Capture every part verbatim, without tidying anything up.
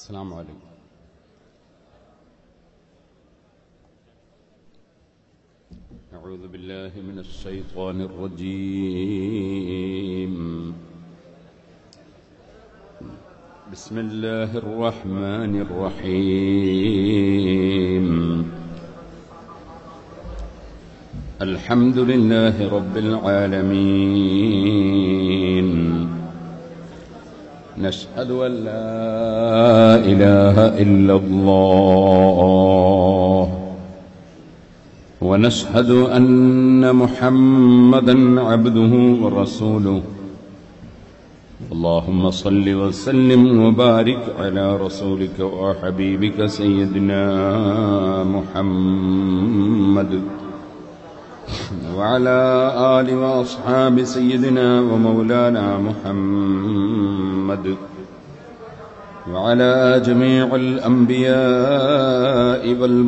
السلام عليكم. أعوذ بالله من الشيطان الرجيم. بسم الله الرحمن الرحيم. الحمد لله رب العالمين. نشهد أن لا إله إلا الله ونشهد أن محمدًا عبده ورسوله. اللهم صل وسلم وبارك على رسولك وحبيبك سيدنا محمد وعلى آل وأصحاب سيدنا ومولانا محمد وعلى جميع الأنبياء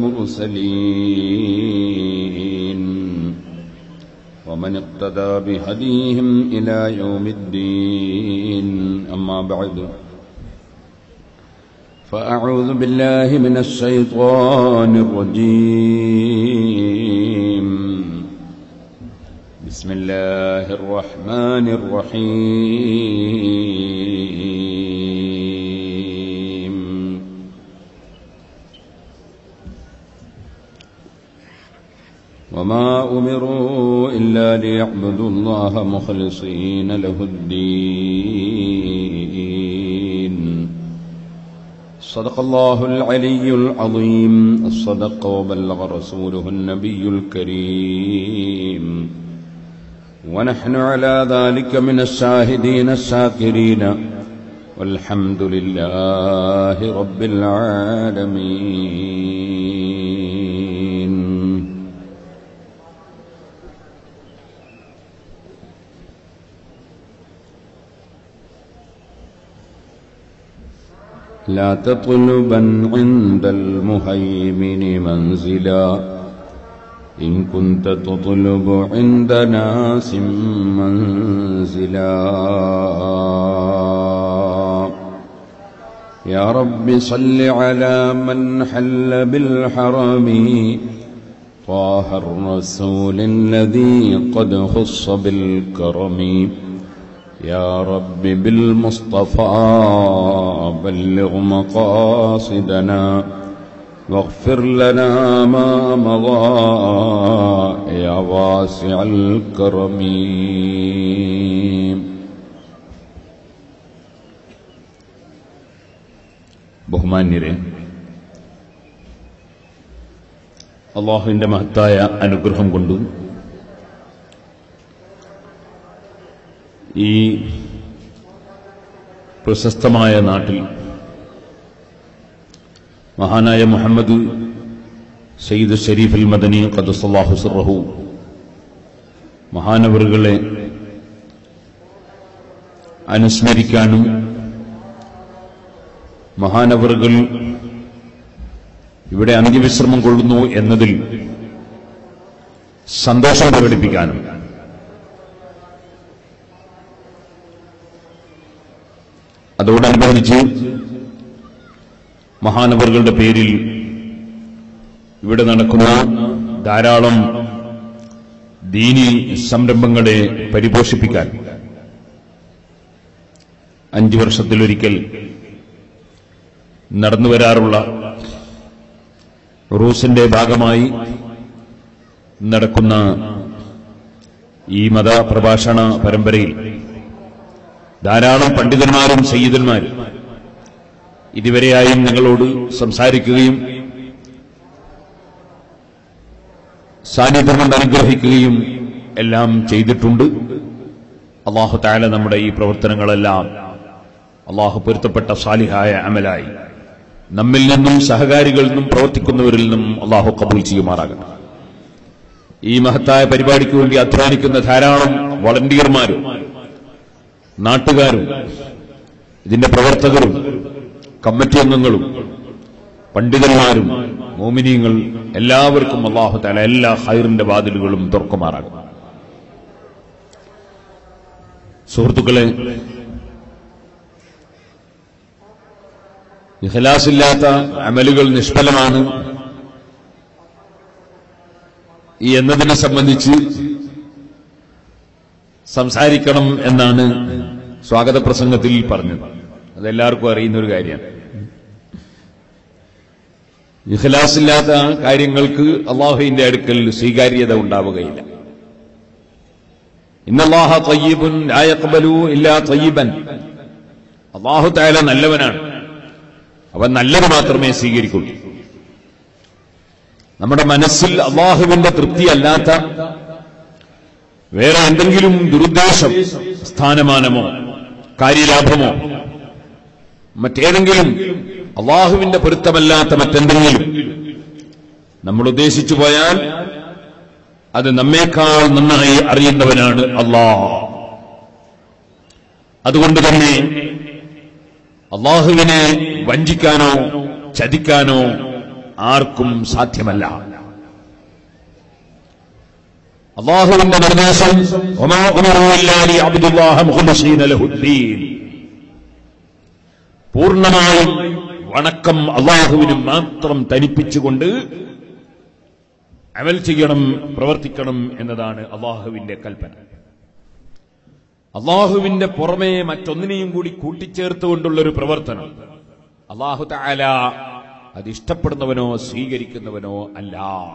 والمرسلين ومن اقتدى بهديهم إلى يوم الدين. أما بعد، فأعوذ بالله من الشيطان الرجيم. بسم الله الرحمن الرحيم. وما أمروا إلا ليعبدوا الله مخلصين له الدين. صدق الله العلي العظيم. صدق وبلغ رسوله النبي الكريم. ونحن على ذلك من الشاهدين الشاكرين والحمد لله رب العالمين. لا تطلبا عند المهيمن منزلا إن كنت تطلب عند ناس منزلا. يا رب صل على من حل بالحرم طه الرسول الذي قد خص بالكرم. يا رب بالمصطفى بلغ مقاصدنا واغفر لنا ما مضى يا واسع الكرم. ബഹുമാന്യരെ, അല്ലാഹുവിന്റെ മഹത്തായ അനുഗ്രഹം കൊണ്ട് ഈ പ്രശസ്തമായ നാട്ടിൽ മഹാനായ മുഹമ്മദ് സയ്യിദ് ഷരീഫ് അൽ മദനി ഖദ്ദസല്ലാഹു സിർറഹു മഹാനവറുകളെ അനുസ്മരിക്കാനും മഹാനവറുകൾ ഇവിടെ അന്ത്യവിശ്രമം കൊള്ളുന്നു എന്നതിൽ സന്തോഷം പ്രകടിപ്പിക്കാനും അതോടനുബന്ധിച്ച് മഹാനവറുകളുടെ പേരിൽ ഇവിടെ നടക്കുന്ന ധാരാളം ദീനി സംരംഭങ്ങളെ പരിപോഷിപ്പിക്കാൻ അഞ്ചു വർഷത്തിലൊരിക്കൽ നടന്നുവരാറുള്ള റൂസിന്റെ ഭാഗമായി നടക്കുന്ന ഈ മതപ്രഭാഷണ പരമ്പരയിൽ ധാരാളം പണ്ഡിതന്മാരും സയ്യിദന്മാരും ഇതുവരെയായും ഞങ്ങളോട് സംസാരിക്കുകയും സാന്നിധ്യം കൊണ്ട് അനുഗ്രഹിക്കുകയും എല്ലാം ചെയ്തിട്ടുണ്ട്. അല്ലാഹു തആല നമ്മുടെ ഈ പ്രവർത്തനങ്ങളെല്ലാം അല്ലാഹു പൊരുത്തപ്പെട്ട സാലിഹായ അമലായി നമ്മിൽ നിന്നും സഹകാരികളിൽ നിന്നും പ്രവർത്തിക്കുന്നവരിൽ നിന്നും അല്ലാഹു ഖബൂൽ ചെയ്യുമാറാകട്ടെ. ഈ മഹത്തായ പരിപാടിക്ക് വേണ്ടി അധ്വാനിക്കുന്ന ധാരാളം വളണ്ടിയർമാരും നാട്ടുകാരും ഇതിന്റെ പ്രവർത്തകരും കമ്മിറ്റി അംഗങ്ങളും പണ്ഡിതന്മാരും മോമിനീങ്ങൾ എല്ലാവർക്കും അല്ലാഹു തആല എല്ലാ ഖൈറിന്റെ വാതിലുകളും തുറക്കുമാറാകും. സുഹൃത്തുക്കളെ, ഇഖ്ലാസില്ലാത്ത അമലുകൾ നിഷ്ഫലമാണ് എന്നതിനെ സംബന്ധിച്ച് സംസാരിക്കണം എന്നാണ് സ്വാഗത പ്രസംഗത്തിൽ പറഞ്ഞത്. അതെല്ലാവർക്കും അറിയുന്ന ഒരു കാര്യമാണ്. ഇഖ്ലാസില്ലാത്ത കാര്യങ്ങൾക്ക് അല്ലാഹുവിന്റെ അടുക്കൽ സ്വീകാര്യത ഉണ്ടാവുകയില്ല. ഇന്നല്ലാഹ തയ്യിബുൻ ലാ യഖ്ബലു ഇല്ലാ തയ്യിബൻ. അല്ലാഹു തആല നല്ലവനാണ്, അവൻ നല്ലത് മാത്രമേ സ്വീകരിക്കുള്ളൂ. നമ്മുടെ മനസ്സിൽ അല്ലാഹുവിന്റെ തൃപ്തിയല്ലാത്ത വേറെ എന്തെങ്കിലും ദുരുദ്ദേശം, സ്ഥാനമാനമോ കാര്യലാഭമോ മറ്റേതെങ്കിലും അല്ലാഹുവിന്റെ പൊരുത്തമല്ലാത്ത മറ്റെന്തെങ്കിലും നമ്മൾ ഉദ്ദേശിച്ചു പോയാൽ അത് നമ്മേക്കാൾ നന്നായി അറിയുന്നവനാണ് അല്ലാഹ്. അതുകൊണ്ട് തന്നെ അല്ലാഹുവിനെ വഞ്ചിക്കാനോ ചതിക്കാനോ ആർക്കും സാധ്യമല്ല. അല്ലാഹുവിന്റെ നിർദ്ദേശം വമാ ഉമിറു ഇല്ലാ ലിയഅബ്ദുല്ലാഹ മുഖ്ലിസീന ലഹുദ്ദീൻ, പൂർണ്ണമായും വണക്കം അല്ലാഹുവിന് മാത്രം തനിപ്പിച്ചുകൊണ്ട് അമൽ ചെയ്യണം, പ്രവർത്തിക്കണം എന്നതാണ് അല്ലാഹുവിന്റെ കൽപ്പന. അല്ലാഹുവിന്റെ പുറമേ മറ്റൊന്നിനെയും കൂടി കൂട്ടിച്ചേർത്തുകൊണ്ടുള്ളൊരു പ്രവർത്തനം അല്ലാഹു തആല അത് ഇഷ്ടപ്പെടുന്നവനോ സ്വീകരിക്കുന്നവനോ അല്ല.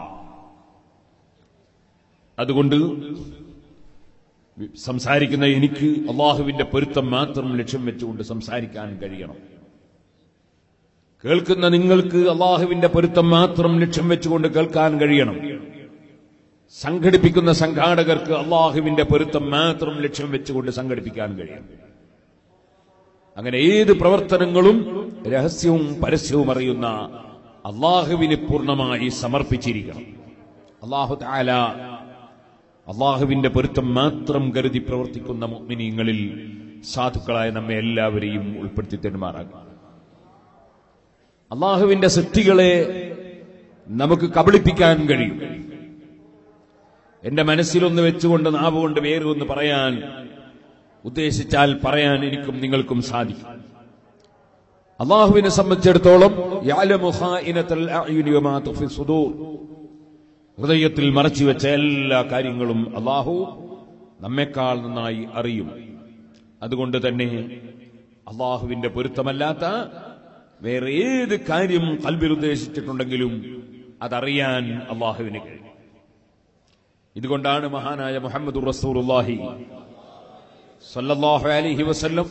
അതുകൊണ്ട് സംസാരിക്കുന്ന എനിക്ക് അല്ലാഹുവിന്റെ പൊരുത്തം മാത്രം ലക്ഷ്യം വെച്ചുകൊണ്ട് സംസാരിക്കാൻ കഴിയണം. കേൾക്കുന്ന നിങ്ങൾക്ക് അല്ലാഹുവിന്റെ പൊരുത്തം മാത്രം ലക്ഷ്യം വെച്ചുകൊണ്ട് കേൾക്കാൻ കഴിയണം. സംഘടിപ്പിക്കുന്ന സംഘാടകർക്ക് അല്ലാഹുവിന്റെ പൊരുത്തം മാത്രം ലക്ഷ്യം വെച്ചുകൊണ്ട് സംഘടിപ്പിക്കാൻ കഴിയണം. അങ്ങനെ ഏത് പ്രവർത്തനങ്ങളും രഹസ്യവും പരസ്യവും അറിയുന്ന അല്ലാഹുവിന് പൂർണ്ണമായി സമർപ്പിച്ചിരിക്കണം. അല്ലാഹു തആല അല്ലാഹുവിന്റെ പൊരുത്തം മാത്രം കരുതി പ്രവർത്തിക്കുന്ന മുഅ്മിനീങ്ങളിൽ സാധുക്കളായ നമ്മെ എല്ലാവരെയും ഉൾപ്പെടുത്തി തരുമാറാകും. അല്ലാഹുവിന്റെ സൃഷ്ടികളെ നമുക്ക് കബളിപ്പിക്കാൻ കഴിയും. എന്റെ മനസ്സിലൊന്ന് വെച്ചുകൊണ്ട് നാവുകൊണ്ട് വേറെ ഒന്ന് പറയാൻ ഉദ്ദേശിച്ചാൽ പറയാൻ എനിക്കും നിങ്ങൾക്കും സാധിക്കും. അല്ലാഹുവിനെ സംബന്ധിച്ചിടത്തോളം യഅലമു ഖായിനത്തൽ അഅ്യുനി വമാ തുഖ്ഫി സുദൂർ, ഹൃദയത്തിൽ മറച്ചുവെച്ച എല്ലാ കാര്യങ്ങളും അല്ലാഹു നമ്മെക്കാൾ നന്നായി അറിയും. അതുകൊണ്ട് തന്നെ അല്ലാഹുവിന്റെ പൊരുത്തമല്ലാത്ത വേറെ ഏത് കാര്യം ഖൽബിൽ ഉദ്ദേശിച്ചിട്ടുണ്ടെങ്കിലും അതറിയാൻ അല്ലാഹുവിന് കഴിയും. ഇതുകൊണ്ടാണ് മഹാനായ മുഹമ്മദുർ റസൂലുള്ളാഹി സ്വല്ലല്ലാഹു അലൈഹി വസല്ലം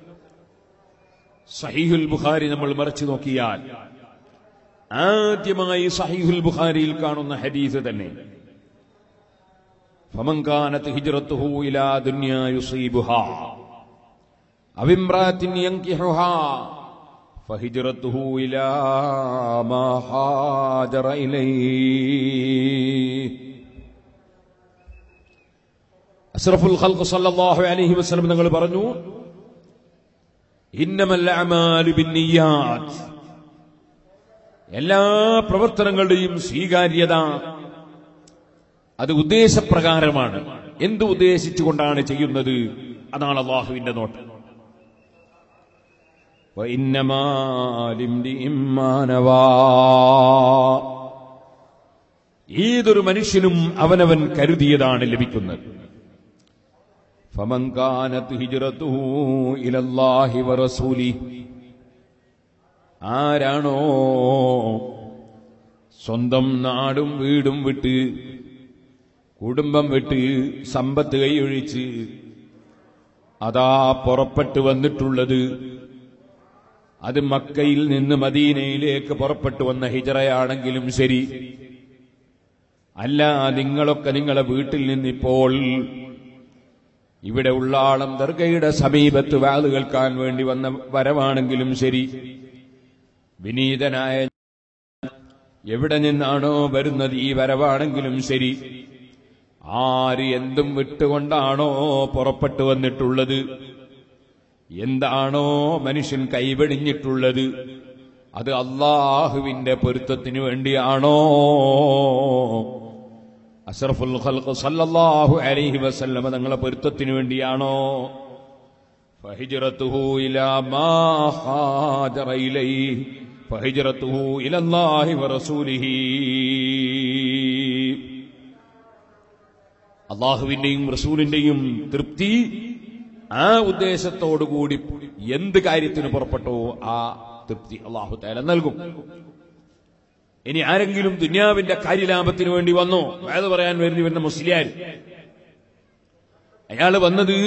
സഹീഹുൽ ബുഖാരി നമ്മൾ മറിച്ചു നോക്കിയാൽ ആദ്യമായി സഹീഹുൽ ബുഖാരിയിൽ കാണുന്ന ഹദീസ് തന്നെ ഫമൻ കാനത് ഹിജ്റത്തുഹു ഇലാ ദുനിയാ യുസീബുഹാ അവ ഇംറാത്തിൻ യൻകിഹുഹാ ഫഹിജ്റത്തുഹു ഇലാ മാ ഹാജറ ഇലൈഹി. അഷ്റഫുൽ ഖൽഖ് സല്ലല്ലാഹു അലൈഹി വസല്ലം തങ്ങൾ പറഞ്ഞു, ഇന്നമൽ അഅമാലു ബിന്നിയാത്ത്, എല്ലാ പ്രവർത്തനങ്ങളുടെയും സ്വീകാര്യത അത് ഉദ്ദേശപ്രകാരമാണ്. എന്ത് ഉദ്ദേശിച്ചുകൊണ്ടാണ് ചെയ്യുന്നത് അതാണ് അല്ലാഹുവിന്റെ നോട്ടം. വഇന്നമാ ലിംരിഇം മാ നവാ, ഏതൊരു മനുഷ്യനും അവനവൻ കരുതിയതാണ് ലഭിക്കുന്നത്. ഫമൻ കാനത് ഹിജ്റതുഹു ഇലല്ലാഹി വറസൂലിഹി, ആരാണോ സ്വന്തം നാടും വീടും വിട്ട് കുടുംബം വിട്ട് സമ്പത്ത് കൈയൊഴിച്ച് അതാ പുറപ്പെട്ടു വന്നിട്ടുള്ളത്, അത് മക്കയിൽ നിന്ന് മദീനയിലേക്ക് പുറപ്പെട്ടു വന്ന ഹിജ്റയാണെങ്കിലും ശരി, അല്ല നിങ്ങളൊക്കെ നിങ്ങളെ വീട്ടിൽ നിന്നിപ്പോൾ ഇവിടെ ഉള്ളാളം ദർഗയുടെ സമീപത്ത് വാള് കേൾക്കാൻ വേണ്ടി വന്ന വരവാണെങ്കിലും ശരി, വിനീതനായ എവിടെ നിന്നാണോ വരുന്നത് ഈ വരവാണെങ്കിലും ശരി, ആര് എന്തും വിട്ടുകൊണ്ടാണോ പുറപ്പെട്ടു വന്നിട്ടുള്ളത്, എന്താണോ മനുഷ്യൻ കൈവെടിഞ്ഞിട്ടുള്ളത്, അത് അല്ലാഹുവിന്റെ പൊരുത്തത്തിനു വേണ്ടിയാണോ, അഷ്റഫുൽ ഖൽഖ് സല്ലല്ലാഹു അലൈഹി വസല്ലം തങ്ങളുടെ പൊരുത്തത്തിനു വേണ്ടിയാണോ, ഫഹിജ്റതുഹു ഇലാ മാ ഹാജറ ഇലൈഹി ഫഹിജ്റതുഹു ഇലല്ലാഹി വറസൂലിഹി. അല്ലാഹുവിന്റെയും റസൂലിന്റെയും തൃപ്തി, ആ ഉദ്ദേശത്തോടുകൂടി എന്ത് കാര്യത്തിന് പുറപ്പെട്ടോ ആ തൃപ്തി അല്ലാഹു തആല നൽകും. ഇനി ആരെങ്കിലും ദുനിയാവിന്റെ കാര്യലാഭത്തിന് വേണ്ടി വന്നോ, വഅദ് പറയാൻ വേണ്ടി വരുന്ന മുസ്ലിയാർ, അയാള് വന്നത്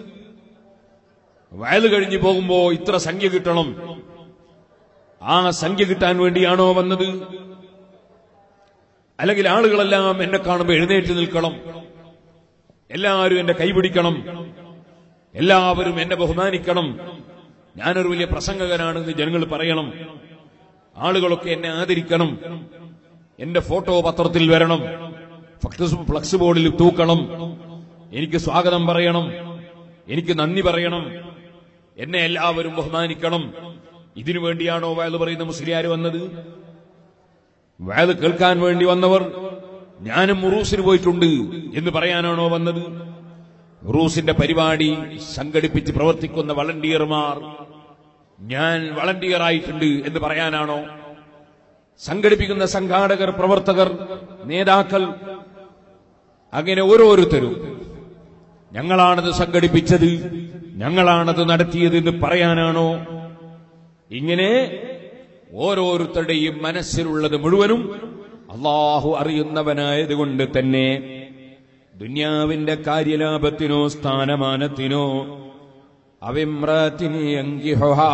വഅദ് കഴിഞ്ഞു പോകുമ്പോ ഇത്ര സംഖ്യ കിട്ടണം, ആ സംഖ്യ കിട്ടാൻ വേണ്ടിയാണോ വന്നത്? അല്ലെങ്കിൽ ആളുകളെല്ലാം എന്നെ കാണുമ്പോൾ എഴുന്നേറ്റ് നിൽക്കണം, എല്ലാവരും എന്റെ കൈപിടിക്കണം, എല്ലാവരും എന്നെ ബഹുമാനിക്കണം, ഞാനൊരു വലിയ പ്രസംഗകനാണെന്ന് ജനങ്ങൾ പറയണം, ആളുകളൊക്കെ എന്നെ ആദരിക്കണം, എന്റെ ഫോട്ടോ പത്രത്തിൽ വരണം, ഫ്ലക്സ് ബോർഡിൽ തൂക്കണം, എനിക്ക് സ്വാഗതം പറയണം, എനിക്ക് നന്ദി പറയണം, എന്നെ എല്ലാവരും ബഹുമാനിക്കണം. ഇതിനു വേണ്ടിയാണോ വഅദ് പറയുന്ന മുസ്ലിയാർ വന്നത്? വഅദ് കേൾക്കാൻ വേണ്ടി വന്നവർ ഞാനും ഉറൂസിന് പോയിട്ടുണ്ട് എന്ന് പറയാനാണോ വന്നത്? ഉറൂസിന്റെ പരിപാടി സംഘടിപ്പിച്ച് പ്രവർത്തിക്കുന്ന വളണ്ടിയർമാർ ഞാൻ വളണ്ടിയർ ആയിട്ടുണ്ട് എന്ന് പറയാനാണോ? സംഘടിപ്പിക്കുന്ന സംഘാടകർ, പ്രവർത്തകർ, നേതാക്കൾ, അങ്ങനെ ഓരോരുത്തരും ഞങ്ങളാണത് സംഘടിപ്പിച്ചത്, ഞങ്ങളാണത് നടത്തിയത് എന്ന് പറയാനാണോ? ഇങ്ങനെ ഓരോരുത്തരുടെയും മനസ്സിലുള്ളത് മുഴുവനും അല്ലാഹു അറിയുന്നവനായതുകൊണ്ട് തന്നെ ദുനിയാവിന്റെ കാര്യലാഭത്തിനോ സ്ഥാനമാനത്തിനോ അവിമ്രത്തിനി അങ്കിഹുഹാ,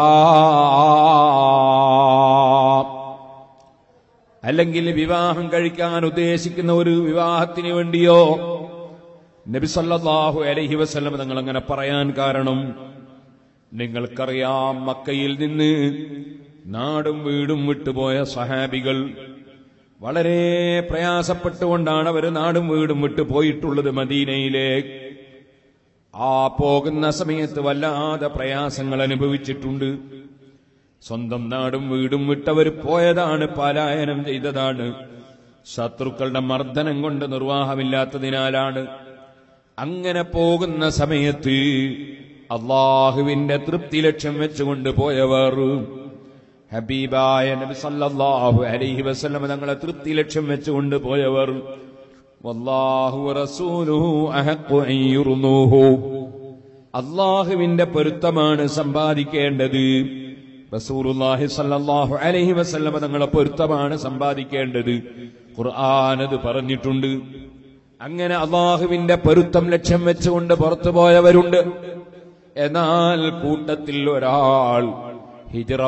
അല്ലെങ്കിൽ വിവാഹം കഴിക്കാൻ ഉദ്ദേശിക്കുന്ന ഒരു വിവാഹത്തിന് വേണ്ടിയോ നബി സല്ലല്ലാഹു അലൈഹി വസല്ലം തങ്ങൾ അങ്ങനെ പറയാൻ കാരണം, നിങ്ങൾക്കറിയാം മക്കയിൽ നിന്ന് നാടും വീടും വിട്ടുപോയ സഹാബികൾ വളരെ പ്രയാസപ്പെട്ടുകൊണ്ടാണ് അവർ നാടും വീടും വിട്ടു പോയിട്ടുള്ളത് മദീനയിലേക്ക്. ആ പോകുന്ന സമയത്ത് വല്ലാതെ പ്രയാസങ്ങൾ അനുഭവിച്ചിട്ടുണ്ട്. സ്വന്തം നാടും വീടും വിട്ടവർ പോയതാണ്, പലായനം ചെയ്തതാണ്. ശത്രുക്കളുടെ മർദ്ദനം കൊണ്ട് നിർവാഹമില്ലാത്തതിനാലാണ്. അങ്ങനെ പോകുന്ന സമയത്ത് അള്ളാഹുവിന്റെ തൃപ്തി ലക്ഷ്യം വെച്ചുകൊണ്ട് പോയവർ, ഹബീബായ നബി സല്ലല്ലാഹു അലൈഹി വസല്ലം തങ്ങളെ തൃപ്തി ലക്ഷ്യം വെച്ചുകൊണ്ട് പോയവർ, വല്ലാഹു റസൂലുഹു അഹഖു അൻ യുർദൂഹു, അള്ളാഹുവിന്റെ പൊരുത്തമാണ് സമ്പാദിക്കേണ്ടത്. റസൂലുള്ളാഹി സല്ലല്ലാഹു അലൈഹി വസല്ലം തങ്ങളെ പൊരുത്തമാണ് സമ്പാദിക്കേണ്ടത്. ഖുർആൻ അത് പറഞ്ഞിട്ടുണ്ട്. അങ്ങനെ അള്ളാഹുവിന്റെ പൊരുത്തം ലക്ഷ്യം വെച്ചുകൊണ്ട് പുറത്തുപോയവരുണ്ട്. എന്നാൽ കൂട്ടത്തിൽ ഒരാൾ ഹിജ്റ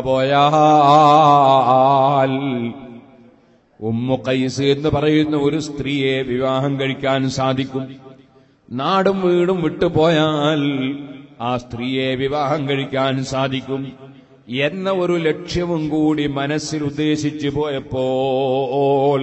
പോയാൽ ഉമ്മു ഖൈസ് എന്ന് പറയുന്ന ഒരു സ്ത്രീയെ വിവാഹം കഴിക്കാൻ സാധിക്കും. നാടും വീടും വിട്ടുപോയാൽ ആ സ്ത്രീയെ വിവാഹം കഴിക്കാൻ സാധിക്കും എന്ന ഒരു ലക്ഷ്യവും കൂടി മനസ്സിൽ ഉദ്ദേശിച്ചു പോയപ്പോൾ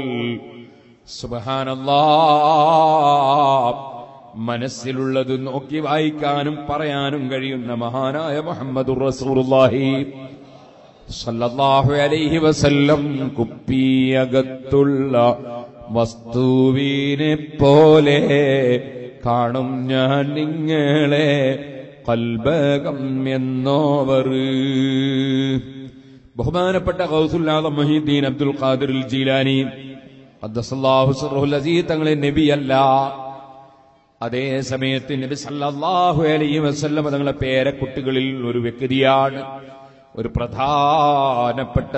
സുബ്ഹാനല്ലാഹ്, മനസ്സിലുള്ളത് നോക്കി വായിക്കാനും പറയാനും കഴിയുന്ന മഹാനായ മുഹമ്മദുർ റസൂലുള്ളാഹി സല്ലല്ലാഹു അലൈഹി വസല്ലം കുപ്പിയകത്തുള്ള വസ്തുവിനെ പോലെ കാണും ഞാൻ നിങ്ങളെ ഖൽബകം എന്നോവർ. ബഹുമാനപ്പെട്ട ഗൗസുൽ ആദം മുഹീദ്ദീൻ അബ്ദുൽ ഖാദിർ അൽ ജീലാനി ഖദ്ദസല്ലാഹു സിർറുൽ അസീസ് തങ്ങളെ നബിയല്ല, അതേ സമയത്ത് നബി സല്ലല്ലാഹു അലൈഹി വസല്ലം തങ്ങളെ പേരക്കുട്ടികളിൽ ഒരു വ്യക്തിയാണ്, ഒരു പ്രധാനപ്പെട്ട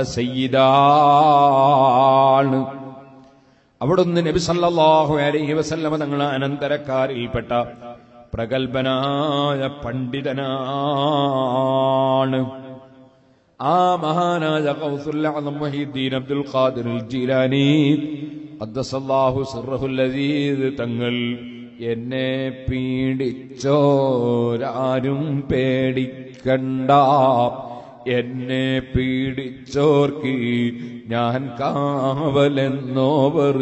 സയ്യിദാണ്. അവിടുന്ന് നബി സല്ലല്ലാഹു അലൈഹി വസല്ലം തങ്ങളെ അനന്തരക്കാരിൽപ്പെട്ട പ്രഗൽഭനായ പണ്ഡിതനാണ്. ആ മഹാനായ ഗൗസുൽ ആദം മുഹീദ്ദീൻ അബ്ദുൽ ഖാദിർ അൽ ജീലാനി ഖദ്ദസല്ലാഹു സിർറുൽ അസീസ് തങ്ങൾ എന്നെ പീഡിച്ചോരാരും പേടിക്കണ്ട, എന്നെ പീഡിച്ചോർക്ക് ഞാൻ കാവലെന്നോവർ.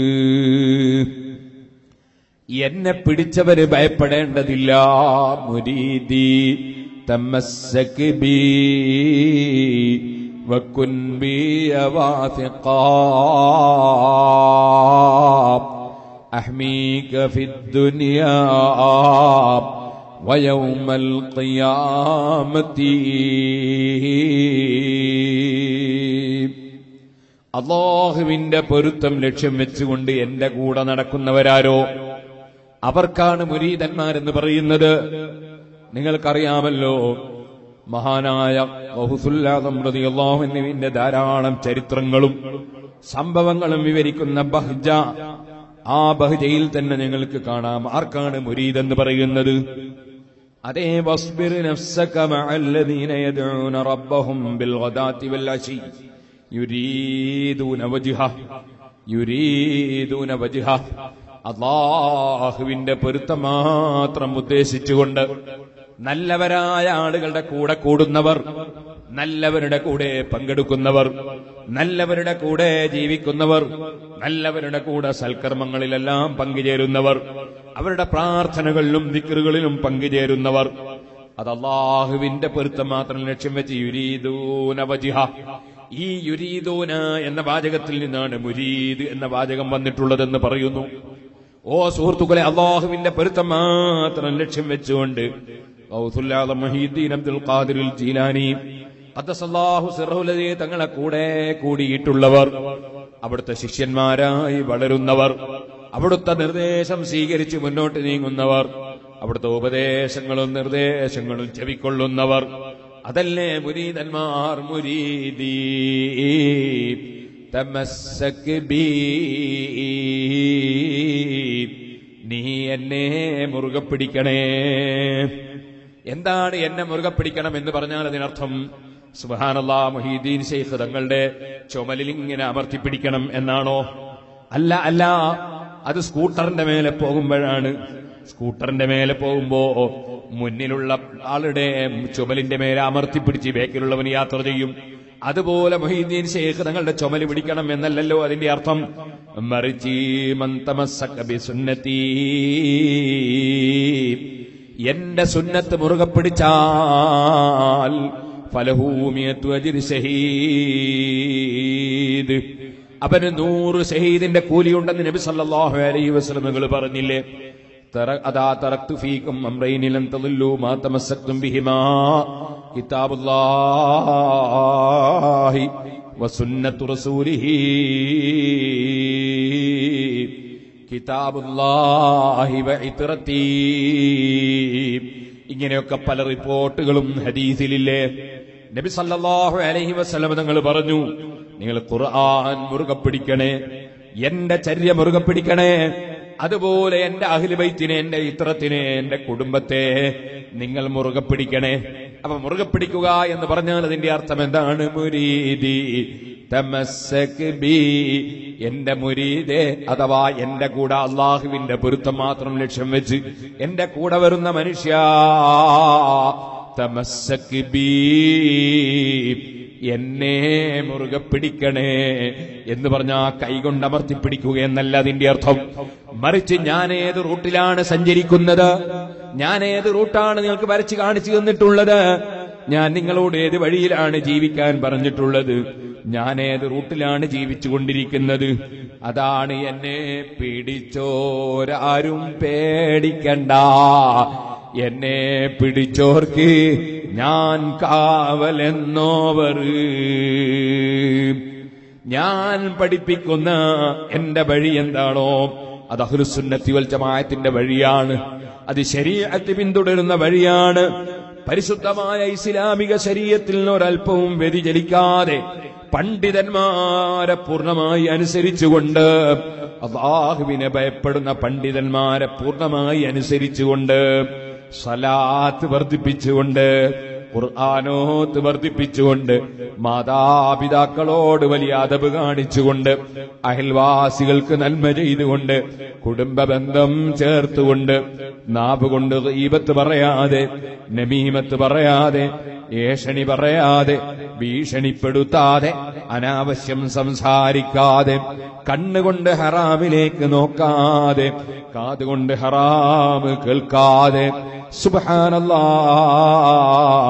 എന്നെ പിടിച്ചവര് ഭയപ്പെടേണ്ടതില്ല. മുരീദി തമസ്സക് ബി വകുൻ ബി വാസിഖാ അഹ്മീക ഫിദ്ദുനിയാ വയൗമൽ ഖിയാമത്തി. അല്ലാഹുവിന്റെ പൊരുത്തം ലക്ഷ്യം വെച്ചുകൊണ്ട് എന്റെ കൂടെ നടക്കുന്നവരാരോ അവർക്കാണ് മുരീദന്മാരെന്ന് പറയുന്നത്. നിങ്ങൾക്കറിയാമല്ലോ, മഹാനായ ഗൗസുൽ ആദം റളിയല്ലാഹു അൻഹുവിന്റെ ധാരാളം ചരിത്രങ്ങളും സംഭവങ്ങളും വിവരിക്കുന്ന ബഹ്ജ, ആ ബഹ്ജയിൽ തന്നെ നിങ്ങൾക്ക് കാണാം ആർക്കാണ് മുരീദ് എന്ന് പറയുന്നത്. അതേ വസ്ബിർ നഫ്സക മഅല്ലദീന യദ്ഊന റബ്ബഹും ബിൽ ഗദാതി വൽ അശി യുരീദൂന വജ്ഹ യുരീദൂന വജ്ഹ. അല്ലാഹുവിന്റെ പൊരുത്തം മാത്രം ഉദ്ദേശിച്ചുകൊണ്ട് നല്ലവരായ ആളുകളുടെ കൂടെ കൂടുന്നവർ, നല്ലവരുടെ കൂടെ പങ്കെടുക്കുന്നവർ, നല്ലവരുടെ കൂടെ ജീവിക്കുന്നവർ, നല്ലവരുടെ കൂടെ സൽക്കർമ്മങ്ങളിലെല്ലാം പങ്കുചേരുന്നവർ, അവരുടെ പ്രാർത്ഥനകളിലും ദിക്റുകളിലും പങ്കുചേരുന്നവർ, അത് അല്ലാഹുവിന്റെ പൊരുത്തം മാത്രം ലക്ഷ്യം വെച്ച് യുരീദൂന വജ്ഹ. ഈ യുരീദൂന എന്ന വാചകത്തിൽ നിന്നാണ് മുരീദ് എന്ന വാചകം വന്നിട്ടുള്ളതെന്ന് പറയുന്നു. ഓ സുഹൃത്തുക്കളെ, അല്ലാഹുവിന്റെ പൊരുത്തം മാത്രം ലക്ഷ്യം വെച്ചുകൊണ്ട് ഗൗസുൽ ആദം മുഹീദ്ദീൻ അബ്ദുൽ ഖാദിർ ജീലാനി ഖദ്ദസല്ലാഹു സിർറഹുൽ അസീസ് തങ്ങളെ കൂടെ കൂടിയിട്ടുള്ളവർ, അവിടുത്തെ ശിഷ്യന്മാരായി വളരുന്നവർ, അവിടുത്തെ നിർദ്ദേശം സ്വീകരിച്ച് മുന്നോട്ട് നീങ്ങുന്നവർ, അവിടുത്തെ ഉപദേശങ്ങളും നിർദ്ദേശങ്ങളും ചെവിക്കൊള്ളുന്നവർ, അതല്ലേ മുരീദന്മാർ. മുരീദീ തമസ്സക് ബീ, നീ എന്നെ മുറുകെ പിടിക്കണേ. എന്താണ് എന്നെ മുറുകെ പിടിക്കണം എന്ന് പറഞ്ഞാൽ അതിനർത്ഥം സുബ്ഹാനല്ലാഹ് മുഹീദ്ദീൻ ശൈഖ് തങ്ങളുടെ ചുമലിൽ ഇങ്ങനെ അമർത്തിപ്പിടിക്കണം എന്നാണോ? അല്ല അല്ല, അത് സ്കൂട്ടറിന്റെ മേലെ പോകുമ്പോഴാണ്. സ്കൂട്ടറിന്റെ മേലെ പോകുമ്പോ മുന്നിലുള്ള ആളുടെ ചുമലിന്റെ മേലെ അമർത്തിപ്പിടിച്ച് ബേക്കിലുള്ളവൻ യാത്ര ചെയ്യും. അതുപോലെ മുഹീദ്ദീൻ ശൈഖ് തങ്ങളുടെ ചുമല് പിടിക്കണം എന്നല്ലല്ലോ അതിന്റെ അർത്ഥം. മറിച്ച് മൻ തമസ്സക ബിസുന്നതി, എന്റെ സുന്നത്ത് മുറുകെ പിടിച്ചാൽ ഫലഹു മിയത്തു അജ്രി ശഹീദ്, അവന് നൂറ് ഷഹീദിന്റെ കൂലിയുണ്ടെന്ന് നബി സല്ലല്ലാഹു അലൈഹി വസല്ലം പറഞ്ഞില്ലേ? അതാ തറക്തു ഫീകും അംറൈനി ലൻ തളില്ലു മാ തമസ്സക്തും ബിഹിമാ കിതാബുല്ലാഹി വസുന്നത്തു റസൂലിഹി കിതാബുല്ലാഹി വഇത്റതി. ഇങ്ങനെയൊക്കെ പല റിപ്പോർട്ടുകളും ഹദീസിലില്ലേ? നബി സല്ലല്ലാഹു അലൈഹി വസല്ലം തങ്ങൾ പറഞ്ഞു, നിങ്ങൾ ഖുർആൻ മുറുകെ പിടിക്കണേ, എന്റെ ചര്യ മുറുകെ പിടിക്കണേ, അതുപോലെ എന്റെ അഹ്ലു ബൈത്തിനെ, എന്റെ ഇത്രത്തിനെ, എന്റെ കുടുംബത്തെ നിങ്ങൾ മുറുകെ പിടിക്കണേ. അപ്പൊ മുറുകെ പിടിക്കുക എന്ന് പറഞ്ഞാൽ അതിന്റെ അർത്ഥം എന്താണ്? മുരീദി തമസ്സക് ബി, എന്റെ മുരീദേ അഥവാ എന്റെ കൂടെ അള്ളാഹുവിന്റെ പൊരുത്തം മാത്രം ലക്ഷ്യം വെച്ച് എന്റെ കൂടെ വരുന്ന മനുഷ്യ, തമസ്സക് ബി, എന്നെ മുറുകെ പിടിക്കണേ എന്ന് പറഞ്ഞാ കൈകൊണ്ടമർത്തി പിടിക്കുക എന്നല്ല അതിന്റെ അർത്ഥം. മറിച്ച് ഞാൻ ഏത് റൂട്ടിലാണ് സഞ്ചരിക്കുന്നത്, ഞാൻ ഏത് റൂട്ടാണ് നിങ്ങൾക്ക് വരച്ച് കാണിച്ചു തന്നിട്ടുള്ളത്, ഞാൻ നിങ്ങളോട് ഏത് വഴിയിലാണ് ജീവിക്കാൻ പറഞ്ഞിട്ടുള്ളത്, ഞാൻ ഏത് റൂട്ടിലാണ് ജീവിച്ചു കൊണ്ടിരിക്കുന്നത്, അതാണ് എന്നെ പിടിച്ചോരാരും പേടിക്കണ്ട, എന്നെ പിടിച്ചോർക്ക് ഞാൻ കാവലെന്നോവർ. ഞാൻ പഠിപ്പിക്കുന്ന എന്റെ വഴി എന്താണോ അത് അഹ്ലുസുന്നത്തി വൽ ജമാഅത്തിന്റെ വഴിയാണ്, അത് ശരീഅത്ത് പിന്തുടരുന്ന വഴിയാണ്. പരിശുദ്ധമായ ഇസ്ലാമിക ശരീഅത്തിൽ ഒരൽപ്പവും വ്യതിചലിക്കാതെ പണ്ഡിതന്മാരെ പൂർണ്ണമായി അനുസരിച്ചുകൊണ്ട്, അല്ലാഹുവിനെ ഭയപ്പെടുന്ന പണ്ഡിതന്മാരെ പൂർണ്ണമായി അനുസരിച്ചുകൊണ്ട്, സലാത്ത് വർദ്ധിപ്പിച്ചുകൊണ്ട്, ഖുർആനോത്ത് വർദ്ധിപ്പിച്ചുകൊണ്ട്, മാതാപിതാക്കളോട് വലിയ അദബ് കാണിച്ചുകൊണ്ട്, അയൽവാസികൾക്ക് നന്മ ചെയ്തുകൊണ്ട്, കുടുംബ ബന്ധം ചേർത്തുകൊണ്ട്, നാവ് കൊണ്ട് ഗീബത്ത് പറയാതെ, നമീമത്ത് പറയാതെ, ഏഷണി പറയാതെ, ഭീഷണിപ്പെടുത്താതെ, അനാവശ്യം സംസാരിക്കാതെ, കണ്ണുകൊണ്ട് ഹറാമിലേക്ക് നോക്കാതെ, കാതുകൊണ്ട് ഹറാമ് കേൾക്കാതെ, സുബ്ഹാനല്ലാഹ്,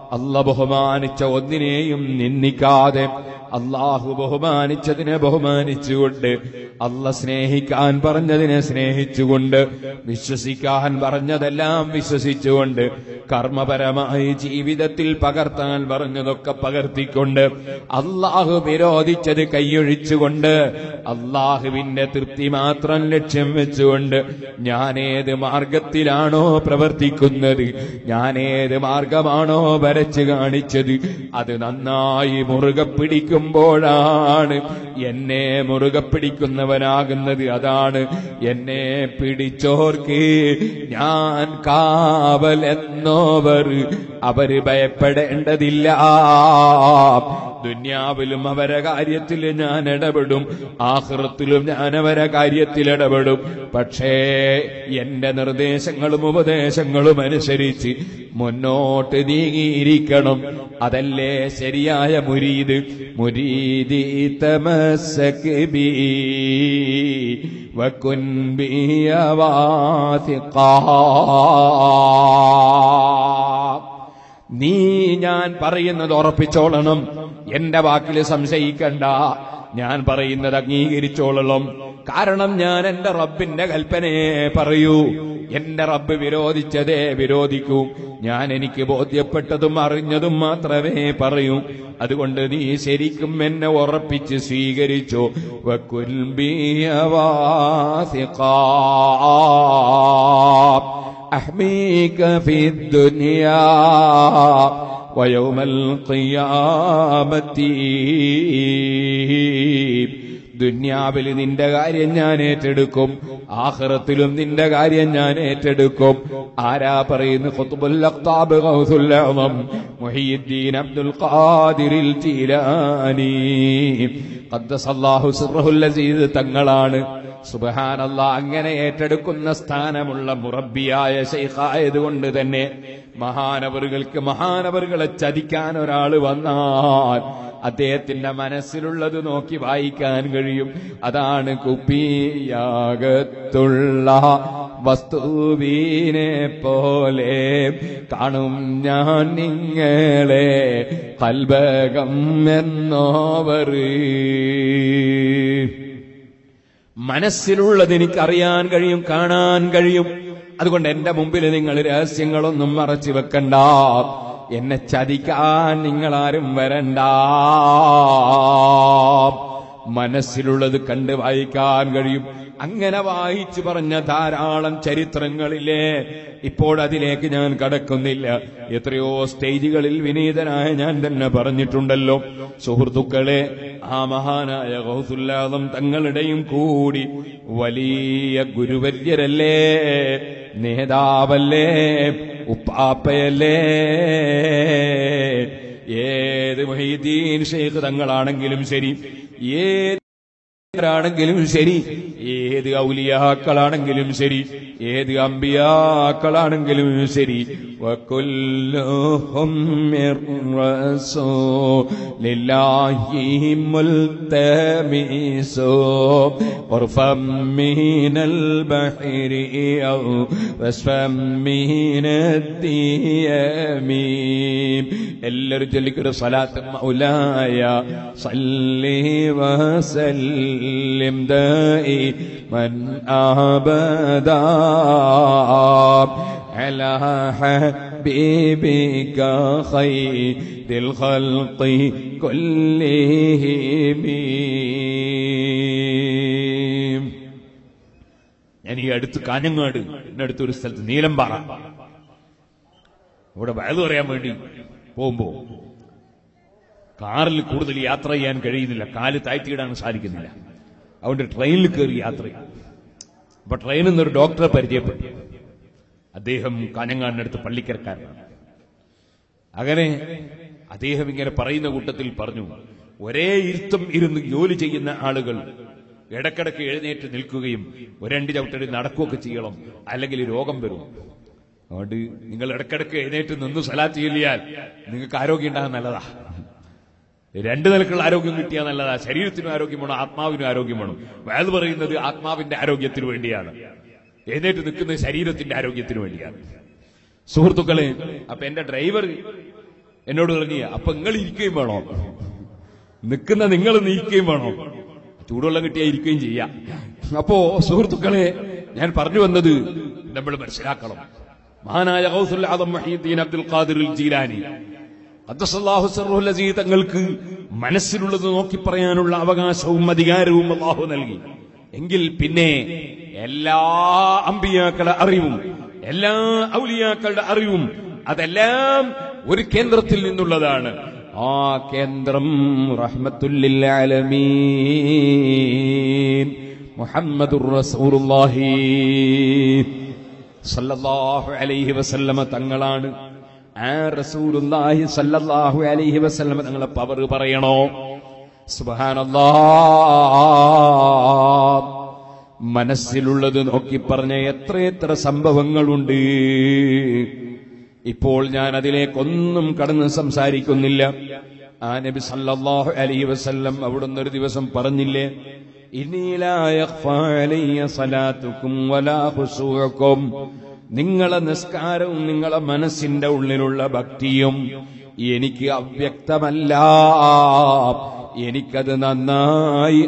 അല്ല ബഹുമാനിച്ച ഒന്നിനെയും നിന്ദിക്കാതെ അള്ളാഹു ബഹുമാനിച്ചതിനെ ബഹുമാനിച്ചുകൊണ്ട് അല്ല സ്നേഹിക്കാൻ പറഞ്ഞതിനെ സ്നേഹിച്ചുകൊണ്ട് വിശ്വസിക്കാൻ പറഞ്ഞതെല്ലാം വിശ്വസിച്ചുകൊണ്ട് കർമ്മപരമായി ജീവിതത്തിൽ പകർത്താൻ പറഞ്ഞതൊക്കെ പകർത്തിക്കൊണ്ട് അള്ളാഹു വിരോധിച്ചത് കൈയൊഴിച്ചുകൊണ്ട് അള്ളാഹുവിന്റെ തൃപ്തി മാത്രം ലക്ഷ്യം വെച്ചുകൊണ്ട് ഞാനേത് മാർഗത്തിലാണോ പ്രവർത്തിക്കുന്നത്, ഞാനേത് മാർഗമാണോ വരച്ച് കാണിച്ചത്, അത് നന്നായി മുറുകെ പിടിക്കുമ്പോഴാണ് എന്നെ മുറുകെ പിടിക്കുന്നവനാകുന്നത്. അതാണ് എന്നെ പിടിച്ചോർക്ക് ഞാൻ കാവൽ എന്നോവർ അവര് ഭയപ്പെടേണ്ടതില്ല. ദുന്യാവിലും അവരെ കാര്യത്തിൽ ഞാൻ ഇടപെടും, ആഖിറത്തിലും ഞാൻ അവരെ കാര്യത്തിൽ ഇടപെടും. പക്ഷേ എന്റെ നിർദ്ദേശങ്ങളും ഉപദേശങ്ങളും അനുസരിച്ച് മുന്നോട്ട് നീങ്ങിയിരിക്കണം. അതല്ലേ ശരിയായ മുരീദ്. മുരീദി തമസ്സക് ബി വകുൻ ബി വാസിഖാ. നീ ഞാൻ പറയുന്നത് ഉറപ്പിച്ചോളണം, എന്റെ വാക്കിൽ സംശയിക്കണ്ട, ഞാൻ പറയുന്നത് അംഗീകരിച്ചോളണം. കാരണം ഞാൻ എന്റെ റബ്ബിന്റെ കൽപ്പനയെ പറയൂ, എന്റെ റബ്ബ് വിരോധിച്ചതേ വിരോധിക്കൂ. ഞാൻ എനിക്ക് ബോധ്യപ്പെട്ടതും അറിഞ്ഞതും മാത്രമേ പറയൂ. അതുകൊണ്ട് നീ ശരിക്കും എന്നെ ഉറപ്പിച്ച് സ്വീകരിച്ചു. വകുൻ ബി വാസിഖാ അഹ്മീക ഫിദ്ദുനിയാ വയൗമൽ ഖിയാമത്തി. ദുന്യാവിൽ നിന്റെ കാര്യം ഞാൻ ഏറ്റെടുക്കും, ആഖിറത്തിലും നിന്റെ കാര്യം ഞാൻ ഏറ്റെടുക്കും. ആരാ പറയുന്നു? ഖുത്ബുൽ അഖ്താബ് ഗൗസുൽ അഅ്ളം മുഹയ്യിദ്ദീൻ അബ്ദുൽ ഖാദിറിൽ ജീലാനി ഖദ്ദസല്ലാഹു സിർറഹുൽ അസീസ് തങ്ങളാണ്. സുബ്ഹാനല്ലാഹ്. അങ്ങനെ ഏറ്റെടുക്കുന്ന സ്ഥാനമുള്ള മുറബ്ബിയായ ശൈഖായതുകൊണ്ട് തന്നെ മഹാനവറുകൾക്ക് മഹാനവറുകളെ ചതിക്കാൻ ഒരാൾ വന്നാൽ അദ്ദേഹത്തിന്റെ മനസ്സിലുള്ളത് നോക്കി വായിക്കാൻ കഴിയും. അതാണ് കുപ്പിയാകത്തുള്ള വസ്തുവിനെ പോലെ കാണും ഞാൻ നിങ്ങളെ കൽബകം എന്നോവർ. മനസ്സിലുള്ളത് എനിക്കറിയാൻ കഴിയും, കാണാൻ കഴിയും. അതുകൊണ്ട് എന്റെ മുമ്പിൽ നിങ്ങൾ രഹസ്യങ്ങളൊന്നും മറച്ചു വെക്കണ്ട, എന്നെ ചതിക്കാൻ നിങ്ങളാരും വരണ്ട. മനസ്സിലുള്ളത് കണ്ട് വായിക്കാൻ കഴിയും. അങ്ങനെ വായിച്ചു പറഞ്ഞ ധാരാളം ചരിത്രങ്ങളില്ലേ. ഇപ്പോൾ അതിലേക്ക് ഞാൻ കടക്കുന്നില്ല. എത്രയോ സ്റ്റേജുകളിൽ വിനീതനായ ഞാൻ തന്നെ പറഞ്ഞിട്ടുണ്ടല്ലോ. സുഹൃത്തുക്കളെ, ആ മഹാനായ ഗൗസുൽ ആദം തങ്ങളുടെയും കൂടി വലിയ ഗുരുവര്യരല്ലേ, നേതാവല്ലേ, ഉപ്പാപ്പയല്ലേ. ഏത് മുഹയ്യിദ്ദീൻ ശൈഖ് തങ്ങളാണെങ്കിലും ശരി, ഏത് ാണെങ്കിലും ശരി, ഏത് ഔലിയാക്കളാണെങ്കിലും ശരി, ഏത് അമ്പിയാക്കളാണെങ്കിലും ശരി, വകുല്ലുഹും മിർ റസൂലില്ലാഹി മുൽതമിസു ഉർഫം മിനൽ ബഹരി ഔ വസ്ഫം മിനദ്ദിയമി. എല്ലാവരും ചൊല്ലിക്കൊരു സ്വലാത്ത്. മൗലായ സല്ലി വസല്ലിം ദായിമൻ അബദാ അലാ ഹബീബിക ഖൈറിൽ ഖൽഖി കുല്ലിഹിം. ഞാൻ ഈ അടുത്ത് കാഞ്ഞങ്ങാട് അടുത്തൊരു സ്ഥലത്ത് നീലമ്പാറ ഇവിടെ വയലു പറയാൻ വേണ്ടി പോകുമ്പോ കാറിൽ കൂടുതൽ യാത്ര ചെയ്യാൻ കഴിയുന്നില്ല, കാല് താഴ്ത്തിയിടാൻ സാധിക്കുന്നില്ല. അതുകൊണ്ട് ട്രെയിനിൽ കയറി യാത്ര ചെയ്യും. അപ്പൊ ട്രെയിനിൽ നിന്നൊരു ഡോക്ടറെ പരിചയപ്പെട്ടു. അദ്ദേഹം കാഞ്ഞങ്ങാടിനടുത്ത് പള്ളിക്കരക്കാരനാണ്. അങ്ങനെ അദ്ദേഹം ഇങ്ങനെ പറയുന്ന കൂട്ടത്തിൽ പറഞ്ഞു, ഒരേ ഇരുത്തം ഇരുന്ന് ജോലി ചെയ്യുന്ന ആളുകൾ ഇടക്കിടക്ക് എഴുന്നേറ്റ് നിൽക്കുകയും ഒരണ്ട് ചവിട്ടടി നടക്കുകയൊക്കെ ചെയ്യണം, അല്ലെങ്കിൽ രോഗം വരും. അതുകൊണ്ട് നിങ്ങൾ ഇടക്കിടക്ക് എഴുന്നേറ്റ് നിന്ന് സലാത്ത് ചൊല്ലിയാൽ നിങ്ങൾക്ക് ആരോഗ്യം ഉണ്ടാകാൻ നല്ലതാ. രണ്ടു നിലക്കുള്ള ആരോഗ്യം കിട്ടിയാൽ നല്ലതാ. ശരീരത്തിനും ആരോഗ്യം വേണം, ആത്മാവിനും ആരോഗ്യം വേണം. വയത് പറയുന്നത് ആത്മാവിന്റെ ആരോഗ്യത്തിന് വേണ്ടിയാണ്, എഴുന്നേറ്റ് നിൽക്കുന്നത് ശരീരത്തിന്റെ ആരോഗ്യത്തിന് വേണ്ടിയാണ്. സുഹൃത്തുക്കളെ, അപ്പൊ എന്റെ ഡ്രൈവർ എന്നോട് പറഞ്ഞു, അപ്പൊ നിങ്ങൾ ഇരിക്കുകയും വേണോ? നിൽക്കുന്ന നിങ്ങൾ നീക്കുകയും വേണോ? ചൂടുവെള്ളം കിട്ടിയാൽ ഇരിക്കുകയും ചെയ്യാം. അപ്പോ സുഹൃത്തുക്കളെ, ഞാൻ പറഞ്ഞു വന്നത് നമ്മൾ മനസ്സിലാക്കണം. മഹാനായ ഗൗസുൽ ആദം മുഹീദ്ദീൻ അബ്ദുൽ ഖാദിർ ജീലാനി ഖദ്ദസല്ലാഹു സിർറുൽ അസീസ് തങ്ങൾക്ക് മനസ്സിലുള്ളത് നോക്കി പറയാനുള്ള അവകാശവും അധികാരവും അല്ലാഹു നൽകി. എങ്കിൽ പിന്നെ എല്ലാ അമ്പിയാക്കളുടെ അറിവും എല്ലാ ഔലിയാക്കളുടെ അറിവും അതെല്ലാം ഒരു കേന്ദ്രത്തിൽ നിന്നുള്ളതാണ്. ആ കേന്ദ്രം റഹ്മത്തുൽ ലിൽ ആലമീൻ മുഹമ്മദുർ റസൂലുള്ളാഹി സല്ലല്ലാഹു അലൈഹി വസല്ലമ തങ്ങളാണ്. ആ റസൂലുള്ളാഹി സല്ലല്ലാഹു അലൈഹി വസല്ലമ തങ്ങളെ പവർ പറയണോ? സുബ്ഹാനല്ലാഹ്. മനസ്സിലുള്ളത് നോക്കി പറഞ്ഞ എത്രയെത്ര സംഭവങ്ങളുണ്ട്. ഇപ്പോൾ ഞാൻ അതിലേക്കൊന്നും കടന്ന് സംസാരിക്കുന്നില്ല. ആ നബി സല്ലല്ലാഹു അലൈഹി വസല്ലം അവിടുന്ന് ഒരു ദിവസം പറഞ്ഞില്ലേ, ഇന്നീ ലാ യഖ്ഫാ അലയ്യ സലാത്തുക്കും വലാ ഖുശൂഉക്കും, നിങ്ങളെ നിസ്കാരവും നിങ്ങളെ മനസ്സിന്റെ ഉള്ളിലുള്ള ഭക്തിയും എനിക്ക് അവ്യക്തമല്ല, എനിക്കത് നന്നായി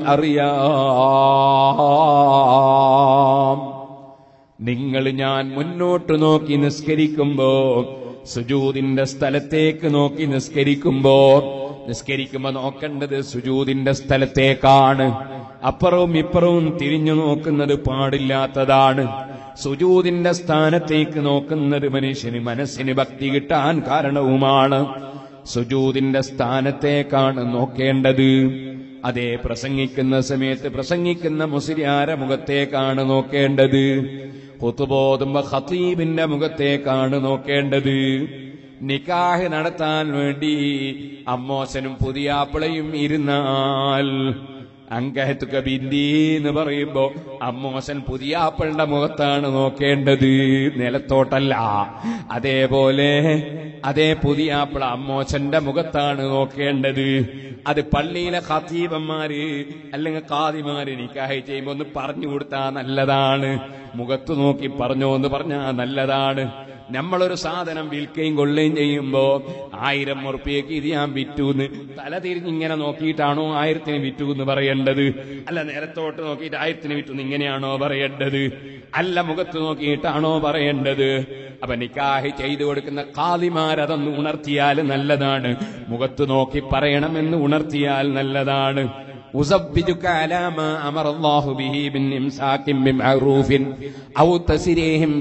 അറിയാം. നിങ്ങൾ ഞാൻ മുന്നോട്ട് നോക്കി നിസ്കരിക്കുമ്പോ, സുജൂദിന്റെ സ്ഥലത്തേക്ക് നോക്കി നിസ്കരിക്കുമ്പോ, നിസ്കരിക്കുമ്പോ നോക്കേണ്ടത് സുജൂദിന്റെ സ്ഥലത്തേക്കാണ്. അപ്പുറവും ഇപ്പുറവും തിരിഞ്ഞു നോക്കുന്നത് പാടില്ലാത്തതാണ്. സുജൂദിന്റെ സ്ഥാനത്തേക്ക് നോക്കുന്നത് മനുഷ്യന് മനസ്സിന് ഭക്തി കിട്ടാൻ കാരണവുമാണ്. സുജൂദിന്റെ സ്ഥാനത്തേക്കാണ് നോക്കേണ്ടത്. അതേ പ്രസംഗിക്കുന്ന സമയത്ത് പ്രസംഗിക്കുന്ന മുസ്ലിയാരെ മുഖത്തേക്കാണ് നോക്കേണ്ടത്. ഖുതുബോതുമ്പോ ഖതീബിന്റെ മുഖത്തേക്കാണ് നോക്കേണ്ടത്. നിക്കാഹ് നടത്താൻ വേണ്ടി അമ്മോശനും പുതിയാപ്പിളയും ഇരുന്നാൽ അങ്കഹത്തുക ബിന്ദി എന്ന് പറയുമ്പോ അമ്മോശൻ പുതിയാപ്പിളുടെ മുഖത്താണ് നോക്കേണ്ടത്, നിലത്തോട്ടല്ല. അതേപോലെ അതേ പുതിയാപ്പിള അമ്മോശന്റെ മുഖത്താണ് നോക്കേണ്ടത്. അത് പള്ളിയിലെ ഖതീബന്മാര് അല്ലെങ്കിൽ ഖാദിമാര് നിക്കാഹ് ചെയ്യുമ്പോ ഒന്ന് പറഞ്ഞു കൊടുത്താൽ നല്ലതാണ്. മുഖത്ത് നോക്കി പറഞ്ഞോ എന്ന് പറഞ്ഞാൽ നല്ലതാണ്. നമ്മളൊരു സാധനം വിൽക്കുകയും കൊള്ളുകയും ചെയ്യുമ്പോ ആയിരം ഉറുപ്പിയക്ക് ഇത് ഞാൻ വിറ്റൂന്ന് തല തിരിഞ്ഞിങ്ങനെ നോക്കിയിട്ടാണോ ആയിരത്തിന് വിറ്റു എന്ന് പറയേണ്ടത്? അല്ല നേരത്തോട്ട് നോക്കിയിട്ട് ആയിരത്തിന് വിറ്റു ഇങ്ങനെയാണോ പറയേണ്ടത്? അല്ല മുഖത്ത് നോക്കിയിട്ടാണോ പറയേണ്ടത്? അപ്പൊ നിക്കാഹ് ചെയ്തു കൊടുക്കുന്ന ഖാദിമാരതൊന്ന് ഉണർത്തിയാൽ നല്ലതാണ്. മുഖത്ത് നോക്കി പറയണമെന്ന് ഉണർത്തിയാൽ നല്ലതാണ്. ഉസബ്ബിജുക അലാ മാ അമറല്ലാഹു ബിഹി മിൻ ഇംസാകിൻ ബിമഅറൂഫിൻ ഔ തസ്രീഹിൻ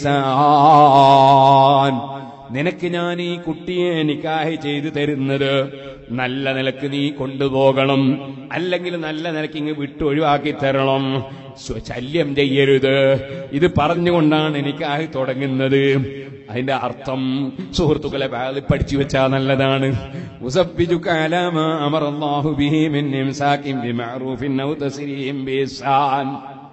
ബിഇഹ്സാൻ. നിനക്ക് ഞാൻ ഈ കുട്ടിയെ നിക്കാഹ് ചെയ്തു തരുന്നത് നല്ല നിലക്ക് നീ കൊണ്ടുപോകണം, അല്ലെങ്കിൽ നല്ല നിലക്ക് ഇങ്ങ് വിട്ടു ഒഴിവാക്കി തരണം. ശല്യം ചെയ്യരുത്. ഇത് പറഞ്ഞുകൊണ്ടാണ് നിക്കാഹ് തുടങ്ങുന്നത്. അതിന്റെ അർത്ഥം സുഹൃത്തുക്കളെ പഠിച്ചു വെച്ചാൽ നല്ലതാണ്. ഉസബ്ബിജുക അലാ മാ അമറല്ലാഹു ബിഹി മിൻ ഇംസാകിൻ ബിമഅറൂഫിൻ ഔ തസ്രീഹിൻ ബിഇഹ്സാൻ.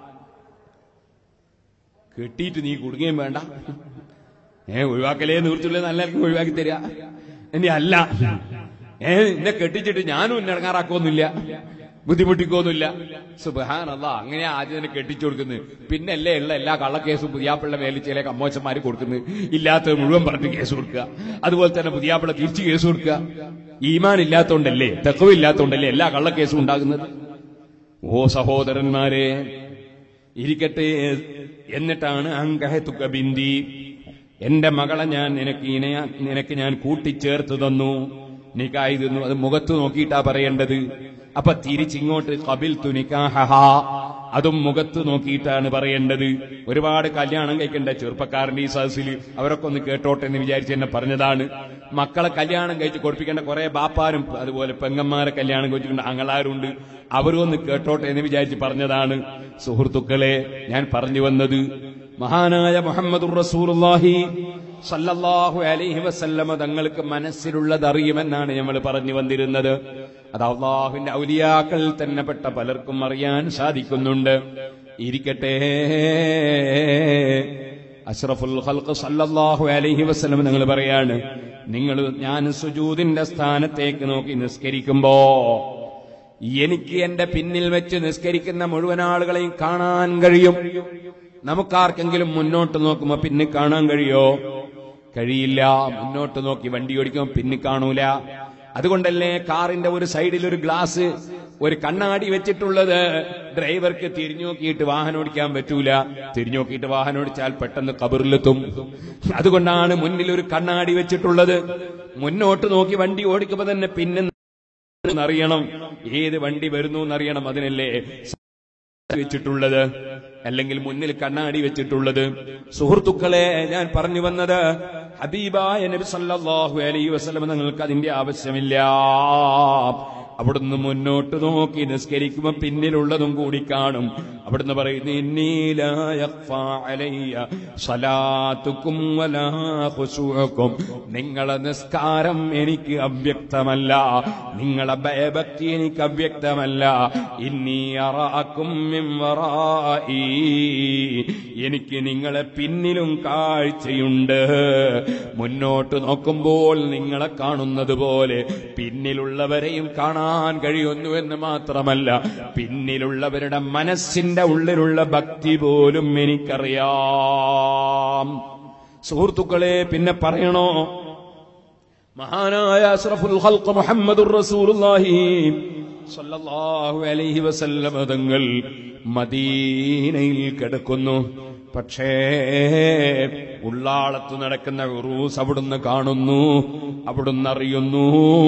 കെട്ടിയിട്ട് നീ കുടുങ്ങുകയും വേണ്ട, ഏ ഒഴിവാക്കലേ നിവൃത്തിയുള്ള നല്ല ഒഴിവാക്കി തരിക. ഇനി അല്ല ഏ എന്നെ കെട്ടിച്ചിട്ട് ഞാനും എന്നെ ഇടങ്ങാറാക്കൊന്നുമില്ല, ബുദ്ധിമുട്ടിക്കൊന്നുമില്ല. സുബ്ഹാനല്ലാഹ്, അങ്ങനെ ആദ്യം തന്നെ കെട്ടിച്ചു കൊടുക്കുന്നത്. പിന്നെ അല്ലേ ഉള്ള എല്ലാ കള്ളക്കേസും പുതിയാപ്പിള്ള മേലിൽ ചില കമ്മോച്ചന്മാര് കൊടുക്കുന്നത്. ഇല്ലാത്തത് മുഴുവൻ പറഞ്ഞ് കേസ് കൊടുക്കുക. അതുപോലെ തന്നെ പുതിയാപ്പിള്ള തിരിച്ച് കേസ് കൊടുക്കുക. ഈമാൻ ഇല്ലാത്തോണ്ടല്ലേ, തഖ്വ ഇല്ലാത്തോണ്ടല്ലേ എല്ലാ കള്ളക്കേസും ഉണ്ടാകുന്നത്. ഓ സഹോദരന്മാരെ, ഇരിക്കട്ടെ. എന്നിട്ടാണ് അങ്കഹതുക ബിന്ദി, എന്റെ മകളെ ഞാൻ നിനക്ക് ഇണയാ നിനക്ക് ഞാൻ കൂട്ടിച്ചേർത്ത് തന്നു, നിക്കാഹ് തന്നു. അത് മുഖത്ത് നോക്കിയിട്ടാ പറയേണ്ടത്. അപ്പൊ തിരിച്ചിങ്ങോട്ട് ഖബിൽതു നിക്കാഹഹാ, അതും മുഖത്ത് നോക്കിയിട്ടാണ് പറയേണ്ടത്. ഒരുപാട് കല്യാണം കഴിക്കേണ്ട ചെറുപ്പക്കാരന്റെ ഈ സദസ്സിൽ അവരൊക്കെ ഒന്ന് കേട്ടോട്ടെ എന്ന് വിചാരിച്ച് എന്നെ പറഞ്ഞതാണ്. മക്കളെ കല്യാണം കഴിച്ച് കൊടുപ്പിക്കേണ്ട കുറെ ബാപ്പാരും അതുപോലെ പെങ്ങന്മാരെ കല്യാണം കഴിച്ചിട്ടുണ്ട് ആങ്ങളാരുണ്ട്, അവരും ഒന്ന് കേട്ടോട്ടെ എന്ന് വിചാരിച്ച് പറഞ്ഞതാണ്. സുഹൃത്തുക്കളെ, ഞാൻ പറഞ്ഞു വന്നത് മഹാനായ മുഹമ്മദുർ റസൂലുള്ളാഹി സല്ലല്ലാഹു അലൈഹി വസല്ലമ തങ്ങൾക്ക് മനസ്സിലുള്ളത് അറിയുമെന്നാണ് നമ്മൾ പറഞ്ഞു വന്നിരുന്നത്. അത് അല്ലാഹുവിന്റെ ഔലിയാക്കൾ തന്നെ പെട്ട പലർക്കും അറിയാൻ സാധിക്കുന്നുണ്ട്. ഇരിക്കട്ടെ, അഷ്റഫുൽ ഖൽഖ് സല്ലല്ലാഹു അലൈഹി വസല്ലം നിങ്ങൾ പറയാണ്, നിങ്ങൾ ഞാൻ സുജൂദിന്റെ സ്ഥാനത്തേക്ക് നോക്കി നിസ്കരിക്കുമ്പോ എനിക്ക് എന്റെ പിന്നിൽ വെച്ച് നിസ്കരിക്കുന്ന മുഴുവൻ ആളുകളെയും കാണാൻ കഴിയും. നമുക്കാർക്കെങ്കിലും മുന്നോട്ട് നോക്കുമ്പോ പിന്നെ കാണാൻ കഴിയോ? കഴിയില്ല. മുന്നോട്ട് നോക്കി വണ്ടി ഓടിക്കുമ്പോൾ പിന്നിൽ കാണൂല. അതുകൊണ്ടല്ലേ കാറിന്റെ ഒരു സൈഡിൽ ഒരു ഗ്ലാസ്, ഒരു കണ്ണാടി വെച്ചിട്ടുള്ളത്. ഡ്രൈവർക്ക് തിരിഞ്ഞു നോക്കിയിട്ട് വാഹനം ഓടിക്കാൻ പറ്റൂല. തിരിഞ്ഞു നോക്കിയിട്ട് വാഹനം ഓടിച്ചാൽ പെട്ടെന്ന് ഖബറിലെത്തും. അതുകൊണ്ടാണ് മുന്നിൽ ഒരു കണ്ണാടി വെച്ചിട്ടുള്ളത്. മുന്നോട്ട് നോക്കി വണ്ടി ഓടിക്കുമ്പോൾ തന്നെ പിന്നെ അറിയണം, ഏത് വണ്ടി വരുന്നു എന്നറിയണം. അതിനല്ലേ വെച്ചിട്ടുള്ളത്, അല്ലെങ്കിൽ മുന്നിൽ കണ്ണാടി വെച്ചിട്ടുള്ളത്. സുഹൃത്തുക്കളെ, ഞാൻ പറഞ്ഞു വന്നത് ഹബീബായ നബി സല്ലല്ലാഹു അലൈഹി വസല്ലം നിങ്ങൾക്ക് അതിന്റെ ആവശ്യമില്ല. അവിടുന്ന് മുന്നോട്ട് നോക്കി നിസ്കരിക്കുമ്പോൾ പിന്നിലുള്ളതും കൂടി കാണും. അവിടുന്ന് പറയുന്നു, ഇന്നീ ലാ യഖ്ഫാ അലയ്യ സ്വലാത്തുക്കും വലാ ഖുശൂഉക്കും. നിങ്ങളെ നിസ്കാരം എനിക്ക് അവ്യക്തമല്ല, നിങ്ങളെ ഭയഭക്തി എനിക്ക് അവ്യക്തമല്ല. ഇന്നീ അറാക്കും മിൻ വറാഇ, എനിക്ക് നിങ്ങളെ പിന്നിലും കാഴ്ചയുണ്ട്. മുന്നോട്ട് നോക്കുമ്പോൾ നിങ്ങളെ കാണുന്നത് പോലെ പിന്നിലുള്ളവരെയും കാണാൻ കഴിയുന്നുവെന്ന് മാത്രമല്ല, പിന്നിലുള്ളവരുടെ മനസ്സിന്റെ ഉള്ളിലുള്ള ഭക്തി പോലും എനിക്കറിയാം. സുഹൃത്തുക്കളെ, പിന്നെ പറയണോ, മഹാനായ അഷ്റഫുൽ ഖൽഖ് മുഹമ്മദുർ റസൂലുള്ളാഹി സ്വല്ലല്ലാഹു അലൈഹി വസല്ലം തങ്ങൾ മദീനയിൽ കിടക്കുന്നു. പക്ഷേ ഉള്ളാളത്ത് നടക്കുന്ന ഉറൂസ് അവിടുന്ന് കാണുന്നു, അവിടുന്ന് അറിയുന്നു.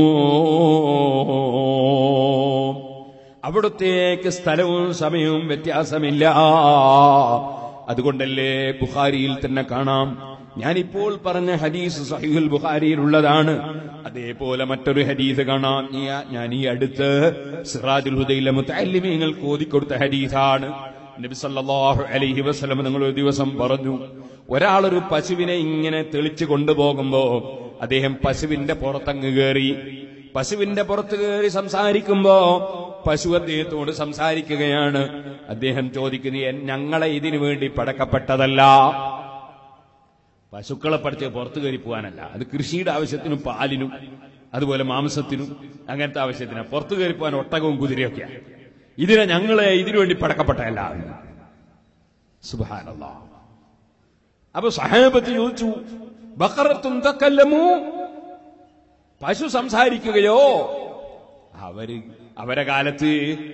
അവിടുത്തേക്ക് സ്ഥലവും സമയവും വ്യത്യാസമില്ല. അതുകൊണ്ടല്ലേ ബുഖാരിയിൽ തന്നെ കാണാം, ഞാനിപ്പോൾ പറഞ്ഞ ഹദീസ് സഹീഹുൽ ബുഖാരിയിലുള്ളതാണ്. അതേപോലെ മറ്റൊരു ഹദീസ് കാണാം, ഞാൻ ഈ അടുത്ത് സിറാജുൽ ഹുദയിലെ മുതഅല്ലിമീങ്ങൾക്ക് ഓതിക്കൊടുത്ത ഹദീസാണ്. നബി സല്ലല്ലാഹു അലൈഹി വസല്ലം നിങ്ങൾ ഒരു ദിവസം പറഞ്ഞു, ഒരാളൊരു പശുവിനെ ഇങ്ങനെ തെളിച്ചു കൊണ്ടുപോകുമ്പോ അദ്ദേഹം പശുവിന്റെ പുറത്തങ്ങ് കയറി. പശുവിന്റെ പുറത്ത് കയറി സംസാരിക്കുമ്പോ പശു അദ്ദേഹത്തോട് സംസാരിക്കുകയാണ്. അദ്ദേഹം ചോദിക്കുന്നത്, ഞങ്ങളെ ഇതിനു വേണ്ടി പടക്കപ്പെട്ടതല്ല, പശുക്കളെ പഠിച്ച് പുറത്തു കയറി പോകാനല്ല, അത് കൃഷിയുടെ ആവശ്യത്തിനും പാലിനും അതുപോലെ മാംസത്തിനും അങ്ങനത്തെ ആവശ്യത്തിനാ പുറത്തു കയറി പോകാൻ ഒട്ടകവും കുതിരയൊക്കെയാണ്. ഇതിനെ ഞങ്ങളെ ഇതിനു വേണ്ടി പടക്കപ്പെട്ടതല്ല. സുബ്ഹാനല്ലാഹ്. അപ്പൊ സഹാബത്ത് ചോദിച്ചു, ബഖറത്തുൻ തകല്ലമു, പശു സംസാരിക്കുകയോ? അവര് അവരെ കാലത്ത്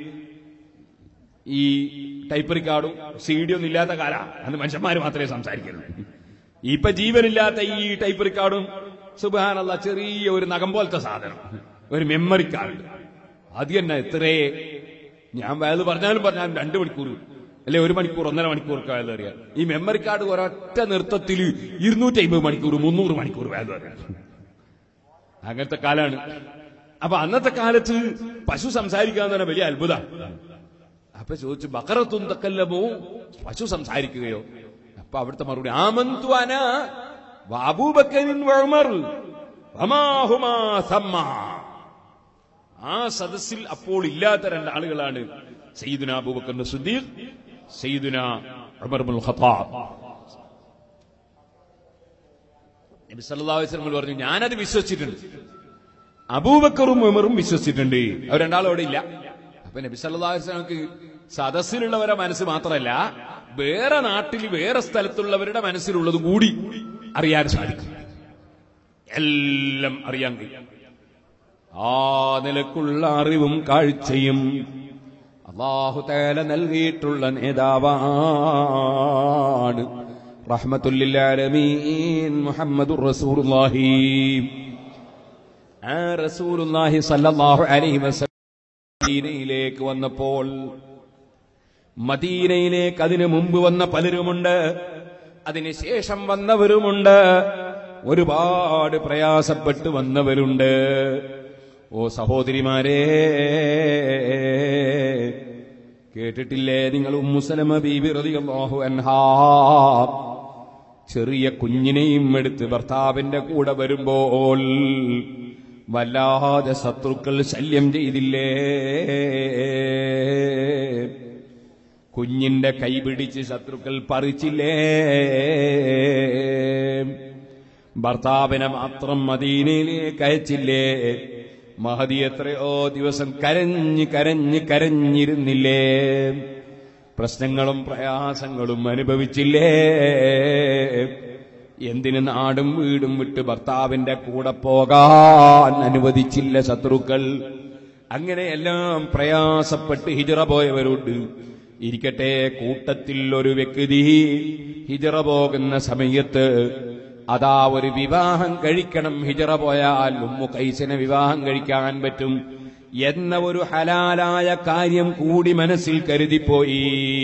ഈ ടൈപ്പ് റിക്കാർഡും സീഡിയൊന്നും ഇല്ലാത്ത കാലാ, അന്ന് മനുഷ്യന്മാര് മാത്രമേ സംസാരിക്കുള്ളൂ. ഇപ്പൊ ജീവനില്ലാത്ത ഈ ടൈപ്പ് റിക്കാർഡും സുബ്ഹാനല്ലാഹ് ചെറിയ ഒരു നഖം പോലത്തെ സാധനം, ഒരു മെമ്മറി കാർഡ്, അത് തന്നെ എത്രേ. ഞാൻ വയത് പറഞ്ഞാലും പറഞ്ഞാലും രണ്ടു മണിക്കൂർ അല്ലെ ഒരു മണിക്കൂർ ഒന്നര മണിക്കൂർ വയത് അറിയാം. ഈ മെമ്മറി കാർഡ് ഒരൊറ്റ നൃത്തത്തിൽ ഇരുന്നൂറ്റി അമ്പത് മണിക്കൂർ മുന്നൂറ് മണിക്കൂർ വയത് അറിയാം. അങ്ങനത്തെ കാലാണ്. അപ്പൊ അന്നത്തെ കാലത്ത് പശു സംസാരിക്കാന്ന് പറഞ്ഞാൽ വലിയ അത്ഭുതം. അപ്പൊ ചോദിച്ചു, ബഖറത്തുൻ തകല്ലമു, പശു സംസാരിക്കുകയോ? അപ്പൊ അവിടുത്തെ മറുപടി, ആമന്തു അന വഅബൂബക്കറിൻ വഉമർ വമാ ഹുമാ സമ്മ. ആ സദസ്സിൽ അപ്പോൾ ഇല്ലാത്ത രണ്ടാളുകളാണ് സയ്യിദുനാ അബൂബക്കർ സിദ്ദീഖ്, സയ്യിദുനാ ഉമർ ഇബ്നുൽ ഖത്താബ്. നബി സല്ലല്ലാഹു അലൈഹി വസല്ലം പറഞ്ഞു, ഞാനത് വിശ്വസിച്ചിട്ടുണ്ട്, അബൂബക്കറും ഉമറും വിശ്വസിച്ചിട്ടുണ്ട്. അവർ രണ്ടാളും അവിടെ ഇല്ല. അപ്പൊ നബി സല്ലല്ലാഹു അലൈഹി വസല്ലമക്ക് സദസ്സിലുള്ളവരെ മനസ്സ് മാത്രമല്ല, വേറെ നാട്ടിൽ വേറെ സ്ഥലത്തുള്ളവരുടെ മനസ്സിലുള്ളത് കൂടി അറിയാൻ സാധിക്കും, എല്ലാം അറിയാൻ കഴിയും. ആ നിലക്കുള്ള അറിവും കാഴ്ചയും അല്ലാഹു തആല നൽകിയിട്ടുള്ള നേതാവാണ് റഹ്മത്തുൽ ലിൽ ആലമീൻ മുഹമ്മദുർ റസൂലുള്ളാഹി. ആ റസൂലുള്ളാഹി സ്വല്ലല്ലാഹു അലൈഹി വസല്ലം മദീനയിലേക്ക് വന്നപ്പോൾ, മദീനയിലേക്ക് അതിനു മുമ്പ് വന്ന പലരുമുണ്ട്, അതിനുശേഷം വന്നവരുമുണ്ട്, ഒരുപാട് പ്രയാസപ്പെട്ട് വന്നവരുണ്ട്. ഓ സഹോദരിമാരെ, കേട്ടിട്ടില്ലേ നിങ്ങൾ ഉമ്മു സലമ ബീബി റളിയല്ലാഹു അൻഹാ ചെറിയ കുഞ്ഞിനെയും എടുത്ത് ഭർത്താവിന്റെ കൂടെ വരുമ്പോൾ വല്ലാതെ ശത്രുക്കൾ ശല്യം ചെയ്തില്ലേ? കുഞ്ഞിന്റെ കൈ പിടിച്ച് ശത്രുക്കൾ പറിച്ചില്ലേ? ഭർത്താവിനെ മാത്രം മദീനയിലേക്ക് അയച്ചില്ലേ? മഹദി എത്രയോ ദിവസം കരഞ്ഞ് കരഞ്ഞ് കരഞ്ഞിരുന്നില്ലേ? പ്രശ്നങ്ങളും പ്രയാസങ്ങളും അനുഭവിച്ചില്ലേ? എന്തിന് നാടും വീടും വിട്ട് ഭർത്താവിന്റെ കൂടെ പോകാൻ അനുവദിച്ചില്ല ശത്രുക്കൾ. അങ്ങനെയെല്ലാം പ്രയാസപ്പെട്ട് ഹിജ്റ പോയവരുണ്ട്. ഇരിക്കട്ടെ, കൂട്ടത്തിൽ ഒരു വ്യക്തി ഹിജ്റ പോകുന്ന സമയത്ത് അതാ ഒരു വിവാഹം കഴിക്കണം. ഹിജ്റ പോയാൽ ഉമ്മു ഖൈസിനെ വിവാഹം കഴിക്കാൻ പറ്റും എന്ന ഒരു ഹലാലായ കാര്യം കൂടി മനസ്സിൽ കരുതിപ്പോയി.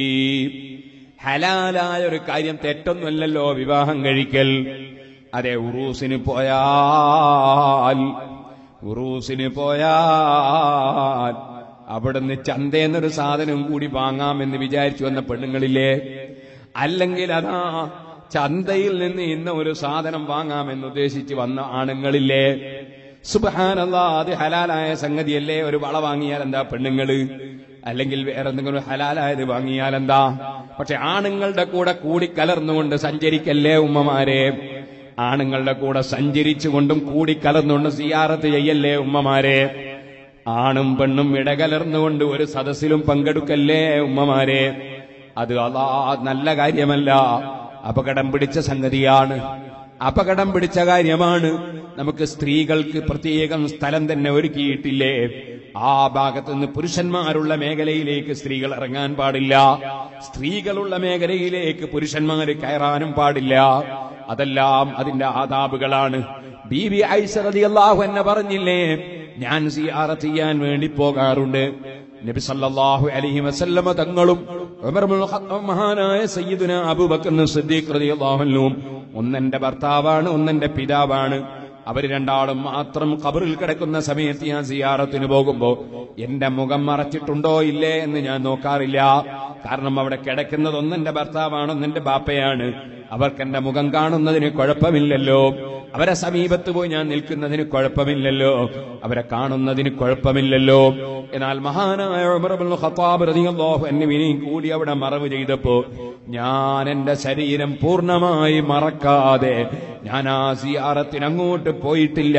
ഹലാലായ ഒരു കാര്യം തെറ്റൊന്നുമല്ലല്ലോ വിവാഹം കഴിക്കൽ. അതെ, ഉറൂസിന് പോയാൽ ഉറൂസിന് പോയാൽ അവിടുന്ന് ചന്തയെന്നൊരു സാധനം കൂടി വാങ്ങാമെന്ന് വിചാരിച്ചു വന്ന പെണ്ണുങ്ങളില്ലേ? അല്ലെങ്കിൽ അതാ ചന്തയിൽ നിന്ന് ഇന്ന ഒരു സാധനം വാങ്ങാമെന്ന് ഉദ്ദേശിച്ച് വന്ന ആണുങ്ങളില്ലേ? സുബ്ഹാനല്ലാഹ്, അത് ഹലാലായ സംഗതിയല്ലേ? ഒരു വള വാങ്ങിയാൽ എന്താ പെണ്ണുങ്ങള്? അല്ലെങ്കിൽ വേറെ എന്തെങ്കിലും ഹലാലായത് വാങ്ങിയാൽ എന്താ? പക്ഷെ ആണുങ്ങളുടെ കൂടെ കൂടി കലർന്നുകൊണ്ട് സഞ്ചരിക്കല്ലേ ഉമ്മമാരെ? ആണുങ്ങളുടെ കൂടെ സഞ്ചരിച്ചുകൊണ്ടും കൂടി കലർന്നുകൊണ്ട് സിയാറത്ത് ചെയ്യല്ലേ ഉമ്മമാരെ? ആണും പെണ്ണും ഇടകലർന്നുകൊണ്ട് ഒരു സദസ്സിലും പങ്കെടുക്കല്ലേ ഉമ്മമാരെ? അത് അല്ലാ നല്ല കാര്യമല്ല, അപകടം പിടിച്ച സംഗതിയാണ്, അപകടം പിടിച്ച കാര്യമാണ്. നമുക്ക് സ്ത്രീകൾക്ക് പ്രത്യേകം സ്ഥലം തന്നെ ഒരുക്കിയിട്ടില്ലേ? ആ ഭാഗത്തുനിന്ന് പുരുഷന്മാരുള്ള മേഖലയിലേക്ക് സ്ത്രീകൾ ഇറങ്ങാൻ പാടില്ല, സ്ത്രീകളുള്ള മേഖലയിലേക്ക് പുരുഷന്മാര് കയറാനും പാടില്ല. അതെല്ലാം അതിന്റെ ആദാബുകളാണ്. ബീബി ആയിഷ റളിയല്ലാഹു അൻഹ പറഞ്ഞില്ലേ, ഞാൻ സിയാറത്ത് ചെയ്യാൻ വേണ്ടി പോകാറുണ്ട്. നബി സല്ലല്ലാഹു അലൈഹി വസല്ലമ തങ്ങളും ഉമർ ഇബ്നുൽ ഖത്താബ് മഹാനായ സയ്യിദുനാ അബൂബക്കർ സിദ്ദീഖ് റളിയല്ലാഹു അൻഹു ഒന്നെന്റെ ഭർത്താവാണ്, ഒന്നെന്റെ പിതാവാണ്. അവർ രണ്ടാളും മാത്രം ഖബറിൽ കിടക്കുന്ന സമയത്ത് ഞാൻ സിയാറത്തിന് പോകുമ്പോ എന്റെ മുഖം മറച്ചിട്ടുണ്ടോ ഇല്ലേ എന്ന് ഞാൻ നോക്കാറില്ല. കാരണം അവിടെ കിടക്കുന്നത് ഒന്നെന്റെ ഭർത്താവാണ്, ഒന്നെന്റെ ബാപ്പയാണ്. അവർക്ക് എന്റെ മുഖം കാണുന്നതിന് കുഴപ്പമില്ലല്ലോ, അവരെ സമീപത്ത് പോയി ഞാൻ നിൽക്കുന്നതിന് കുഴപ്പമില്ലല്ലോ, അവരെ കാണുന്നതിന് കുഴപ്പമില്ലല്ലോ. എന്നാൽ മഹാനായ ഉമർ ഇബ്നുൽ ഖത്താബ് റളിയല്ലാഹു അൻഹുവിനെയും കൂടി അവിടെ മറവ് ചെയ്തപ്പോ ഞാൻ എന്റെ ശരീരം പൂർണ്ണമായി മറക്കാതെ ഞാൻ ആ സിയാറത്തിന് അങ്ങോട്ട് പോയിട്ടില്ല.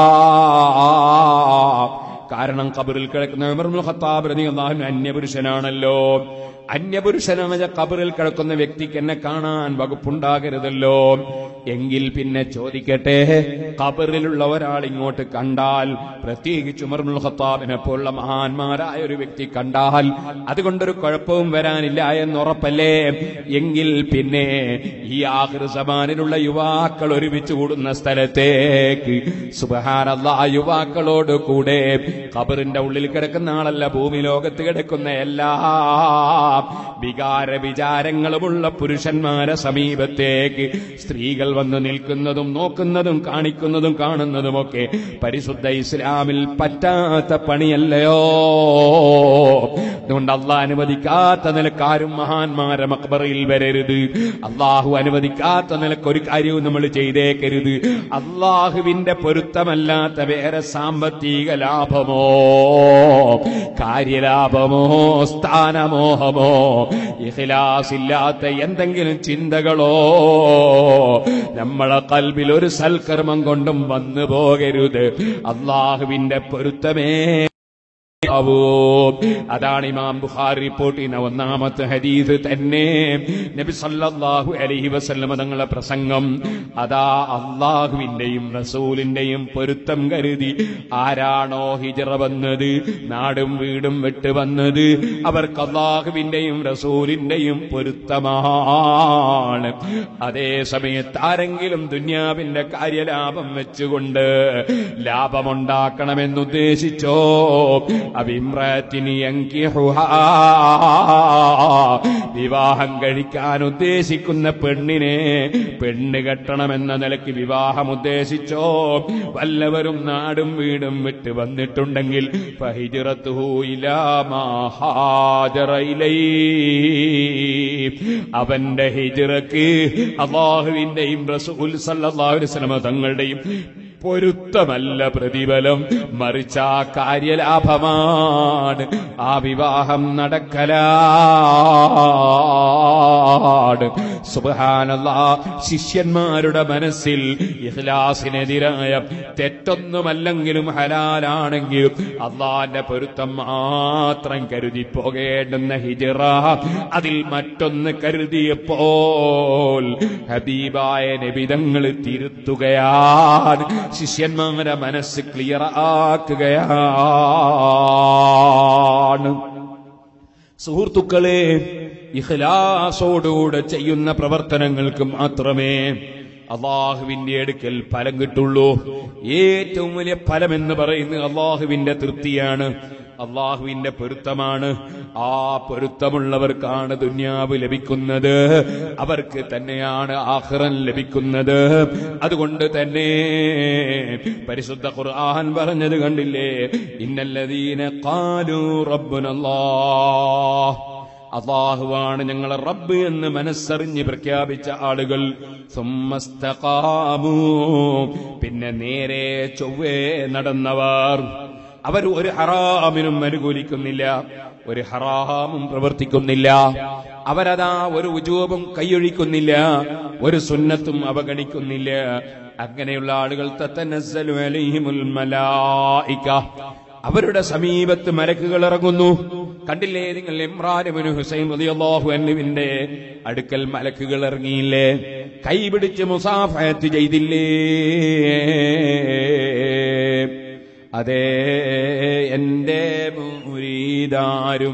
കാരണം ഖബറിൽ കിടക്കുന്ന ഉമർ ഇബ്നുൽ ഖത്താബ് റളിയല്ലാഹു അൻഹു അന്യപുരുഷനാണല്ലോ. അന്യപുരുഷനായ ഖബറിൽ കിടക്കുന്ന വ്യക്തിക്ക് എന്നെ കാണാൻ വകുപ്പുണ്ടാകരുതല്ലോ. എങ്കിൽ പിന്നെ ചോദിക്കട്ടെ, ഖബറിലുള്ള ഒരാൾ ഇങ്ങോട്ട് കണ്ടാൽ, പ്രത്യേകിച്ച് ഉമർ ഇബ്നുൽ ഖത്താബിനെ പോലുള്ള മഹാന്മാരായ ഒരു വ്യക്തി കണ്ടാൽ അതുകൊണ്ടൊരു കുഴപ്പവും വരാനില്ല എന്നുറപ്പല്ലേ? എങ്കിൽ പിന്നെ ഈ ആഖിർ സമാനിലുള്ള യുവാക്കൾ ഒരുമിച്ച് കൂടുന്ന സ്ഥലത്തേക്ക് സുബ്ഹാനല്ലാഹ് യുവാക്കളോട് കൂടെ ഖബറിന്റെ ഉള്ളിൽ കിടക്കുന്ന ആളല്ല, ഭൂമി ലോകത്ത് കിടക്കുന്ന എല്ലാ വികാര വിചാരങ്ങളുമുള്ള പുരുഷന്മാരെ സമീപത്തേക്ക് സ്ത്രീകൾ വന്ന് നിൽക്കുന്നതും നോക്കുന്നതും കാണിക്കുന്നതും കാണുന്നതുമൊക്കെ പരിശുദ്ധ ഇസ്ലാമിൽ പറ്റാത്ത പണിയല്ലയോ? അതുകൊണ്ട് അള്ളാഹ് അനുവദിക്കാത്ത നിലക്കാരും മഹാന്മാരെ മഖ്ബറയിൽ വരരുത്. അള്ളാഹു അനുവദിക്കാത്ത നിലക്കൊരു കാര്യവും നമ്മൾ ചെയ്തേക്കരുത്. അള്ളാഹുവിന്റെ പൊരുത്തമല്ലാത്ത വേറെ സാമ്പത്തിക ലാഭമോ കാര്യലാഭമോ സ്ഥാനമോഹമോ ഇഖ്ലാസില്ലാത്ത എന്തെങ്കിലും ചിന്തകളോ നമ്മളെ ഖൽബിൽ ഒരു സൽക്കർമ്മം കൊണ്ടും വന്നു പോകരുത്. അള്ളാഹുവിന്റെ പൊരുത്തമേ. അതാണ് ഇമാം ബുഖാരി റിപ്പോർട്ട് ചെയ്യുന്ന ഒന്നാമത്തെ ഹദീസ് തന്നെ. നബി സല്ലല്ലാഹു അലൈഹി വസല്ലം തങ്ങളുടെ പ്രസംഗം അതാ അള്ളാഹുവിന്റെയും റസൂലിന്റെയും പൊരുത്തം കരുതി ആരാണോ ഹിജ്റ വന്നത്, നാടും വീടും വിട്ട് വന്നത്, അവർക്ക് അള്ളാഹുവിന്റെയും റസൂലിന്റെയും പൊരുത്തമാണ്. അതേ സമയത്ത് ആരെങ്കിലും ദുന്യാവിന്റെ കാര്യലാഭം വെച്ചുകൊണ്ട് ലാഭമുണ്ടാക്കണമെന്നുദ്ദേശിച്ചോ അബിമ്രാത്തിനി യൻകിഹുഹാ, വിവാഹം കഴിക്കാൻ ഉദ്ദേശിക്കുന്ന പെണ്ണിനെ പെണ്ണ് കെട്ടണമെന്ന നിലയ്ക്ക് വിവാഹം ഉദ്ദേശിച്ചോ വല്ലവരും നാടും വീടും വിട്ട് വന്നിട്ടുണ്ടെങ്കിൽ ഫഹിജ്റത്തുഹു ഇലാ മാ ഹാജറ ഇലൈഹി, അവന്റെ ഹിജ്റക്ക് അല്ലാഹുവിന്റെയും റസൂൽ സല്ലല്ലാഹു അലൈഹി വസല്ലം തങ്ങളുടെയും പൊരുത്തമല്ല പ്രതിഫലം, മറിച്ച് ആ കാര്യലാഭമാണ്, ആ വിവാഹം നടക്കലാണ്. സുബ്ഹാനല്ലാഹ്, ശിഷ്യന്മാരുടെ മനസ്സിൽ ഇഖ്ലാസിനെതിരായ തെറ്റൊന്നുമല്ലെങ്കിലും ഹലാലാണെങ്കിലും അള്ളാന്റെ പൊരുത്തം മാത്രം കരുതി പോകേണ്ടുന്ന ഹിജ്റ അതിൽ മറ്റൊന്ന് കരുതിയപ്പോൾ ഹബീബായ നബിതങ്ങൾ തിരുത്തുകയാണ്, ശിഷ്യന്മാരെ മനസ്സ് ക്ലിയർ ആക്കുകയാണ്. സുഹൃത്തുക്കളെ, ഇഖ്ലാസോടുകൂടെ ചെയ്യുന്ന പ്രവർത്തനങ്ങൾക്ക് മാത്രമേ അള്ളാഹുവിന്റെ അടുക്കൽ ഫലം കിട്ടുള്ളൂ. ഏറ്റവും വലിയ ഫലം എന്ന് പറയുന്നത് അള്ളാഹുവിന്റെ തൃപ്തിയാണ്, അള്ളാഹുവിന്റെ പൊരുത്തമാണ്. ആ പൊരുത്തമുള്ളവർക്കാണ് ദുന്യാവ് ലഭിക്കുന്നത്, അവർക്ക് തന്നെയാണ് ആഖിറൻ ലഭിക്കുന്നത്. അതുകൊണ്ട് തന്നെ പരിശുദ്ധ ഖുർആൻ പറഞ്ഞത് കണ്ടില്ലേ, ഇന്നല്ലദീന ഖാലൂ റബ്ബുനല്ലാഹ്, അല്ലാഹുവാണ് ഞങ്ങളെ റബ്ബ് എന്ന് മനസ്സറിഞ്ഞ് പ്രഖ്യാപിച്ച ആളുകൾ, സുമ്മസ്തഖാമൂ, പിന്നെ നേരെ ചൊവ്വേ നടന്നവർ, അവർ ഒരു ഹറാമിനും അനുകൂലിക്കുന്നില്ല, ഒരു ഹറാമും പ്രവർത്തിക്കുന്നില്ല, അവരതാ ഒരു ഉജൂബും കൈയൊഴിക്കുന്നില്ല, ഒരു സുന്നത്തും അവഗണിക്കുന്നില്ല. അങ്ങനെയുള്ള ആളുകൾ തതനസ്സലു അലൈഹിമുൽ മലായിക, അവരുടെ സമീപത്ത് മലക്കുകൾ ഇറങ്ങുന്നു. കണ്ടില്ലേ നിങ്ങൾ, ഇമ്രാൻ ഇബ്നു ഹുസൈൻ റളിയല്ലാഹു അൻഹുവിന്റെ അടുക്കൽ മലക്കുകൾ ഇറങ്ങിയില്ലേ, കൈപിടിച്ച് മുസാഫഹത്ത് ചെയ്തില്ലേ? അതേ, എന്റെ മുരീദാരും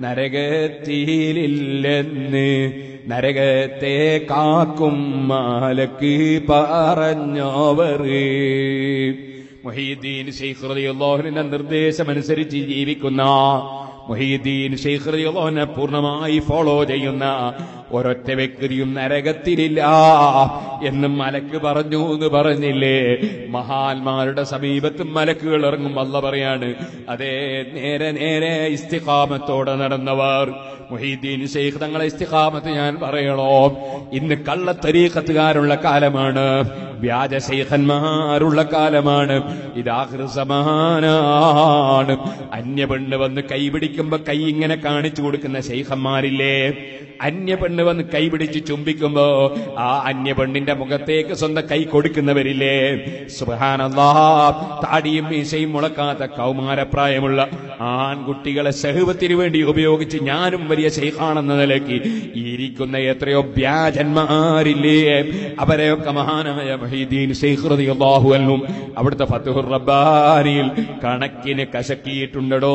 നരകത്തിലില്ലെന്ന് നരകത്തെ കാക്കും മാലക്ക് പറഞ്ഞവർ. മുഹീദ്ദീൻ ശൈഖ് റളിയല്ലാഹു അൻഹുവിന്റെ നിർദ്ദേശമനുസരിച്ച് ജീവിക്കുന്ന, മുഹീദ്ദീൻ ശൈഖ് റളിയല്ലാഹു അൻഹു പൂർണ്ണമായി ഫോളോ ചെയ്യുന്ന ഒരൊറ്റ വ്യക്തിയും നരകത്തിലില്ല എന്ന് മലക്ക് പറഞ്ഞു എന്ന് പറഞ്ഞില്ലേ? മഹാന്മാരുടെ സമീപത്ത് മലക്കുകൾ ഇറങ്ങും. അല്ലാഹു പറയാണ്, അതേ, നേരെ നേരെ ഇസ്തിഖാമത്തോടെ നടന്നവർ. മുഹീദ്ദീൻ ശൈഖ് തങ്ങളെ ഇസ്തിഖാമത്ത് ഞാൻ പറയണോ? ഇന്ന് കള്ളത്തരീഖത്തുകാരുള്ള കാലമാണ്, വ്യാജ ശൈഖന്മാരുള്ള കാലമാണ്, ഇത് ആഖിർ സമാനാണ്. അന്യ പെണ്ണ് വന്ന് കൈപിടിക്കുമ്പോ കൈ ഇങ്ങനെ കാണിച്ചു കൊടുക്കുന്ന ശൈഖന്മാരില്ലേ? അന്യ പെണ്ണ് വന്ന് കൈപിടിച്ച് ചുംബിക്കുമ്പോ ആ അന്യ പെണ്ണിന്റെ മുഖത്തേക്ക് സ്വന്തം കൈ കൊടുക്കുന്നവരില്ലേ? സുബ്ഹാനല്ലാഹ്, താടിയും മീശയും മുളക്കാത്ത കൗമാരപ്രായമുള്ള ആൺകുട്ടികളെ ശഹവത്തിന് വേണ്ടി ഉപയോഗിച്ച് ഞാനും വലിയ ശൈഖാണെന്ന നിലയ്ക്ക് ഇരിക്കുന്ന എത്രയോ വ്യാജന്മാരില്ലേ? അവരെയൊക്കെ മഹാനായ മുഹീദ്ദീൻ ശൈഖ് റളിയല്ലാഹു അൻഹു അവിടുത്തെ ഫത്ഹുർ റബ്ബാനിയിൽ കണക്കിന് കശക്കിയിട്ടുണ്ടോ.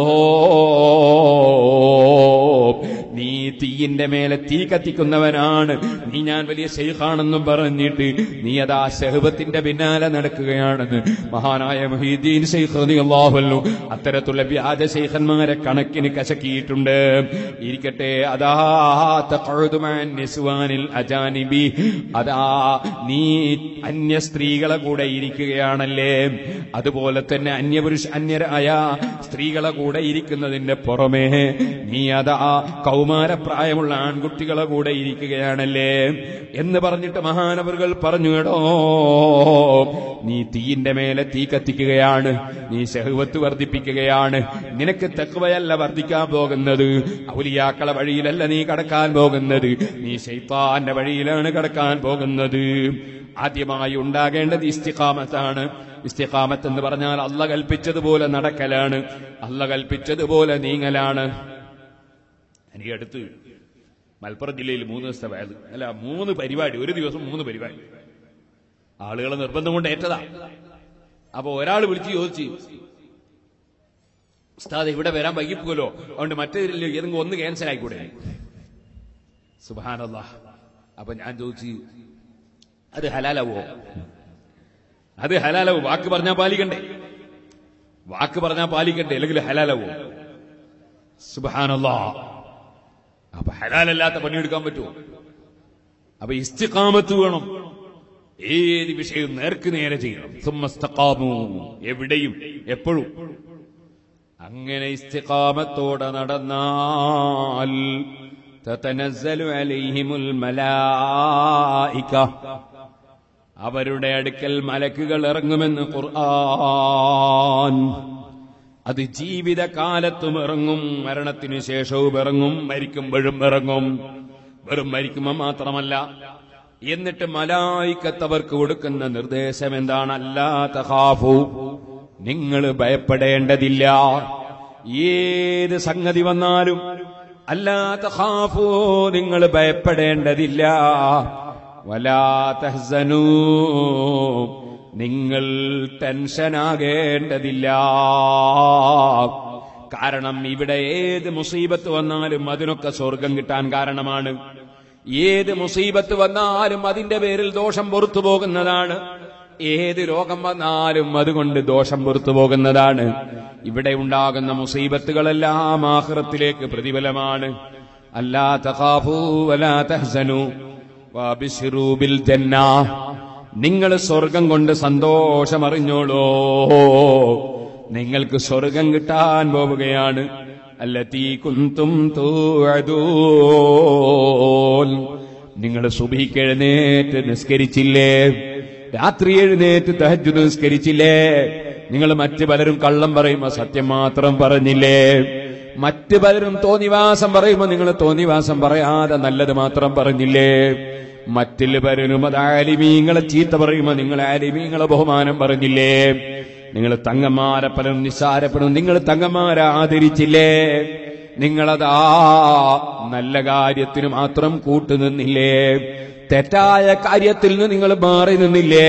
നീ തീയിന്റെ മേലെ തീ കത്തിക്കുന്നവനാണ്, നീ ഞാൻ വലിയ ശൈഖാണെന്നും പറഞ്ഞിട്ട് നീ അതാ ശഹവത്തിന്റെ പിന്നാലെ നടക്കുകയാണെന്ന് മഹാനായ മുഹീദ്ദീൻ ശൈഖ് റളിയല്ലാഹു അൻഹു അത്തരത്തിലുള്ള വ്യാജ ശൈഖന്മാരെ കണക്കിന് കശക്കിയിട്ടുണ്ട്. ഇരിക്കട്ടെ, അതാ തഖഉദു മഅൻ നിസ്വാനിൽ അജാനിബി, അതാ നീ അന്യ സ്ത്രീകളെ കൂടെ ഇരിക്കുകയാണല്ലേ? അതുപോലെ തന്നെ അന്യപുരുഷ അന്യരായ സ്ത്രീകളെ കൂടെ ഇരിക്കുന്നതിന്റെ പുറമേ നീ അതാ കൗമാരപ്രായമുള്ള ആൺകുട്ടികളെ കൂടെ ഇരിക്കുകയാണല്ലേ എന്ന് പറഞ്ഞിട്ട് മഹാനവറുകൾ പറഞ്ഞു, കേടോ, നീ തീയിന്റെ മേലെ തീ കത്തിക്കുകയാണ്, നീ ശഹവത്ത് വർദ്ധിപ്പിക്കുകയാണ്. നിനക്ക് തഖ്വയല്ല വർദ്ധിക്കാൻ പോകുന്നത്, ഔലിയാക്കളെ വഴിയിലല്ല നീ കടക്കാൻ പോകുന്നത്, നീ ശൈത്താന്റെ വഴിയിലാണ് കടക്കാൻ പോകുന്നത്. ആദ്യമായി ഉണ്ടാകേണ്ടത് ഇസ്തിഖാമത്താണ്. ഇസ്തിഖാമത്ത് എന്ന് പറഞ്ഞാൽ അല്ലാഹ് കൽപ്പിച്ചതുപോലെ നടക്കലാണ്, അല്ലാഹ് കൽപ്പിച്ചതുപോലെ നീങ്ങലാണ്. എനിക്ക് അടുത്ത് മലപ്പുറം ജില്ലയിൽ മൂന്ന് ദിവസത്തെ വയത്, അല്ല മൂന്ന് പരിപാടി, ഒരു ദിവസം മൂന്ന് പരിപാടി, ആളുകളെ നിർബന്ധം കൊണ്ട് ഏറ്റതാ. അപ്പൊ ഒരാൾ വിളിച്ച് ചോദിച്ചു, ഉസ്താദ് ഇവിടെ വരാൻ വൈകിപ്പോലോ, അതുകൊണ്ട് മറ്റേ ഏതെങ്കിലും ഒന്ന് ക്യാൻസൽ ആയിക്കൂടെ? സുബ്ഹാനല്ലാഹ്. അപ്പൊ ഞാൻ ചോദിച്ചു, അത് ഹലാലാവോ? അത് ഹലാലാവോ? വാക്ക് പറഞ്ഞാൽ പാലിക്കണ്ടേ, വാക്ക് പറഞ്ഞാൽ പാലിക്കണ്ടേ, അല്ലെങ്കിൽ ഹലാലാവോ? സുബ്ഹാനല്ലാഹ്. അപ്പൊ ഹലാലല്ലാത്ത പണിയെടുക്കാൻ പറ്റുമോ? അപ്പൊ ഇസ്തിഖാമത്ത് വേണം, ഏത് വിഷയവും നേർക്ക് നേരെ ചെയ്യണം. സുമ്മസ്തഖാമു, എവിടെയും എപ്പോഴും. അങ്ങനെ ഇസ്തിഖാമത്തോടെ നടന്നാൽ തതനസ്സലു അലൈഹിമുൽ മലായിക, അവരുടെ അടുക്കൽ മലക്കുകൾ ഇറങ്ങുമെന്ന് ഖുർആൻ. അത് ജീവിതകാലത്തും ഇറങ്ങും, മരണത്തിനു ശേഷവും ഇറങ്ങും, മരിക്കുമ്പോഴും ഇറങ്ങും. വെറും മരിക്കുമ്പോൾ മാത്രമല്ല. എന്നിട്ട് മലായികത്ത് അവർക്ക് കൊടുക്കുന്ന നിർദ്ദേശം എന്താണ്? അല്ലാ തഖാഫു, നിങ്ങൾ ഭയപ്പെടേണ്ടതില്ല. ഏത് സംഗതി വന്നാലും അല്ലാ തഖാഫു, നിങ്ങൾ ഭയപ്പെടേണ്ടതില്ല. വലാ തഹ്സനൂ, നിങ്ങൾ ടെൻഷനാകേണ്ടതില്ല. കാരണം ഇവിടെ ഏത് മുസീബത്ത് വന്നാലും അതിനൊക്കെ സ്വർഗം കിട്ടാൻ കാരണമാണ്. ഏത് മുസീബത്ത് വന്നാലും അതിന്റെ പേരിൽ ദോഷം പുറത്തു പോകുന്നതാണ്. ഏത് രോഗം വന്നാലും അതുകൊണ്ട് ദോഷം പുറത്തു പോകുന്നതാണ്. ഇവിടെ ഉണ്ടാകുന്ന മുസീബത്തുകളെല്ലാം ആഖിറത്തിലേക്ക് പ്രതിഫലമാണ്. അല്ലാ തഖാഫൂ വലാ തഹ്സനൂ വബിശ്ശിറൂ ബിൽ ജന്ന, നിങ്ങൾ സ്വർഗം കൊണ്ട് സന്തോഷമറിഞ്ഞോളൂ, നിങ്ങൾക്ക് സ്വർഗം കിട്ടാൻ പോവുകയാണ്. അല്ലതീ കുന്തും തൂഅദൂൻ, നിങ്ങൾ സുബ്ഹിക്ക് എഴുന്നേറ്റ് നിസ്കരിച്ചില്ലേ? രാത്രി എഴുന്നേറ്റ് തഹജ്ജുദ് നിസ്കരിച്ചില്ലേ? നിങ്ങൾ മറ്റു പലരും കള്ളം പറയുമ്പോ സത്യം മാത്രം പറഞ്ഞില്ലേ? മറ്റു പലരും തോന്നിവാസം പറയുമ്പോ നിങ്ങൾ തോന്നിവാസം പറയാതെ നല്ലത് മാത്രം പറഞ്ഞില്ലേ? മറ്റുള്ള പലരും അത് ആലിമീങ്ങളെ ചീത്ത പറയുമ്പോ നിങ്ങൾ ആലിമീങ്ങളെ ബഹുമാനം പറഞ്ഞില്ലേ? നിങ്ങൾ തങ്ങന്മാരെ പലരും നിസ്സാരപ്പെടും, നിങ്ങൾ തങ്ങന്മാരെ ആദരിച്ചില്ലേ? നിങ്ങളതാ നല്ല കാര്യത്തിന് മാത്രം കൂട്ടുനിന്നില്ലേ? തെറ്റായ കാര്യത്തിൽ നിന്ന് നിങ്ങൾ മാറി നിന്നില്ലേ?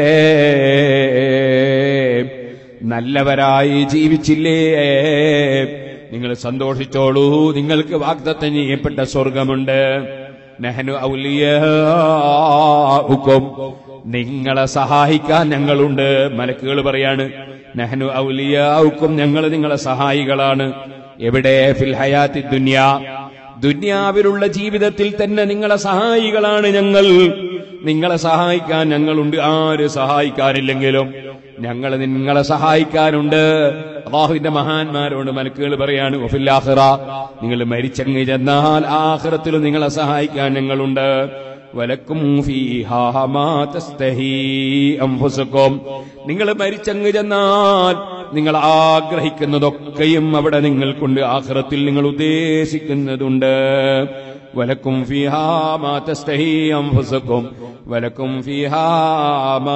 നല്ലവരായി ജീവിച്ചില്ലേ? നിങ്ങൾ സന്തോഷിച്ചോളൂ, നിങ്ങൾക്ക് വാഗ്ദത്തം ചെയ്യപ്പെട്ട സ്വർഗമുണ്ട്. നഹ്നു ഔലിയാഉകും, നിങ്ങളെ സഹായിക്കാൻ ഞങ്ങളുണ്ട്. മലക്കുകൾ പറയാണ്, നഹ്നു ഔലിയാഉകും, ഞങ്ങൾ നിങ്ങളെ സഹായികളാണ്. എവിടെ? ഫിൽ ഹയാത്തി ദുനിയാ, ദുനിയാവിലുള്ള ജീവിതത്തിൽ തന്നെ നിങ്ങളെ സഹായികളാണ് ഞങ്ങൾ. നിങ്ങളെ സഹായിക്കാൻ ഞങ്ങളുണ്ട്. ആര് സഹായിക്കാനില്ലെങ്കിലും ഞങ്ങൾ നിങ്ങളെ സഹായിക്കാനുണ്ട്. അല്ലാഹുവിന്റെ മഹാന്മാരോട് മലക്കുകൾ പറയാണ്, വഫിൽ ആഖിറ, നിങ്ങൾ മരിച്ചങ്ങ് ചെന്നാൽ ആഖിറത്തിൽ നിങ്ങളെ സഹായിക്കാൻ ഞങ്ങളുണ്ട്. വലക്കും ഫീഹാ മാ തസ്തഹി അൻഫുസുകും, നിങ്ങൾ മരിച്ചങ്ങ് ചെന്നാൽ നിങ്ങൾ ആഗ്രഹിക്കുന്നതൊക്കെയും അവിടെ നിങ്ങൾക്കുണ്ട്. ആഖിറത്തിൽ നിങ്ങൾ ഉദ്ദേശിക്കുന്നതുണ്ട്. വലക്കും ഫീഹാ മാ തസ്തഹി അൻഫുസുകും വലക്കും ഫീഹാ മാ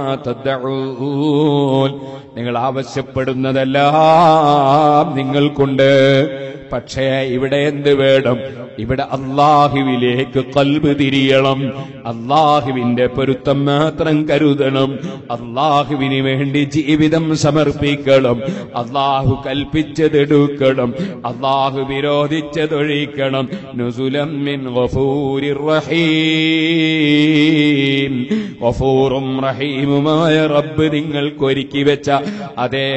തദ്ഉൻ, നിങ്ങൾ ആവശ്യപ്പെടുന്നതെല്ലാം നിങ്ങൾക്കുണ്ട്. പക്ഷേ ഇവിടെ എന്ത് വേണം? ഇവിടെ അല്ലാഹുവിലേക്ക് ഖൽബ് തിരിയണം, അല്ലാഹുവിന്റെ പൊരുത്തം മാത്രം കരുതണം, അല്ലാഹുവിന് വേണ്ടി ജീവിതം സമർപ്പിക്കണം, അല്ലാഹു കൽപ്പിച്ചതെടുക്കണം, അല്ലാഹു വിരോധിച്ചതൊഴിക്കണം. നുസുലം മിൻ ഗഫൂരിർ റഹീം, ഗഫൂറും റഹീമുമായ റബ്ബ് നിങ്ങൾക്കൊരുക്കി വെച്ച അതേ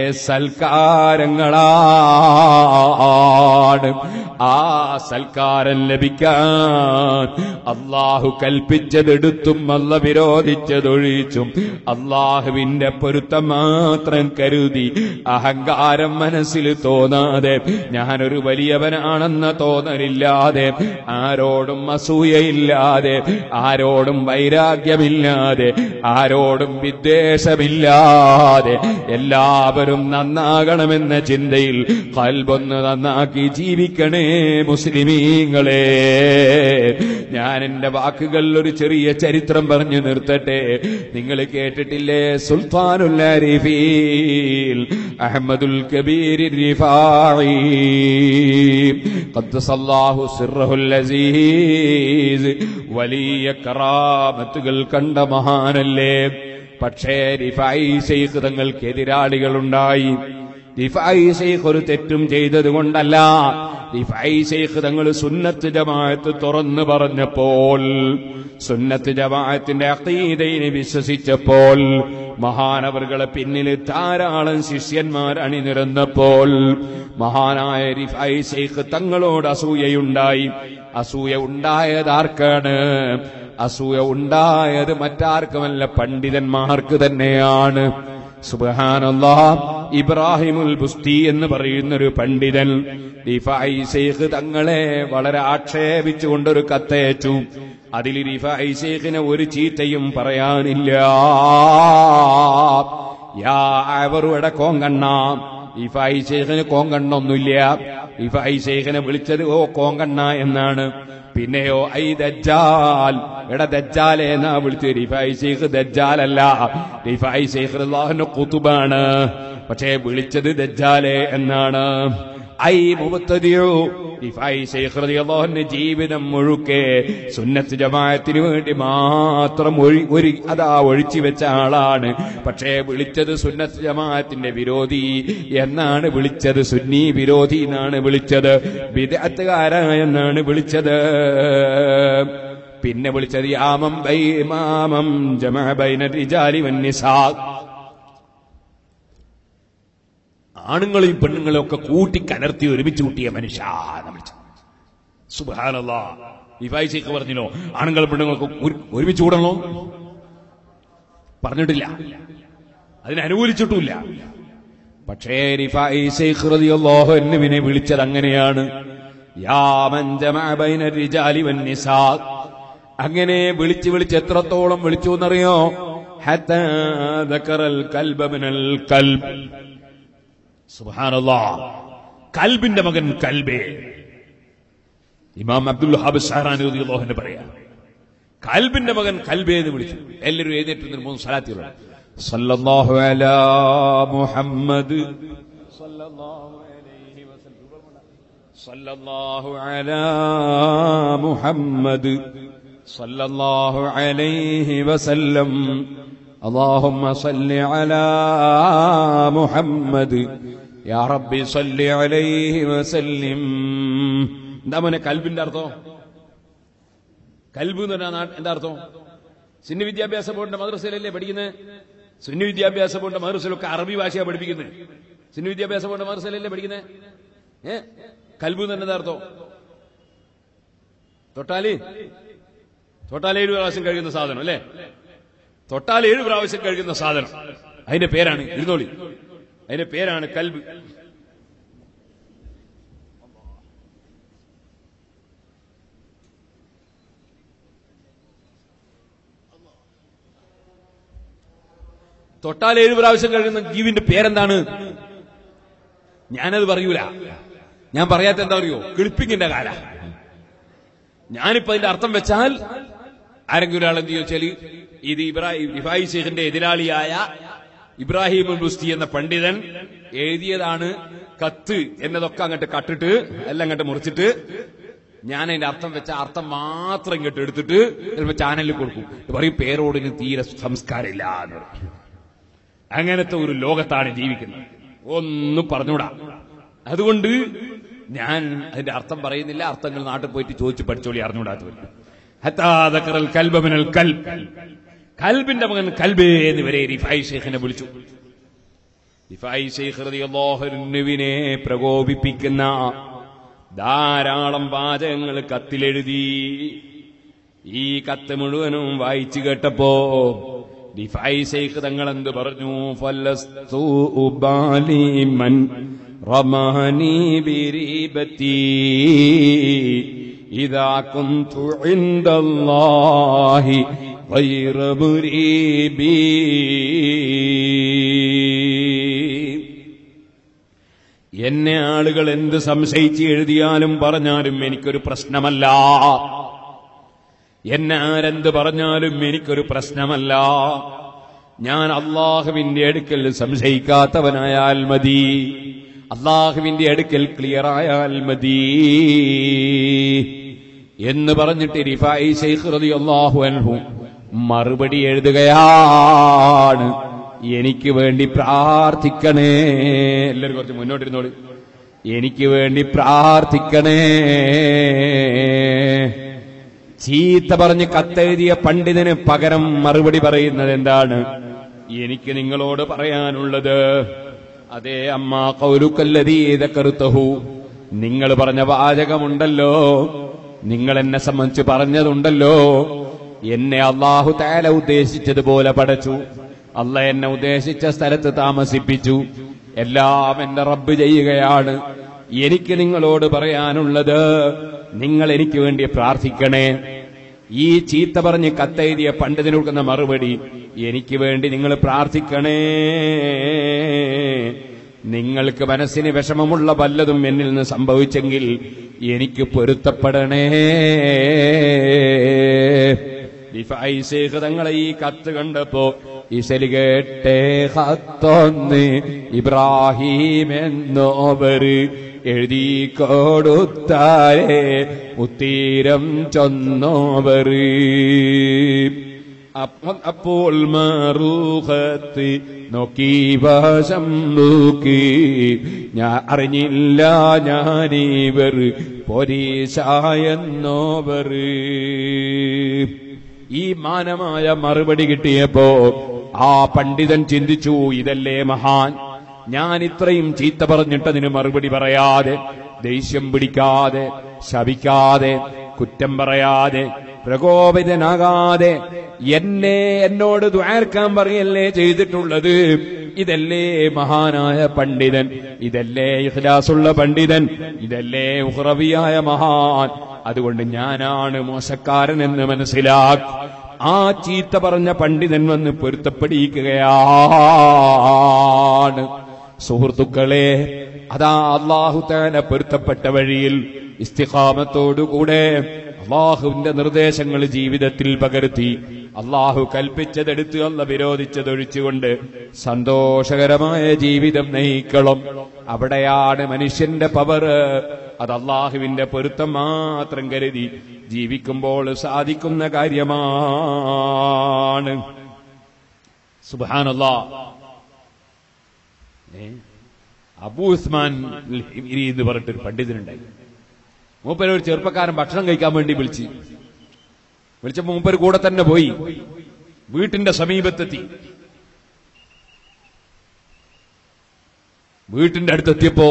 സൽക്കാരങ്ങളാണ്. ആ സൽക്കാരം ലഭിക്കാൻ അല്ലാഹു കൽപ്പിച്ചതെടുത്തും അല്ല വിരോധിച്ചതൊഴിച്ചും അല്ലാഹുവിന്റെ പൊരുത്തം മാത്രം കരുതി അഹങ്കാരം മനസ്സിൽ തോന്നാതെ, ഞാനൊരു വലിയവനാണെന്ന തോന്നലില്ലാതെ, ആരോടും അസൂയയില്ലാതെ, ആരോടും വൈരാഗ്യമില്ലാതെ, ആരോടും വിദ്വേഷമില്ലാതെ, എല്ലാവരും നന്നാകണമെന്ന ചിന്തയിൽ ഖൽബൊന്ന് നന്നാക്കി ജീവിക്കണേ മുസ്ലിമീങ്ങളെ. ഞാൻ എന്റെ വാക്കുകൾ ഒരു ചെറിയ ചരിത്രം പറഞ്ഞു നിർത്തട്ടെ. നിങ്ങൾ കേട്ടിട്ടില്ലേ സുൽത്താനുൽ ആരിഫീൻ അഹ്മദുൽ കബീർ റിഫാഈ ഖദ്ദസല്ലാഹു സിർറഹുൽ അസീസ്, വലിയ കറാമത്തുകൾ കണ്ട മഹാനല്ലേ. പക്ഷേ റിഫാഈ ശൈഖ് തങ്ങൾക്ക് എതിരാളികളുണ്ടായി. റിഫാഈ ശൈഖ് ഒരു തെറ്റും ചെയ്തത് കൊണ്ടല്ല, റിഫാഈ ശൈഖ് തങ്ങൾ സുന്നത്ത് ജമാഅത്ത് തുറന്നു പറഞ്ഞപ്പോൾ, സുന്നത്ത് ജമാഅത്തിന്റെ അഖീദയിൽ വിശ്വസിച്ചപ്പോൾ, മഹാനവറുകളെ പിന്നിൽ ധാരാളം ശിഷ്യന്മാർ അണിനിരന്നപ്പോൾ, മഹാനായ റിഫാഈ ശൈഖ് തങ്ങളോട് അസൂയയുണ്ടായി. അസൂയ ഉണ്ടായതാർക്കാണ്? അസൂയ ഉണ്ടായത് മറ്റാർക്കുമല്ല, പണ്ഡിതന്മാർക്ക് തന്നെയാണ്. സുബ്ഹാനല്ലാഹ്, ഇബ്രാഹിമുൽ ബുസ്തി എന്ന് പറയുന്നൊരു പണ്ഡിതൻ റിഫാഈ ശൈഖ് തങ്ങളെ വളരെ ആക്ഷേപിച്ചുകൊണ്ടൊരു കത്തയച്ചു. അതിൽ റിഫാഈ ശൈഖിനെ ഒരു ചീത്തയും പറയാനില്ല. യാ അവരുടെ കോങ്കണ്ണ, റിഫാഈ ശൈഖിന് കോങ്കണ്ണൊന്നുമില്ല. റിഫാഈ ശൈഖിനെ വിളിച്ചത് ഓ കോങ്കണ്ണ എന്നാണ്. പിന്നെയോ ഐ ദജ്ജാൽ, എടാ ദജ്ജാലെ എന്നാ വിളിച്ചത്. റിഫാഈ ശൈഖ് ദജ്ജാലല്ല, റിഫാഈ ശൈഖ് അല്ലാഹുവിന്റെ ഖുതുബാണ്. പക്ഷേ വിളിച്ചത് ദജ്ജാലെ എന്നാണ്. ഐ മുബ്തദിഉ റിഫായി ശൈഖ് റളിയല്ലാഹു അൻഹു ജീവിതം മുഴുക്കെ സുന്നത്ത് ജമാഅത്തിന് വേണ്ടി മാത്രം ഒരു അതാ ഒഴിച്ചു വെച്ച ആളാണ്. പക്ഷേ വിളിച്ചത് സുന്നത്ത് ജമാഅത്തിന്റെ വിരോധി എന്നാണ് വിളിച്ചത്, സുന്നി വിരോധി എന്നാണ് വിളിച്ചത്, ബിദ്അത്തുകാരനായെന്നാണ് വിളിച്ചത്. പിന്നെ വിളിച്ചത് യാമം ബൈമാമം ജമഅ ബൈന റിജാലി വന്നിസാ, ആണുങ്ങളെയും പെണ്ണുങ്ങളെയും ഒക്കെ കൂട്ടിക്കലർത്തി ഒരുമിച്ച് കൂട്ടിയ മനുഷ്യ. സുബ്ഹാനല്ലാഹ്. റിഫായി ശൈഖ് പറഞ്ഞല്ലോ ആണുങ്ങളും പെണ്ണുങ്ങളൊക്കെ ഒരുമിച്ച് കൂടണോ? പറഞ്ഞിട്ടില്ല, അതിനനുകൂലിച്ചിട്ടുമില്ല. പക്ഷേ റിഫായി ശൈഖ് റളിയല്ലാഹു അൻഹുവിനെ വിളിച്ചത് അങ്ങനെയാണ്, യാ മൻ ജമഅ ബൈന റിജാലി വന്നിസാ. അങ്ങനെ വിളിച്ച് വിളിച്ച് എത്രത്തോളം വിളിച്ചു എന്നറിയോ? ഹത്താ ദക്കറൽ കൽബ മിനൽ കൽബ്. സുബ്ഹാനല്ലാഹ്. കൽബിന്റെ മകൻ കൽബേ. ഇമാം അബ്ദുൽ വഹാബ് ശഹറാനി റളിയല്ലാഹു അൻഹു പറയാ, കൽബിന്റെ മകൻ കൽബേ എന്ന് വിളിച്ചു. എല്ലാവരും എഴുന്നേറ്റ് മൂന്ന് സലാത്തുകൾ. സല്ലല്ലാഹു അലാ മുഹമ്മദ് സല്ലല്ലാഹു അലൈഹി വസല്ലം, സല്ലല്ലാഹു അലാ മുഹമ്മദ് സല്ലല്ലാഹു അലൈഹി വസല്ലം, അല്ലാഹുമ്മ സല്ലി അലാ മുഹമ്മദ് യാ റബ്ബി സല്ലി അലൈഹി വസല്ലിം. എന്താ മോനെ കൽബിന്റെ അർത്ഥം? കൽബ് എന്ന് പറഞ്ഞാൽ എന്താ അർത്ഥം? സുന്നി വിദ്യാഭ്യാസ ബോർഡിന്റെ മദ്രസയിലല്ലേ പഠിക്കുന്നത്? സുന്നി വിദ്യാഭ്യാസ ബോർഡിന്റെ മദ്രസയിലൊക്കെ അറബി ഭാഷയാണ് പഠിപ്പിക്കുന്നത്. സുന്നി വിദ്യാഭ്യാസ ബോർഡിന്റെ മദ്രസയിലല്ലേ പഠിക്കുന്നത്? ഏ കൽബ് എന്ന് എന്താ അർത്ഥം? തൊട്ടാല് തൊട്ടാൽ ഏഴ് പ്രാവശ്യം കഴിക്കുന്ന സാധനം അല്ലേ? തൊട്ടാൽ ഏഴ് പ്രാവശ്യം കഴിക്കുന്ന സാധനം, അതിന്റെ പേരാണ്, ഇരുന്നോളി, അതിന്റെ പേരാണ് കൽബ്. തൊട്ടാൽ ഏഴ് പ്രാവശ്യം കഴിക്കുന്ന ജീവിന്റെ പേരെന്താണ്? ഞാനത് പറയൂല. ഞാൻ പറയാത്ത എന്താ അറിയോ? കിളിപ്പിങ്ങിന്റെ കാല. ഞാനിപ്പോ അതിന്റെ അർത്ഥം വെച്ചാൽ ആരെങ്കിലും ഒരാൾ എന്ത് ചോദിച്ചാൽ ഇത് ഇബ്രാഹിം റിഫായി ശൈഖിന്റെ എതിരാളിയായ ഇബ്രാഹിം ബുസ്തി എന്ന പണ്ഡിതൻ എഴുതിയതാണ് കത്ത് എന്നതൊക്കെ അങ്ങോട്ട് കട്ടിട്ട് എല്ലാം അങ്ങോട്ട് മുറിച്ചിട്ട് ഞാൻ അതിന്റെ അർത്ഥം വെച്ച അർത്ഥം മാത്രം ഇങ്ങോട്ട് എടുത്തിട്ട് ചിലപ്പോ ചാനലിൽ കൊടുക്കും. പറയും പേരോടിന് തീരെ സംസ്കാരമില്ല എന്ന് പറയും. അങ്ങനത്തെ ഒരു ലോകത്താണ് ജീവിക്കുന്നത്. ഒന്നും പറഞ്ഞൂടാ. അതുകൊണ്ട് ഞാൻ അതിന്റെ അർത്ഥം പറയുന്നില്ല. അർത്ഥങ്ങൾ നാട്ടിൽ പോയിട്ട് ചോദിച്ച് പഠിച്ചോളി, അറിഞ്ഞൂടാത്തവർ. കൽബിന്റെ മകൻ കൽബേ എന്ന് വരെ റിഫായി ശൈഖിനെ വിളിച്ചു. റിഫായി ശൈഖ് റളിയല്ലാഹു അൻഹുവിനെ പ്രകോപിപ്പിക്കുന്ന ധാരാളം വാചകങ്ങൾ കത്തിലെഴുതി. ഈ കത്ത് മുഴുവനും വായിച്ചു കേട്ടപ്പോ റിഫായി ശൈഖ് തങ്ങൾ എന്ത് പറഞ്ഞു? ഫലസ്തു ഉബാലിമൻ റമാനി ബിരീബത്തി ഇദാ കുന്തു ഇൻദല്ലാഹി ഗൈറ മുരീബി. എന്നെ ആളുകൾ എന്ത് സംശയിച്ച് എഴുതിയാലും പറഞ്ഞാലും എനിക്കൊരു പ്രശ്നമല്ല. എന്നെ ആരെന്ത് പറഞ്ഞാലും എനിക്കൊരു പ്രശ്നമല്ല. ഞാൻ അള്ളാഹുവിന്റെ അടുക്കൽ സംശയിക്കാത്തവനായാൽ മതി, അള്ളാഹുവിന്റെ അടുക്കൽ ക്ലിയറായാൽ മതി എന്ന് പറഞ്ഞിട്ട് റിഫായി ശൈഖ് റളിയല്ലാഹു അൻഹു മറുപടി എഴുതുകയാണ്, എനിക്ക് വേണ്ടി പ്രാർത്ഥിക്കണേ. എല്ലാവരും കുറച്ച് മുന്നോട്ടിരുന്നോളൂ. എനിക്ക് വേണ്ടി പ്രാർത്ഥിക്കണേ. ചീത്ത പറഞ്ഞ് കത്തെഴുതിയ പണ്ഡിതന് പകരം മറുപടി പറയുന്നത് എന്താണ്? എനിക്ക് നിങ്ങളോട് പറയാനുള്ളത്, അതേ അമ്മാ ഖൗലുക്കല്ലദീ ദകർതഹു, നിങ്ങൾ പറഞ്ഞ വാചകമുണ്ടല്ലോ, നിങ്ങൾ എന്നെ സംബന്ധിച്ച് പറഞ്ഞതുണ്ടല്ലോ, എന്നെ അല്ലാഹു തആല ഉദ്ദേശിച്ചതുപോലെ പടച്ചു, അല്ലാഹ് എന്നെ ഉദ്ദേശിച്ച സ്ഥലത്ത് താമസിപ്പിച്ചു, എല്ലാം എന്റെ റബ്ബ് ചെയ്യുകയാണ്. എനിക്ക് നിങ്ങളോട് പറയാനുള്ളത്, നിങ്ങൾ എനിക്ക് വേണ്ടി പ്രാർത്ഥിക്കണേ. ഈ ചീത്ത പറഞ്ഞ് കത്തെഴുതിയ പണ്ഡിതന് കൊടുക്കുന്ന മറുപടി, എനിക്ക് വേണ്ടി നിങ്ങൾ പ്രാർത്ഥിക്കണേ. നിങ്ങൾക്ക് മനസ്സിന് വിഷമമുള്ള വല്ലതും എന്നിൽ നിന്ന് സംഭവിച്ചെങ്കിൽ എനിക്ക് പൊരുത്തപ്പെടണേ. റിഫായി ശൈഖ് തങ്ങളെ ഈ കത്ത് കണ്ടപ്പോ ഇശല് കേട്ടേ ഹത്തൊന്ന് ഇബ്രാഹിം എന്നോവര് എഴുതി കൊടുത്താരേ ഉത്തീരം ചൊന്നോവർ. അപ്പോൾ മറൂഹത്ത് നോക്കി വശം നോക്കി ഞാൻ അറിഞ്ഞില്ല ഞാനിവർ പോരീശായെന്നോവർ. ഈ മാനമായ മറുപടി കിട്ടിയപ്പോ ആ പണ്ഡിതൻ ചിന്തിച്ചു, ഇതല്ലേ മഹാൻ, ഞാൻ ഇത്രയും ചീത്ത പറഞ്ഞിട്ടതിന് മറുപടി പറയാതെ, ദേഷ്യം പിടിക്കാതെ, ശപിക്കാതെ, കുറ്റം പറയാതെ, പ്രകോപിതനാകാതെ എന്നെ എന്നോട് ദുആർക്കാൻ പറയല്ലേ ചെയ്തിട്ടുള്ളത്. ഇതല്ലേ മഹാനായ പണ്ഡിതൻ, ഇതല്ലേ ഇഖ്ലാസുള്ള പണ്ഡിതൻ, ഇതല്ലേ ഉഖ്റവിയായ മഹാൻ. അതുകൊണ്ട് ഞാനാണ് മോശക്കാരൻ എന്ന് മനസ്സിലാക്കി ആ ചീത്ത പറഞ്ഞ പണ്ഡിതൻ വന്ന് പൊരുത്തപ്പെടിക്കുകയാണ്. സുഹൃത്തുക്കളെ, അതാ അല്ലാഹു തആല പൊരുത്തപ്പെട്ട വഴിയിൽ ഇസ്തിഖാമത്തോടുകൂടെ അല്ലാഹുവിന്റെ നിർദ്ദേശങ്ങൾ ജീവിതത്തിൽ പകർത്തി അല്ലാഹു കൽപ്പിച്ചതെടുത്ത് അല്ല വിരോധിച്ചതൊഴിച്ചുകൊണ്ട് സന്തോഷകരമായ ജീവിതം നയിക്കണം. അവിടെയാണ് മനുഷ്യന്റെ പവർ. അത് അല്ലാഹുവിന്റെ പൊരുത്തം മാത്രം കരുതി ജീവിക്കുമ്പോൾ സാധിക്കുന്ന കാര്യമാണ്. സുബ്ഹാനല്ലാഹ്. അബൂ ഉസ്മാൻ ഹിമിരി എന്ന് പറഞ്ഞിട്ടൊരു പണ്ഡിതനുണ്ടായി. മൂപ്പര് ഒരു ചെറുപ്പക്കാരൻ ഭക്ഷണം കഴിക്കാൻ വേണ്ടി വിളിച്ച് വിളിച്ചപ്പോ മൂപ്പര് കൂടെ തന്നെ പോയി. വീട്ടിന്റെ സമീപത്തെത്തി. വീട്ടിന്റെ അടുത്തെത്തിയപ്പോ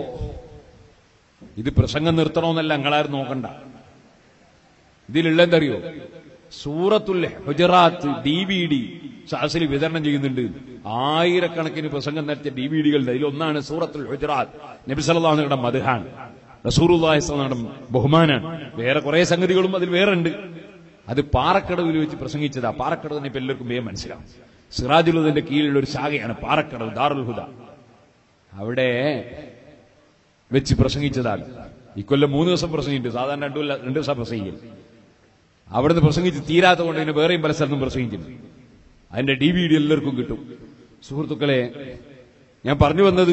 ഇത് പ്രസംഗം നിർത്തണമെന്നല്ല നിങ്ങളാരും നോക്കണ്ട. ഇതിലുള്ളെന്തറിയോ, സൂറത്തുൽ ഹുജറാത്ത് ഡി വി ഡി സാസിൽ വിതരണം ചെയ്യുന്നുണ്ട്. ആയിരക്കണക്കിന് പ്രസംഗം നടത്തിയ ഡി വി ഡികളുടെ അതിലൊന്നാണ് സൂറത്തുൽ ഹുജറാത്ത്. നബി സല്ലല്ലാഹു അലൈഹി വസല്ലം മദ്ഹാണ്, റസൂലുള്ളാഹി സ്വല്ലല്ലാഹു അലൈഹി വസല്ലം ബഹുമാനാണ്. വേറെ കുറെ സംഗതികളും അതിൽ വേറെ ഉണ്ട്. അത് പാറക്കടവിൽ വെച്ച് പ്രസംഗിച്ചതാ. പാറക്കടവ് തന്നെ ഇപ്പൊ എല്ലാവർക്കും വേഗം മനസ്സിലാവും. സിറാജുൽ ഹുദന്റെ കീഴിലുള്ള ഒരു ശാഖയാണ് പാറക്കടവ്, ദാറുൽ ഹുദ. അവിടെ വെച്ച് പ്രസംഗിച്ചതാണ്. ഇക്കൊല്ലം മൂന്ന് ദിവസം പ്രസംഗിച്ചിട്ടുണ്ട്. സാധാരണ രണ്ടു രണ്ടു ദിവസം പ്രസംഗിക്കും. അവിടുന്ന് പ്രസംഗിച്ച് തീരാത്ത കൊണ്ട് ഇതിന് വേറെയും പല സ്ഥലത്തും പ്രസംഗിക്കുന്നു. അതിന്റെ ഡി വി ഡി എല്ലാവർക്കും കിട്ടും. സുഹൃത്തുക്കളെ, ഞാൻ പറഞ്ഞു വന്നത്,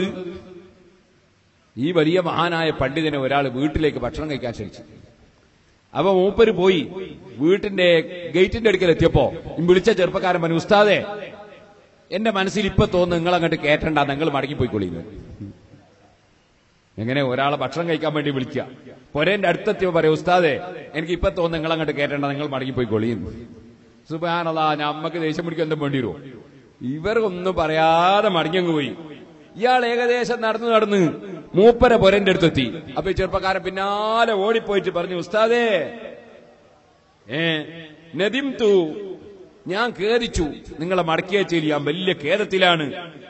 ഈ വലിയ മഹാനായ പണ്ഡിതനെ ഒരാൾ വീട്ടിലേക്ക് ഭക്ഷണം കഴിക്കാൻ ക്ഷണിച്ചു. അപ്പൊ മൂപ്പര് പോയി വീട്ടിന്റെ ഗേറ്റിന്റെ അടുക്കൽ എത്തിയപ്പോ വിളിച്ച ചെറുപ്പക്കാരൻ പറഞ്ഞു, ഉസ്താദേ, എന്റെ മനസ്സിൽ ഇപ്പൊ തോന്നുന്നു നിങ്ങൾ അങ്ങോട്ട് കേട്ടണ്ട, നിങ്ങൾ മടങ്ങിപ്പോയിക്കൊള്ളിന്ന്. എങ്ങനെ ഒരാളെ ഭക്ഷണം കഴിക്കാൻ വേണ്ടി വിളിക്കുക, പൊരേന്റെ അടുത്തെത്തിയപ്പോ പറയാം, ഉസ്താദേ, എനിക്ക് ഇപ്പൊ തോന്നുന്നു നിങ്ങൾ അങ്ങോട്ട് കേട്ടണ്ട, നിങ്ങൾ മടങ്ങിപ്പോയിക്കൊള്ളിന്ന്. സുബ്ഹാനല്ലാഹ്, നമ്മക്ക് ദേഷ്യം പിടിക്കാൻ എന്തും വേണ്ടി വരുമോ? ഇവർക്കൊന്നും പറയാതെ മടങ്ങിയങ്ങ് പോയി. ഇയാൾ ഏകദേശം നടന്നു നടന്ന് മൂപ്പര പൊരന്റെ അടുത്തെത്തി. അപ്പൊ ഈ ചെറുപ്പക്കാരൻ പിന്നാലെ ഓടിപ്പോയിട്ട് പറഞ്ഞു, ഉസ്താദേ, ഏ നദിംതു, ഞാൻ ഖേദിച്ചു, നിങ്ങളെ മടക്കിയച്ചേരി ഞാൻ വലിയ ഖേദത്തിലാണ്.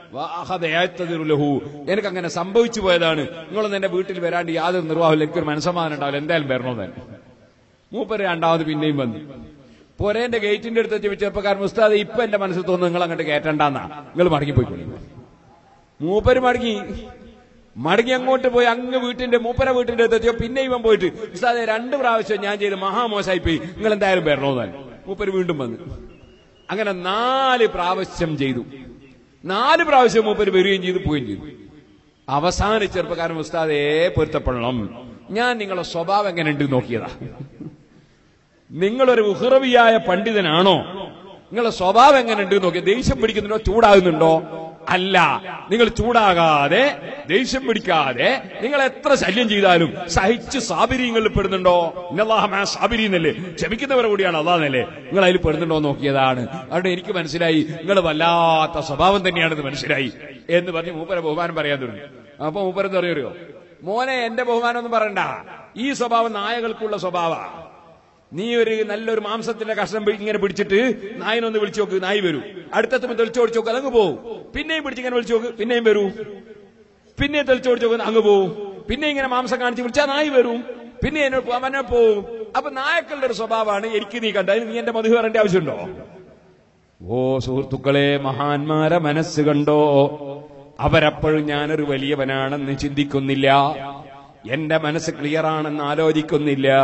എനിക്കങ്ങനെ സംഭവിച്ചു പോയതാണ്. നിങ്ങളൊന്നും എന്റെ വീട്ടിൽ വരാണ്ട് യാതൊരു നിർവാഹമില്ല, എനിക്കൊരു മനസ്സമാധാനം ഉണ്ടാവില്ല, എന്തായാലും വരണോ തന്നെ. മൂപ്പര് രണ്ടാമത് പിന്നെയും വന്നു. പൊരേന്റെ ഗേറ്റിന്റെ അടുത്ത് ചെറുപ്പക്കാരൻ, ഉസ്താദേ, ഇപ്പൊ എന്റെ മനസ്സിൽ തോന്നുന്നു നിങ്ങൾ അങ്ങോട്ട് കയറ്റണ്ടെന്നാ, നിങ്ങൾ മടങ്ങിപ്പോയിക്കൊള്ളി. മൂപ്പര് മടങ്ങി മടങ്ങി അങ്ങോട്ട് പോയി അങ്ങ് വീട്ടിന്റെ മൂപ്പര വീട്ടിന്റെ അടുത്തെത്തിയോ. പിന്നെ ഇവൻ പോയിട്ട്, ഉസ്താദേ, രണ്ട് പ്രാവശ്യം ഞാൻ ചെയ്ത് മഹാമോശമായി പോയി, നിങ്ങൾ എന്തായാലും വരണോന്നാണ്. മൂപ്പര് വീണ്ടും വന്നു. അങ്ങനെ നാല് പ്രാവശ്യം ചെയ്തു. നാല് പ്രാവശ്യം മൂപ്പര് വരികയും ചെയ്തു, പോവുകയും ചെയ്തു. അവസാന ചെറുപ്പക്കാരൻ, ഉസ്താദേ, പൊരുത്തപ്പെടണം, ഞാൻ നിങ്ങളെ സ്വഭാവം എങ്ങനെയുണ്ട് നോക്കിയതാ. നിങ്ങളൊരു ഉഖ്റവിയായ പണ്ഡിതനാണോ? നിങ്ങളുടെ സ്വഭാവം എങ്ങനെയുണ്ട് നോക്കിയ. ദേഷ്യം പിടിക്കുന്നുണ്ടോ, ചൂടാകുന്നുണ്ടോ? അല്ല. നിങ്ങൾ ചൂടാകാതെ, ദേഷ്യം പിടിക്കാതെ, നിങ്ങൾ എത്ര ശല്യം ചെയ്താലും സഹിച്ച് സാബിരീങ്ങളിൽ പെടുന്നുണ്ടോ? ഇന്നല്ലാഹ മഅ സാബിരീന്നല്ലേ, ക്ഷമിക്കുന്നവരെ കൂടിയാണ് അല്ലാഹുന്നല്ലേ, നിങ്ങൾ അതിൽ പെടുന്നുണ്ടോ നോക്കിയതാണ്. അതുകൊണ്ട് എനിക്ക് മനസ്സിലായി നിങ്ങൾ വല്ലാത്ത സ്വഭാവം തന്നെയാണെന്ന് മനസ്സിലായി എന്ന് പറഞ്ഞ് മൂപ്പരെ ബഹുമാനം പറയാൻ തുടങ്ങി. അപ്പൊ മൂപ്പരെന്ന് പറയോ, മോനെ, എന്റെ ബഹുമാനം ഒന്നും പറയണ്ട, ഈ സ്വഭാവം നായകൾക്കുള്ള സ്വഭാവ. നീ ഒരു നല്ലൊരു മാംസത്തിന്റെ കഷ്ണം ഇങ്ങനെ പിടിച്ചിട്ട് നായനൊന്ന് വിളിച്ചു നോക്ക്, നായി വരൂ. അടുത്തെത്തുമ്പോൾ തെളിച്ചു ഓടിച്ചു നോക്ക്, അതങ്ങ് പോവും. പിന്നെയും പിടിച്ചിങ്ങനെ വിളിച്ചു നോക്ക്, പിന്നെയും വരൂ. പിന്നെയും തെളിച്ചു ഓടിച്ചു നോക്ക്, അങ്ങ് പോവും. പിന്നെ ഇങ്ങനെ മാംസം കാണിച്ച് വിളിച്ചാൽ നായി വരും, പിന്നെ അവനെ പോവും. അപ്പൊ നായക്കളുടെ ഒരു സ്വഭാവമാണ് എനിക്ക് നീ കണ്ട. നീ എന്റെ മധു പറയേണ്ട ആവശ്യമുണ്ടോ? ഓ സുഹൃത്തുക്കളെ, മഹാന്മാരെ മനസ്സ് കണ്ടോ? അവരപ്പോഴും ഞാനൊരു വലിയവനാണെന്ന് ചിന്തിക്കുന്നില്ല, എന്റെ മനസ്സ് ക്ലിയറാണെന്ന് ആലോചിക്കുന്നില്ല.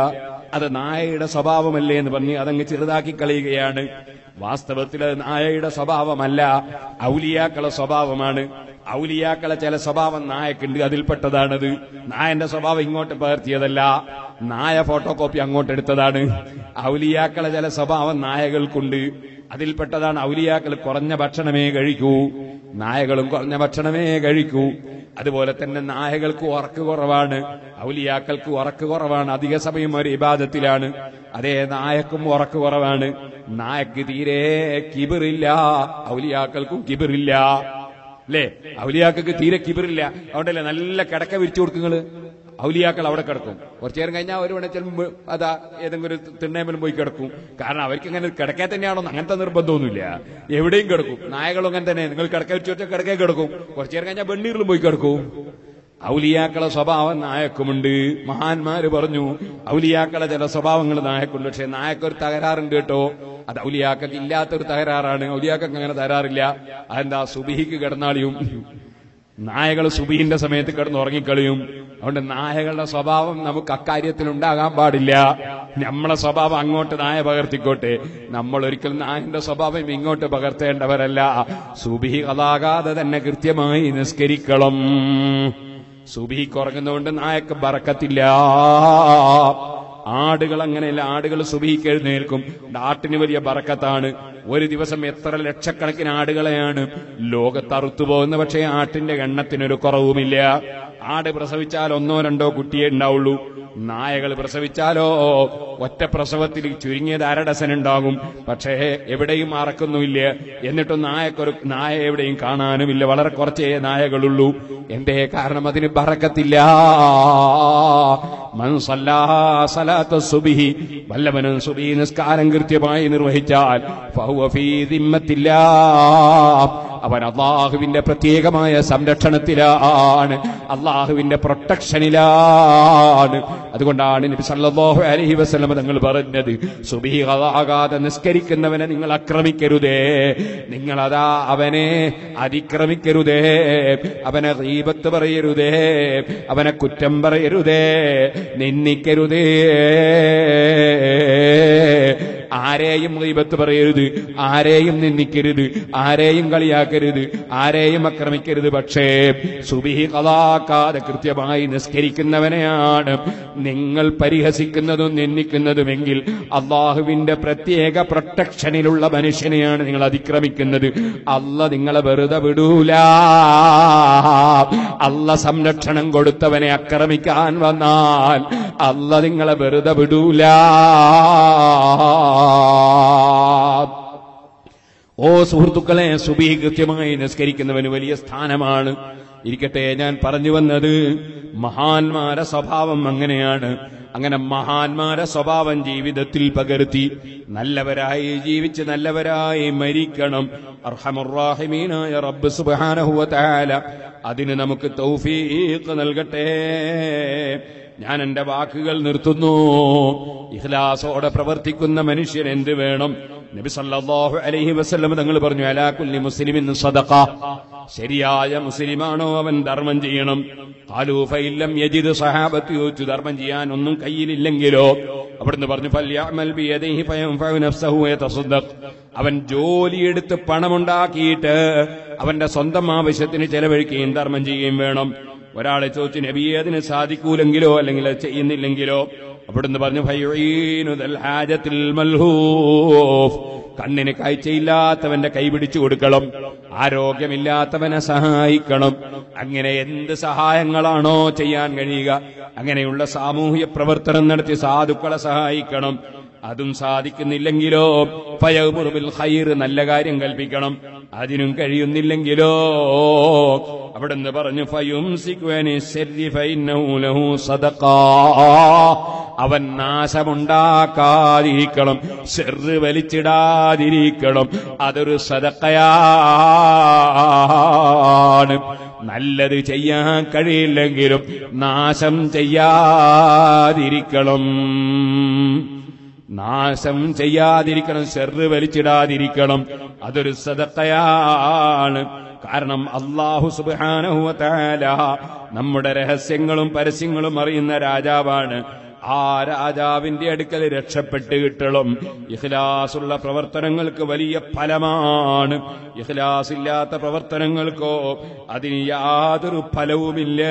അത് നായയുടെ സ്വഭാവമല്ലേ എന്ന് പറഞ്ഞ് അതങ്ങ് ചെറുതാക്കി കളയുകയാണ്. വാസ്തവത്തിൽ അത് നായയുടെ സ്വഭാവമല്ല, ഔലിയാക്കളെ സ്വഭാവമാണ്. ഔലിയാക്കളെ ചില സ്വഭാവം നായക്കുണ്ട്, അതിൽപ്പെട്ടതാണത്. നായന്റെ സ്വഭാവം ഇങ്ങോട്ട് പകർത്തിയതല്ല, നായ ഫോട്ടോ കോപ്പി അങ്ങോട്ട് എടുത്തതാണ്. ഔലിയാക്കളെ ചില സ്വഭാവം നായകൾക്കുണ്ട്, അതിൽപ്പെട്ടതാണ്. ഔലിയാക്കൾ കുറഞ്ഞ ഭക്ഷണമേ കഴിക്കൂ, നായകളും കുറഞ്ഞ ഭക്ഷണമേ കഴിക്കൂ. അതുപോലെ തന്നെ നായകൾക്ക് ഉറക്ക് കുറവാണ്, ഔലിയാക്കൾക്ക് ഉറക്ക് കുറവാണ്, അധിക സമയം ഒരു ഇബാദത്തിലാണ്. അതേ നായക്കും ഉറക്ക് കുറവാണ്. നായക്ക് തീരെ കിബിറില്ല, ഔലിയാക്കൾക്കും കിബിറില്ല. അല്ലേ, ഔലിയാക്കൾക്ക് തീരെ കിബിറില്ല. അതുകൊണ്ടല്ലേ നല്ല കിടക്ക വിരിച്ചു കൊടുക്കുന്നത്. ഔലിയാക്കൾ അവിടെ കിടക്കും, കുറച്ചു നേരം കഴിഞ്ഞാൽ ഒരു മണിച്ചാൽ അതാ ഏതെങ്കിലും ഒരു തിണ്ണേമലും പോയി കിടക്കും. കാരണം അവർക്ക് ഇങ്ങനെ കിടക്കാൻ തന്നെയാണോ അങ്ങനത്തെ നിർബന്ധമൊന്നുമില്ല, എവിടെയും കിടക്കും. നായകളും അങ്ങനെ തന്നെ, നിങ്ങൾ കിടക്ക വിരിച്ചു വെച്ചാൽ കിടക്കേ കിടക്കും, കുറച്ചു നേരം കഴിഞ്ഞാൽ വെണ്ണീറിലും പോയി കിടക്കും. ഔലിയാക്കളെ സ്വഭാവം നായക്കുമുണ്ട്. മഹാന്മാര് പറഞ്ഞു ഔലിയാക്കളെ ചില സ്വഭാവങ്ങൾ നായക്കുണ്ട്. പക്ഷെ നായക്കൊരു തകരാറുണ്ട് കേട്ടോ, അത് ഔലിയാക്കൾക്ക് ഇല്ലാത്തൊരു തകരാറാണ്. ഔലിയാക്കൾക്ക് അങ്ങനെ തകരാറില്ല. അതെന്താ, സുബഹിക്ക് കിടന്നാളിയും നായകൾ സുബഹിന്റെ സമയത്ത് കിടന്ന് ഉറങ്ങിക്കളിയും. അതുകൊണ്ട് നായകളുടെ സ്വഭാവം നമുക്ക് അക്കാര്യത്തിൽ ഉണ്ടാകാൻ പാടില്ല. നമ്മളെ സ്വഭാവം അങ്ങോട്ട് നായ പകർത്തിക്കോട്ടെ, നമ്മൾ ഒരിക്കലും നായന്റെ സ്വഭാവം ഇങ്ങോട്ട് പകർത്തേണ്ടവരല്ല. സുബഹി അതാകാതെ തന്നെ കൃത്യമായി നിസ്കരിക്കണം. സുബഹിക്ക് ഉറങ്ങുന്നതുകൊണ്ട് നായക്ക് ബറക്കത്തില്ല. ആടുകൾ അങ്ങനെയല്ല, ആടുകൾ സുബഹിക്ക് എഴുന്നേൽക്കും, ആട്ടിന് വലിയ ബറക്കത്താണ്. ഒരു ദിവസം എത്ര ലക്ഷക്കണക്കിന് ആടുകളെയാണ് ലോകത്ത് അറുത്തു പോകുന്നത്, പക്ഷേ ആട്ടിന്റെ എണ്ണത്തിനൊരു കുറവുമില്ല. ആട് പ്രസവിച്ചാൽ ഒന്നോ രണ്ടോ കുട്ടിയേ ഉണ്ടാവുള്ളൂ. നായകൾ പ്രസവിച്ചാലോ ഒറ്റ പ്രസവത്തിൽ ചുരുങ്ങിയത് അര ഡസൻ ഉണ്ടാകും. പക്ഷേ എവിടെയും അറക്കുന്നുമില്ല. എന്നിട്ടും നായക്കൊരു നായ എവിടെയും കാണാനുമില്ല, വളരെ കുറച്ചേ നായകളുള്ളൂ. എന്തേ കാരണം? അതിന് ബറക്കത്തില്ല. മൻ സല്ലാ സലാത്ത സുബ്ഹി, വല്ലവനും സുബ്ഹി നിസ്കാരം കൃത്യമായി നിർവഹിച്ചാൽ ഫഹുവ ഫീ ദിമ്മത്തില്ലാഹ്, അവൻ അല്ലാഹുവിന്റെ പ്രത്യേകമായ സംരക്ഷണത്തിലാണ്, അല്ലാഹുവിന്റെ പ്രൊട്ടക്ഷനിലാണ്. അതുകൊണ്ടാണ് നബി സല്ലല്ലാഹു അലൈഹി വസല്ലം തങ്ങൾ പറഞ്ഞത്, സുബ്ഹി ഖളാകാതെ നിസ്കരിക്കുന്നവനെ നിങ്ങൾ ആക്രമിക്കരുതേ, നിങ്ങളതാ അവനെ അതിക്രമിക്കരുതേ, അവനെ ഗീബത്ത് പറയരുതേ, അവനെ കുറ്റം പറയരുതേ, നിന്ദിക്കരുതേ, ആരെയും ഗീബത്ത് പറയരുത്, ആരെയും നിന്ദിക്കരുത്, ആരെയും കളിയാക്കരുത്, ആരെയും ആക്രമിക്കരുത്. പക്ഷേ സുബ്ഹി ഖളാക്കാതെ കൃത്യമായി നിസ്കരിക്കുന്നവനെയാണ് നിങ്ങൾ പരിഹസിക്കുന്നതും നിന്ദിക്കുന്നതുമെങ്കിൽ അല്ലാഹുവിന്റെ പ്രത്യേക പ്രൊട്ടക്ഷനിലുള്ള മനുഷ്യനെയാണ് നിങ്ങൾ അതിക്രമിക്കുന്നത്. അല്ലാഹ് നിങ്ങളെ വെറുതെ വിടൂല. അല്ലാഹ് സംരക്ഷണം കൊടുത്തവനെ ആക്രമിക്കാൻ വന്നാൽ അല്ലാഹ് നിങ്ങളെ വെറുതെ വിടൂല. ഓ സുഹൃത്തുക്കളെ, സുബ്ഹി കൃത്യമായി നിസ്കരിക്കുന്നവന് വലിയ സ്ഥാനമാണ്. ഇരിക്കട്ടെ, ഞാൻ പറഞ്ഞു വന്നത് മഹാന്മാരെ സ്വഭാവം അങ്ങനെയാണ്. അങ്ങനെ മഹാന്മാരെ സ്വഭാവം ജീവിതത്തിൽ പകർത്തി നല്ലവരായി ജീവിച്ച് നല്ലവരായി മരിക്കണം. അർഹമുർ റഹീമീനായ റബ്ബ് സുബ്ഹാനഹു വ തആല അതിന് നമുക്ക് തൗഫീഖ് നൽകട്ടെ. ഞാൻ എന്റെ വാക്കുകൾ നിർത്തുന്നു. ഇഖ്ലാസോടെ പ്രവർത്തിക്കുന്ന മനുഷ്യൻ എന്ത് വേണം? നബി സല്ലല്ലാഹു അലൈഹി വസല്ലം തങ്ങൾ പറഞ്ഞു, അലാ കുല്ലി മുസ്ലിമിൻ സദഖ, ശരിയായ മുസ്ലിമാണോ അവൻ ധർമ്മം ചെയ്യണം. ഖാലൂ ഫഇല്ലം യജിദ്, സഹാബത്ത് ചോദിച്ചു ധർമ്മം ചെയ്യാൻ ഒന്നും കയ്യിലില്ലെങ്കിലോ? അവിടുന്ന് പറഞ്ഞു, ഫൽയഅമൽ ബിയദിഹി ഫയൻഫഉ നഫ്സഹു വയതസദ്ദഖ്, അവൻ ജോലിയെടുത്ത് പണമുണ്ടാക്കിയിട്ട് അവന്റെ സ്വന്തം ആവശ്യത്തിന് ചെലവഴിക്കുകയും ധർമ്മം ചെയ്യുകയും വേണം. ഒരാളെ ചോദിച്ചു, നബിയെ അതിന് സാധിക്കൂലെങ്കിലോ, അല്ലെങ്കിൽ അത് ചെയ്യുന്നില്ലെങ്കിലോ? അവിടുന്ന് പറഞ്ഞു, ഫയുഈനു ദൽ ഹാജത്തിൽ മൽഹൂഫ്, കണ്ണിന് കാഴ്ചയില്ലാത്തവന്റെ കൈ പിടിച്ചു കൊടുക്കണം, ആരോഗ്യമില്ലാത്തവനെ സഹായിക്കണം. അങ്ങനെ എന്ത് സഹായങ്ങളാണോ ചെയ്യാൻ കഴിയുക, അങ്ങനെയുള്ള സാമൂഹ്യ പ്രവർത്തനം നടത്തി സാധുക്കളെ സഹായിക്കണം. അതും സാധിക്കുന്നില്ലെങ്കിലോ ഫയഅ്മുറു ബിൽ ഖൈർ, നല്ല കാര്യം കൽപ്പിക്കണം. അതിനും കഴിയുന്നില്ലെങ്കിലോ അവിടുന്ന് പറഞ്ഞു, ഫയുംസികു അനി ശർരി ഫഇന്നഹു ലഹു സദഖ, അവൻ നാശമുണ്ടാക്കാതിരിക്കണം, ശർറ് വലിച്ചിടാതിരിക്കണം, അതൊരു സദഖയാണ്. നല്ലത് ചെയ്യാൻ കഴിയില്ലെങ്കിലും നാശം ചെയ്യാതിരിക്കണം, നാശം ചെയ്യാതിരിക്കണം, ശർറ് വലിച്ചിടാതിരിക്കണം, അതൊരു സദഖയാണ്. കാരണം അല്ലാഹു സുബ്ഹാനഹു വ തആല നമ്മുടെ രഹസ്യങ്ങളും പരസ്യങ്ങളും അറിയുന്ന രാജാവാണ്. ആ രാജാവിന്റെ അടുക്കൽ രക്ഷപ്പെട്ട് കിട്ടണം. ഇഖ്ലാസുള്ള പ്രവർത്തനങ്ങൾക്ക് വലിയ ഫലമാണ്. ഇഖ്ലാസ് ഇല്ലാത്ത പ്രവർത്തനങ്ങൾക്കോ അതിന് യാതൊരു ഫലവുമില്ല.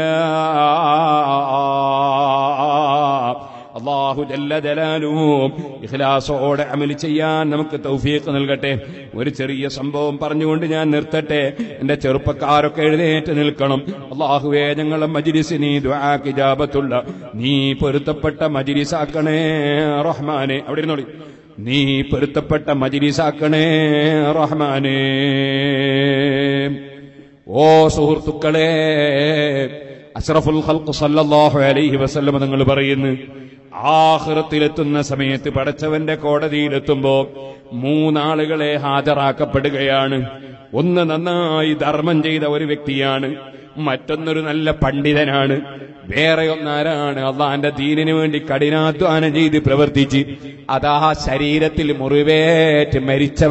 അല്ലാഹു ജല്ല ജലാലുഹു ഇഖ്ലാസോടെ അമൽ ചെയ്യാൻ നമുക്ക് തൗഫീഖ് നൽകട്ടെ. ഒരു ചെറിയ സംഭവം പറഞ്ഞുകൊണ്ട് ഞാൻ നിർത്തട്ടെ. എന്റെ ചെറുപ്പക്കാരൊക്കെ എഴുന്നേറ്റ് നിൽക്കണം. അല്ലാഹുവേ, ഞങ്ങളെ മജ്ലിസ് നീ ദുആക്ക് ഇജാബത്തുള്ള നീ പൊരുത്തപ്പെട്ട മജ്ലിസാക്കണേ റഹ്മാനെ. അവിടെ ഇരുന്നോളി. നീ പൊരുത്തപ്പെട്ട മജ്ലിസാക്കണേ റഹ്മാനെ. ഓ സുഹൃത്തുക്കളെ, അഷ്റഫുൽ ഖൽഖ് സല്ലല്ലാഹു അലൈഹി വസല്ലം നിങ്ങൾ പറയുന്നു, ആഖിറത്തിലെത്തുന്ന സമയത്ത് പടച്ചവന്റെ കോടതിയിലെത്തുമ്പോ മൂന്നാളുകളെ ഹാജരാക്കപ്പെടുകയാണ്. ഒന്ന് നന്നായി ധർമ്മം ചെയ്ത ഒരു വ്യക്തിയാണ്, മറ്റൊന്നൊരു നല്ല പണ്ഡിതനാണ്, വേറെ ഒന്നാരാണ് അള്ളാന്റെ ദീനിനു വേണ്ടി കഠിനാധ്വാനം ചെയ്ത് പ്രവർത്തിച്ച് അതാ ശരീരത്തിൽ മുറിവേറ്റ്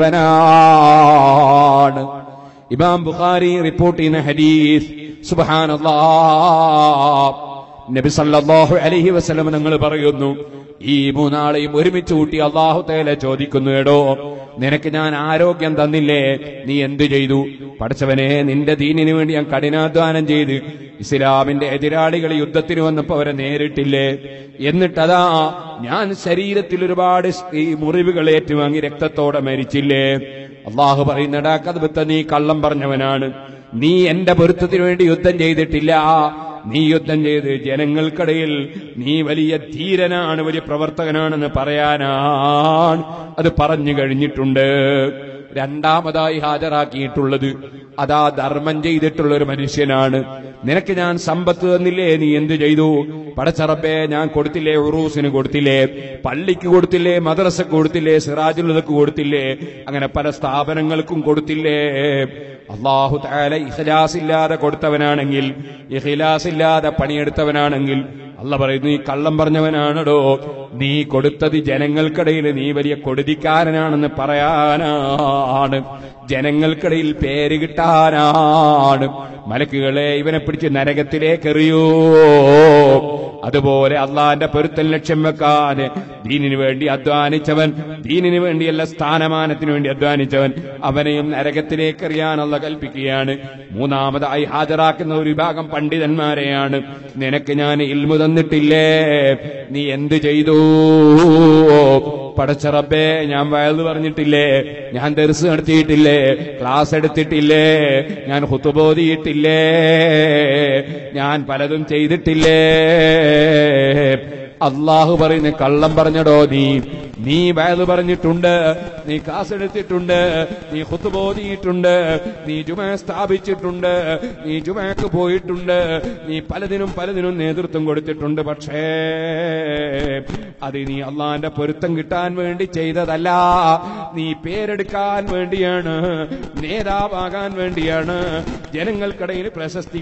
മരിച്ചവനാണ്. ഇമാം ബുഖാരി റിപ്പോർട്ട് ചെയ്യുന്ന ഹദീസ്. സുബ്ഹാനല്ലാഹ്, നബി സല്ലല്ലാഹു അലൈഹി വസല്ലം തങ്ങൾ പറയുന്നു, ഈ മൂന്നാളെയും ഒരുമിച്ച് കൂട്ടി അല്ലാഹു തആല ചോദിക്കുന്നു, എടോ നിനക്ക് ഞാൻ ആരോഗ്യം തന്നില്ലേ, നീ എന്തു ചെയ്തു? പടച്ചവനെ, നിന്റെ ദീനിനു വേണ്ടി ഞാൻ കഠിനാധ്വാനം ചെയ്ത് ഇസ്ലാമിന്റെ എതിരാളികൾ യുദ്ധത്തിന് വന്നപ്പോ അവരെ നേരിട്ടില്ലേ? എന്നിട്ടതാ ഞാൻ ശരീരത്തിൽ ഒരുപാട് ഈ മുറിവുകൾ ഏറ്റുവാങ്ങി രക്തത്തോടെ മരിച്ചില്ലേ? അള്ളാഹു പറയുന്നടാ കദ്ബത്ത, നീ കള്ളം പറഞ്ഞവനാണ്. നീ എന്റെ പൊരുത്തത്തിനു വേണ്ടി യുദ്ധം ചെയ്തിട്ടില്ല. നീ യുദ്ധം ചെയ്ത് ജനങ്ങൾക്കിടയിൽ നീ വലിയ ധീരനാണ്, വലിയ പ്രവർത്തകനാണെന്ന് പറയാനാണ് അത് പറഞ്ഞു കഴിഞ്ഞിട്ടുണ്ട്. രണ്ടാമതായി ഹാജരാക്കിയിട്ടുള്ളത് അതാ ധർമ്മം ചെയ്തിട്ടുള്ള ഒരു മനുഷ്യനാണ്. നിനക്ക് ഞാൻ സമ്പത്ത് തന്നില്ലേ, നീ എന്തു ചെയ്തു? പടച്ചറബേ, ഞാൻ കൊടുത്തില്ലേ, ഉറൂസിന് കൊടുത്തില്ലേ, പള്ളിക്ക് കൊടുത്തില്ലേ, മദ്രസക്ക് കൊടുത്തില്ലേ, സിറാജുലുദക്ക് കൊടുത്തില്ലേ, അങ്ങനെ പല സ്ഥാപനങ്ങൾക്കും കൊടുത്തില്ലേ? അല്ലാഹു തആല ഇഖ്ലാസ് ഇല്ലാതെ കൊടുത്തവനാണെങ്കിൽ, ഇഖ്ലാസ് ഇല്ലാതെ പണിയെടുത്തവനാണെങ്കിൽ അല്ലാഹു പറയുന്നു, നീ കള്ളം പറഞ്ഞവനാണോ? നീ കൊടുത്തത് ജനങ്ങൾക്കിടയിൽ നീ വലിയ കൊടുതിക്കാരനാണെന്ന് പറയാനാണ്, ജനങ്ങൾക്കിടയിൽ പേര് കിട്ടാനാണ്. മലക്കുകളെ, ഇവനെ പിടിച്ച് നരകത്തിലേക്ക് എറിയൂ. അതുപോലെ അള്ളാന്റെ പൊരുത്തൽ ലക്ഷ്യം വെക്കാൻ ദീനിനു വേണ്ടി അധ്വാനിച്ചവൻ, ദീനിനു വേണ്ടിയല്ല സ്ഥാനമാനത്തിനു വേണ്ടി അധ്വാനിച്ചവൻ, അവനെയും നരകത്തിലേക്ക് എറിയാൻ അള്ളാഹു കൽപ്പിക്കുകയാണ്. മൂന്നാമതായി ഹാജരാക്കുന്ന ഒരു വിഭാഗം പണ്ഡിതന്മാരെയാണ്. നിനക്ക് ഞാൻ ഇൽമു തന്നിട്ടില്ലേ, നീ എന്തു ചെയ്തു? പടച്ച റബ്ബേ, ഞാൻ വയല് പറഞ്ഞിട്ടില്ലേ, ഞാൻ ദർസ് നടത്തിയിട്ടില്ലേ, ക്ലാസ് എടുത്തിട്ടില്ലേ, ഞാൻ ഖുതുബ ഓതിയിട്ടില്ലേ, ഞാൻ പലതും ചെയ്തിട്ടില്ലേ? അള്ളാഹു പറയുന്ന കള്ളം പറഞ്ഞടോ നീ. നീ വയല് പറഞ്ഞിട്ടുണ്ട്, നീ ക്ലാസ് എടുത്തിട്ടുണ്ട്, നീ ഖുതുബ ഓതിയിട്ടുണ്ട്, നീ ജുമഅ സ്ഥാപിച്ചിട്ടുണ്ട്, നീ ജുമഅക്ക് പോയിട്ടുണ്ട്, നീ പലതിനും പലതിനും നേതൃത്വം കൊടുത്തിട്ടുണ്ട്. പക്ഷേ അത് നീ അള്ളാന്റെ പൊരുത്തം കിട്ടാൻ വേണ്ടി ചെയ്തതല്ല, നീ പേരെടുക്കാൻ വേണ്ടിയാണ്, നേതാവാകാൻ വേണ്ടിയാണ്, ജനങ്ങൾക്കിടയിൽ പ്രശസ്തി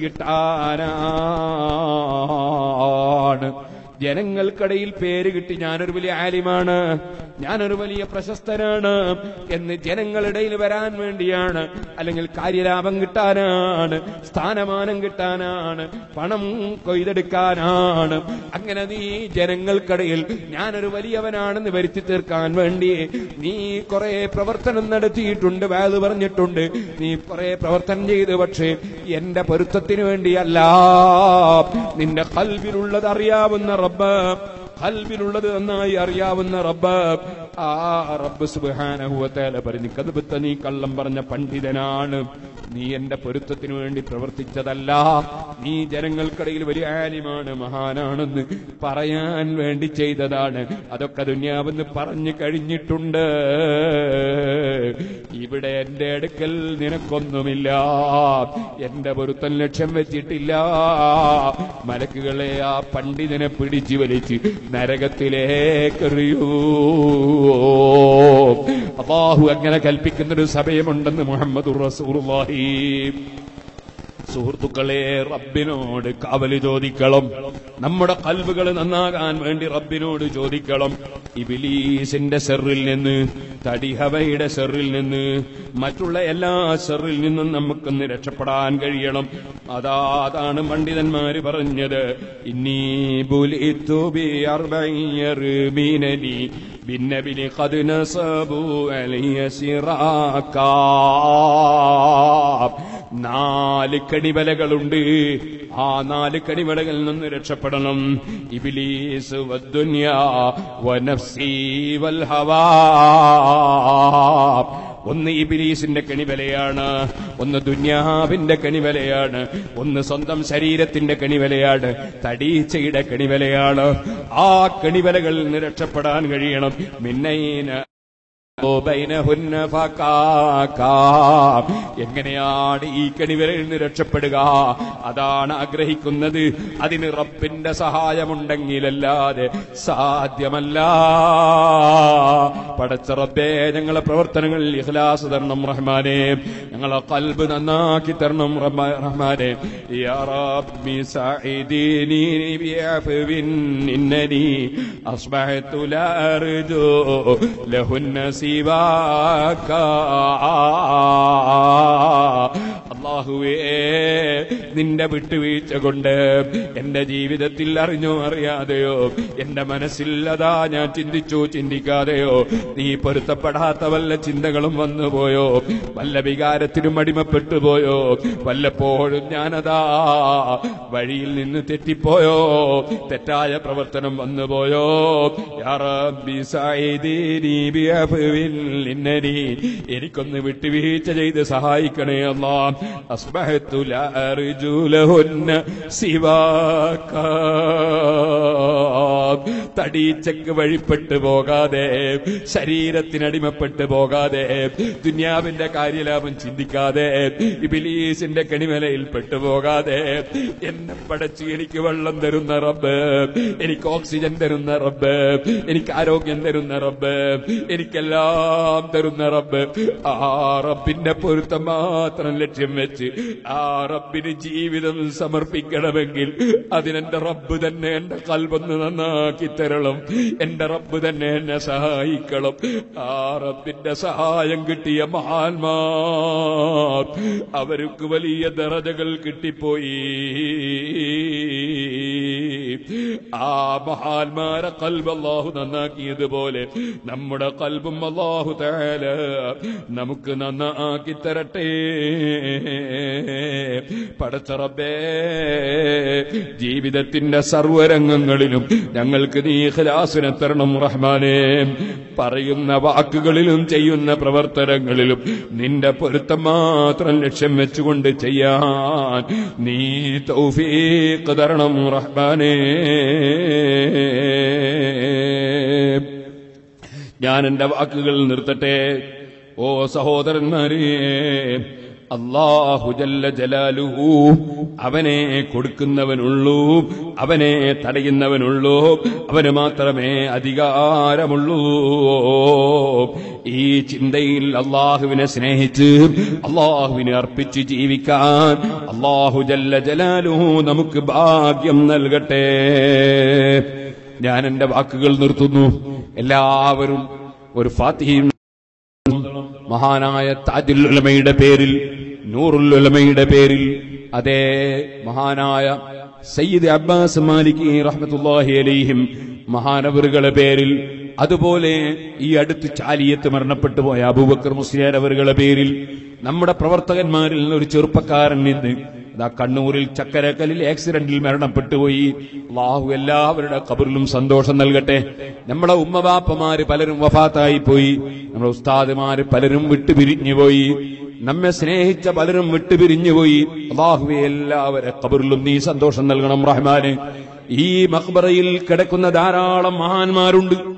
കിട്ടാനാണ്. ജനങ്ങൾക്കിടയിൽ പേര് കിട്ടി ഞാനൊരു വലിയ ആലിമാണ്, ഞാനൊരു വലിയ പ്രശസ്തനാണ് എന്ന് ജനങ്ങളിടയിൽ വരാൻ വേണ്ടിയാണ്, അല്ലെങ്കിൽ കാര്യലാഭം കിട്ടാനാണ്, സ്ഥാനമാനം കിട്ടാനാണ്, പണം കൊയ്തെടുക്കാനാണ്. അങ്ങനെ നീ ജനങ്ങൾക്കിടയിൽ ഞാനൊരു വലിയവനാണെന്ന് വരുത്തി തീർക്കാൻ വേണ്ടി നീ കുറെ പ്രവർത്തനം നടത്തിയിട്ടുണ്ട്, വഅദ് പറഞ്ഞിട്ടുണ്ട്, നീ കുറെ പ്രവർത്തനം ചെയ്തു. പക്ഷേ എന്റെ പൊരുത്തത്തിന് വേണ്ടിയല്ല. നിന്റെ ഖൽബിലുള്ളത് അറിയാവുന്ന റബ്ബ്, ഖൽബിലുള്ളത് നന്നായി അറിയാവുന്ന റബ്ബ്, ആ റബ്ബ് സുബ്ഹാനഹു വ തആല പറഞ്ഞു, കദ്ബത്ത, നീ കള്ളം പറഞ്ഞ പണ്ഡിതനാണ്, നീ എന്റെ പൊരുത്തത്തിനു വേണ്ടി പ്രവർത്തിച്ചതല്ല, നീ ജനങ്ങൾക്കിടയിൽ വലിയ ആലിമാണ്, മഹാനാണെന്ന് പറയാൻ വേണ്ടി ചെയ്തതാണ്. അതൊക്കെ ദുനിയാവെന്ന് പറഞ്ഞു കഴിഞ്ഞിട്ടുണ്ട്. ഇവിടെ എന്റെ അടുക്കൽ നിനക്കൊന്നുമില്ല, എന്റെ പൊരുത്തം ലക്ഷ്യം വെച്ചിട്ടില്ല. മലക്കുകളെ, ആ പണ്ഡിതനെ പിടിച്ചു വലിച്ച് നരകത്തിലേക്കെറിയൂ. അല്ലാഹു അങ്ങനെ കൽപ്പിക്കുന്നൊരു സമയമുണ്ടെന്ന് മുഹമ്മദുർ റസൂലുള്ളാഹി സുഹൃത്തുക്കളെ, റബ്ബിനോട് കാവല് ചോദിക്കണം. നമ്മുടെ ഖൽബുകൾ നന്നാകാൻ വേണ്ടി റബ്ബിനോട് ചോദിക്കണം. ഇബ്ലീസിന്റെ ശർറിൽ നിന്ന്, തടിഹവയുടെ ശർറിൽ നിന്ന്, മറ്റുള്ള എല്ലാ ശർറിൽ നിന്നും നമുക്കൊന്ന് രക്ഷപ്പെടാൻ കഴിയണം. അതാ അതാണ് പണ്ഡിതന്മാര് പറഞ്ഞത്. ഇന്നീ ബുലിതു ബി അർബഇയർബീനനി ബിന്നബിനി ഖദ് നസബു അലയ്യ സിറാകാ. നാല് കണിവലകളുണ്ട്. ആ നാല് കണിവലകളിൽ നിന്ന് രക്ഷപ്പെടണം. ഇബ്ലീസ് വദ്ദുനിയാ വനഫ്സി വൽ ഹവാ. ഒന്ന് ഇബ്ലീസിന്റെ കണിവലയാണ്, ഒന്ന് ദുന്യാവിന്റെ കണിവലയാണ്, ഒന്ന് സ്വന്തം ശരീരത്തിന്റെ കണിവലയാണ്, തടീച്ചയുടെ കണിവലയാണ്. ആ കണിവലകളിൽ നിന്ന് രക്ഷപ്പെടാൻ കഴിയണം. മിന്നൈന എങ്ങനെയാണ് ഈ കണിവലയിൽ നിന്ന് രക്ഷപ്പെടുക? അതാണ് ആഗ്രഹിക്കുന്നത്. അതിന് റബ്ബിന്റെ സഹായമുണ്ടെങ്കിലല്ലാതെ സാധ്യമല്ല. പടച്ച റബ്ബേ, ഞങ്ങളെ പ്രവർത്തനങ്ങളിൽ ഇഖ്ലാസ് തരണം റഹ്മാനെ. ഞങ്ങളെ ഖൽബ് നന്നാക്കി തരണം റഹ്മാനെ. യാ റബ്ബി സഈദിനി ബിഅഫ്വിൻ ഇന്നനി അസ്ബഹതു ലാ അർജു ലഹുന്ന സിവാക. അല്ലാഹുവേ, നിന്റെ വിട്ടുവീഴ്ച കൊണ്ട് എന്റെ ജീവിതത്തിൽ അറിഞ്ഞോ അറിയാതെയോ, എന്റെ മനസ്സിൽ അതാ ഞാൻ ചിന്തിച്ചോ ചിന്തിക്കാതെയോ നീ പൊരുത്തപ്പെടാത്ത വല്ല ചിന്തകളും വന്നുപോയോ, വല്ല വികാരത്തിനും അടിമപ്പെട്ടുപോയോ, വല്ലപ്പോഴും ഞാനതാ വഴിയിൽ നിന്ന് തെറ്റിപ്പോയോ, തെറ്റായ പ്രവർത്തനം വന്നുപോയോ, യാ റബ്ബി സഈദിനി ബിഅഫ്വിൻ ഇന്നനി, എനിക്കൊന്ന് വിട്ടുവീഴ്ച ചെയ്ത് സഹായിക്കണേ അല്ലാഹ്. അസ്ബഹതു ലാ അർജു ലഹുന്ന സിവാക. തടീച്ചക്ക് വഴിപ്പെട്ടു പോകാതെ, ശരീരത്തിനടിമപ്പെട്ടു പോകാതെ, ദുന്യാവിന്റെ കാര്യലാഭം ചിന്തിക്കാതെ, ഇബ്ലീസിന്റെ കണിമലയിൽ പെട്ടുപോകാതെ, എന്നെ പടച്ച് എനിക്ക് വെള്ളം തരുന്ന റബ്ബ്, എനിക്ക് ഓക്സിജൻ തരുന്ന റബ്ബ്, എനിക്ക് ആരോഗ്യം തരുന്ന റബ്ബ്, എനിക്കെല്ലാം തരുന്ന റബ്ബ്, ആ റബ്ബിന്റെ പൊരുത്തം മാത്രം ലക്ഷ്യം വെച്ച് ആ റബ്ബിന് ജീവിതം സമർപ്പിക്കണമെങ്കിൽ അതിനെന്റെ റബ്ബ് തന്നെ എന്റെ ഖൽബൊന്ന് നന്നാക്കി തരണം. എന്റെ റബ്ബ് തന്നെ എന്നെ സഹായിക്കണം. ആ റബ്ബിന്റെ സഹായം കിട്ടിയ മഹാന്മാർ അവർക്ക് വലിയ ദറജകൾ കിട്ടിപ്പോയി. ആ മഹാന്മാരെ ഖൽബ് അല്ലാഹു നന്നാക്കിയതുപോലെ നമ്മുടെ ഖൽബും അല്ലാഹു തആല നമുക്ക് നന്നാക്കി തരട്ടെ. പടച്ച റബ്ബേ, ജീവിതത്തിന്റെ സർവ്വരംഗങ്ങളിലും ഞങ്ങൾക്ക് നീ ഇഖ്ലാസിനെ തരണം റഹ്മാനേ. പറയുന്ന വാക്കുകളിലും ചെയ്യുന്ന പ്രവർത്തനങ്ങളിലും നിന്റെ പൊരുത്തം മാത്രം ലക്ഷ്യം വെച്ചുകൊണ്ട് ചെയ്യാൻ നീ തൗഫീഖ് തരണം റഹ്മാനേ. ഞാൻ എന്റെ വാക്കുകൾ നിർത്തട്ടെ. ഓ സഹോദരന്മാരെ, അല്ലാഹു ജല്ല ജലാലുഹു അവനെ കൊടുക്കുന്നവനുള്ളൂ, അവനെ തടയുന്നവനുള്ളൂ, അവന് മാത്രമേ അധികാരമുള്ളൂ. ഈ ചിന്തയിൽ അല്ലാഹുവിനെ സ്നേഹിച്ച് അല്ലാഹുവിനെ അർപ്പിച്ച് ജീവിക്കാൻ അല്ലാഹു ജല്ല ജലാലുഹു നമുക്ക് ഭാഗ്യം നൽകട്ടെ. ഞാൻ എന്റെ വാക്കുകൾ നിർത്തുന്നു. എല്ലാവരും ഒരു ഫാത്തിഹയും മഹാനായ താജുൽ ഉലമയുടെ പേരിൽ, നൂറുൽ ഉലമയുടെ പേരിൽ, അതേ മഹാനായ സയ്യിദ് അബ്ബാസ് മാലിക്കി റഹ്മത്തുള്ളാഹി അലൈഹിം മഹാനവറുകളുടെ പേരിൽ, അതുപോലെ ഈ അടുത്ത് ചാലിയത്ത് മരണപ്പെട്ടു പോയ അബൂബക്കർ മുസ്ലിയാർ അവരുടെ പേരിൽ, നമ്മുടെ പ്രവർത്തകന്മാരിൽ നിന്ന് ഒരു ചെറുപ്പക്കാരൻ നിന്ന് ഇതാ കണ്ണൂരിൽ ചക്കരക്കല്ലിൽ ആക്സിഡന്റിൽ മരണപ്പെട്ടുപോയി. അല്ലാഹു എല്ലാവരുടെ ഖബറിലും സന്തോഷം നൽകട്ടെ. നമ്മുടെ ഉമ്മബാപ്പമാര് പലരും വഫാത്തായി പോയി, നമ്മുടെ ഉസ്താദുമാര് പലരും വിട്ടുപിരിഞ്ഞുപോയി, നമ്മെ സ്നേഹിച്ച പലരും വിട്ടുപിരിഞ്ഞുപോയി. അല്ലാഹുവേ, എല്ലാവരുടെ ഖബറിലും നീ സന്തോഷം നൽകണം റഹ്മാനെ. ഈ മഖ്ബറയിൽ കിടക്കുന്ന ധാരാളം മഹാന്മാരുണ്ട്.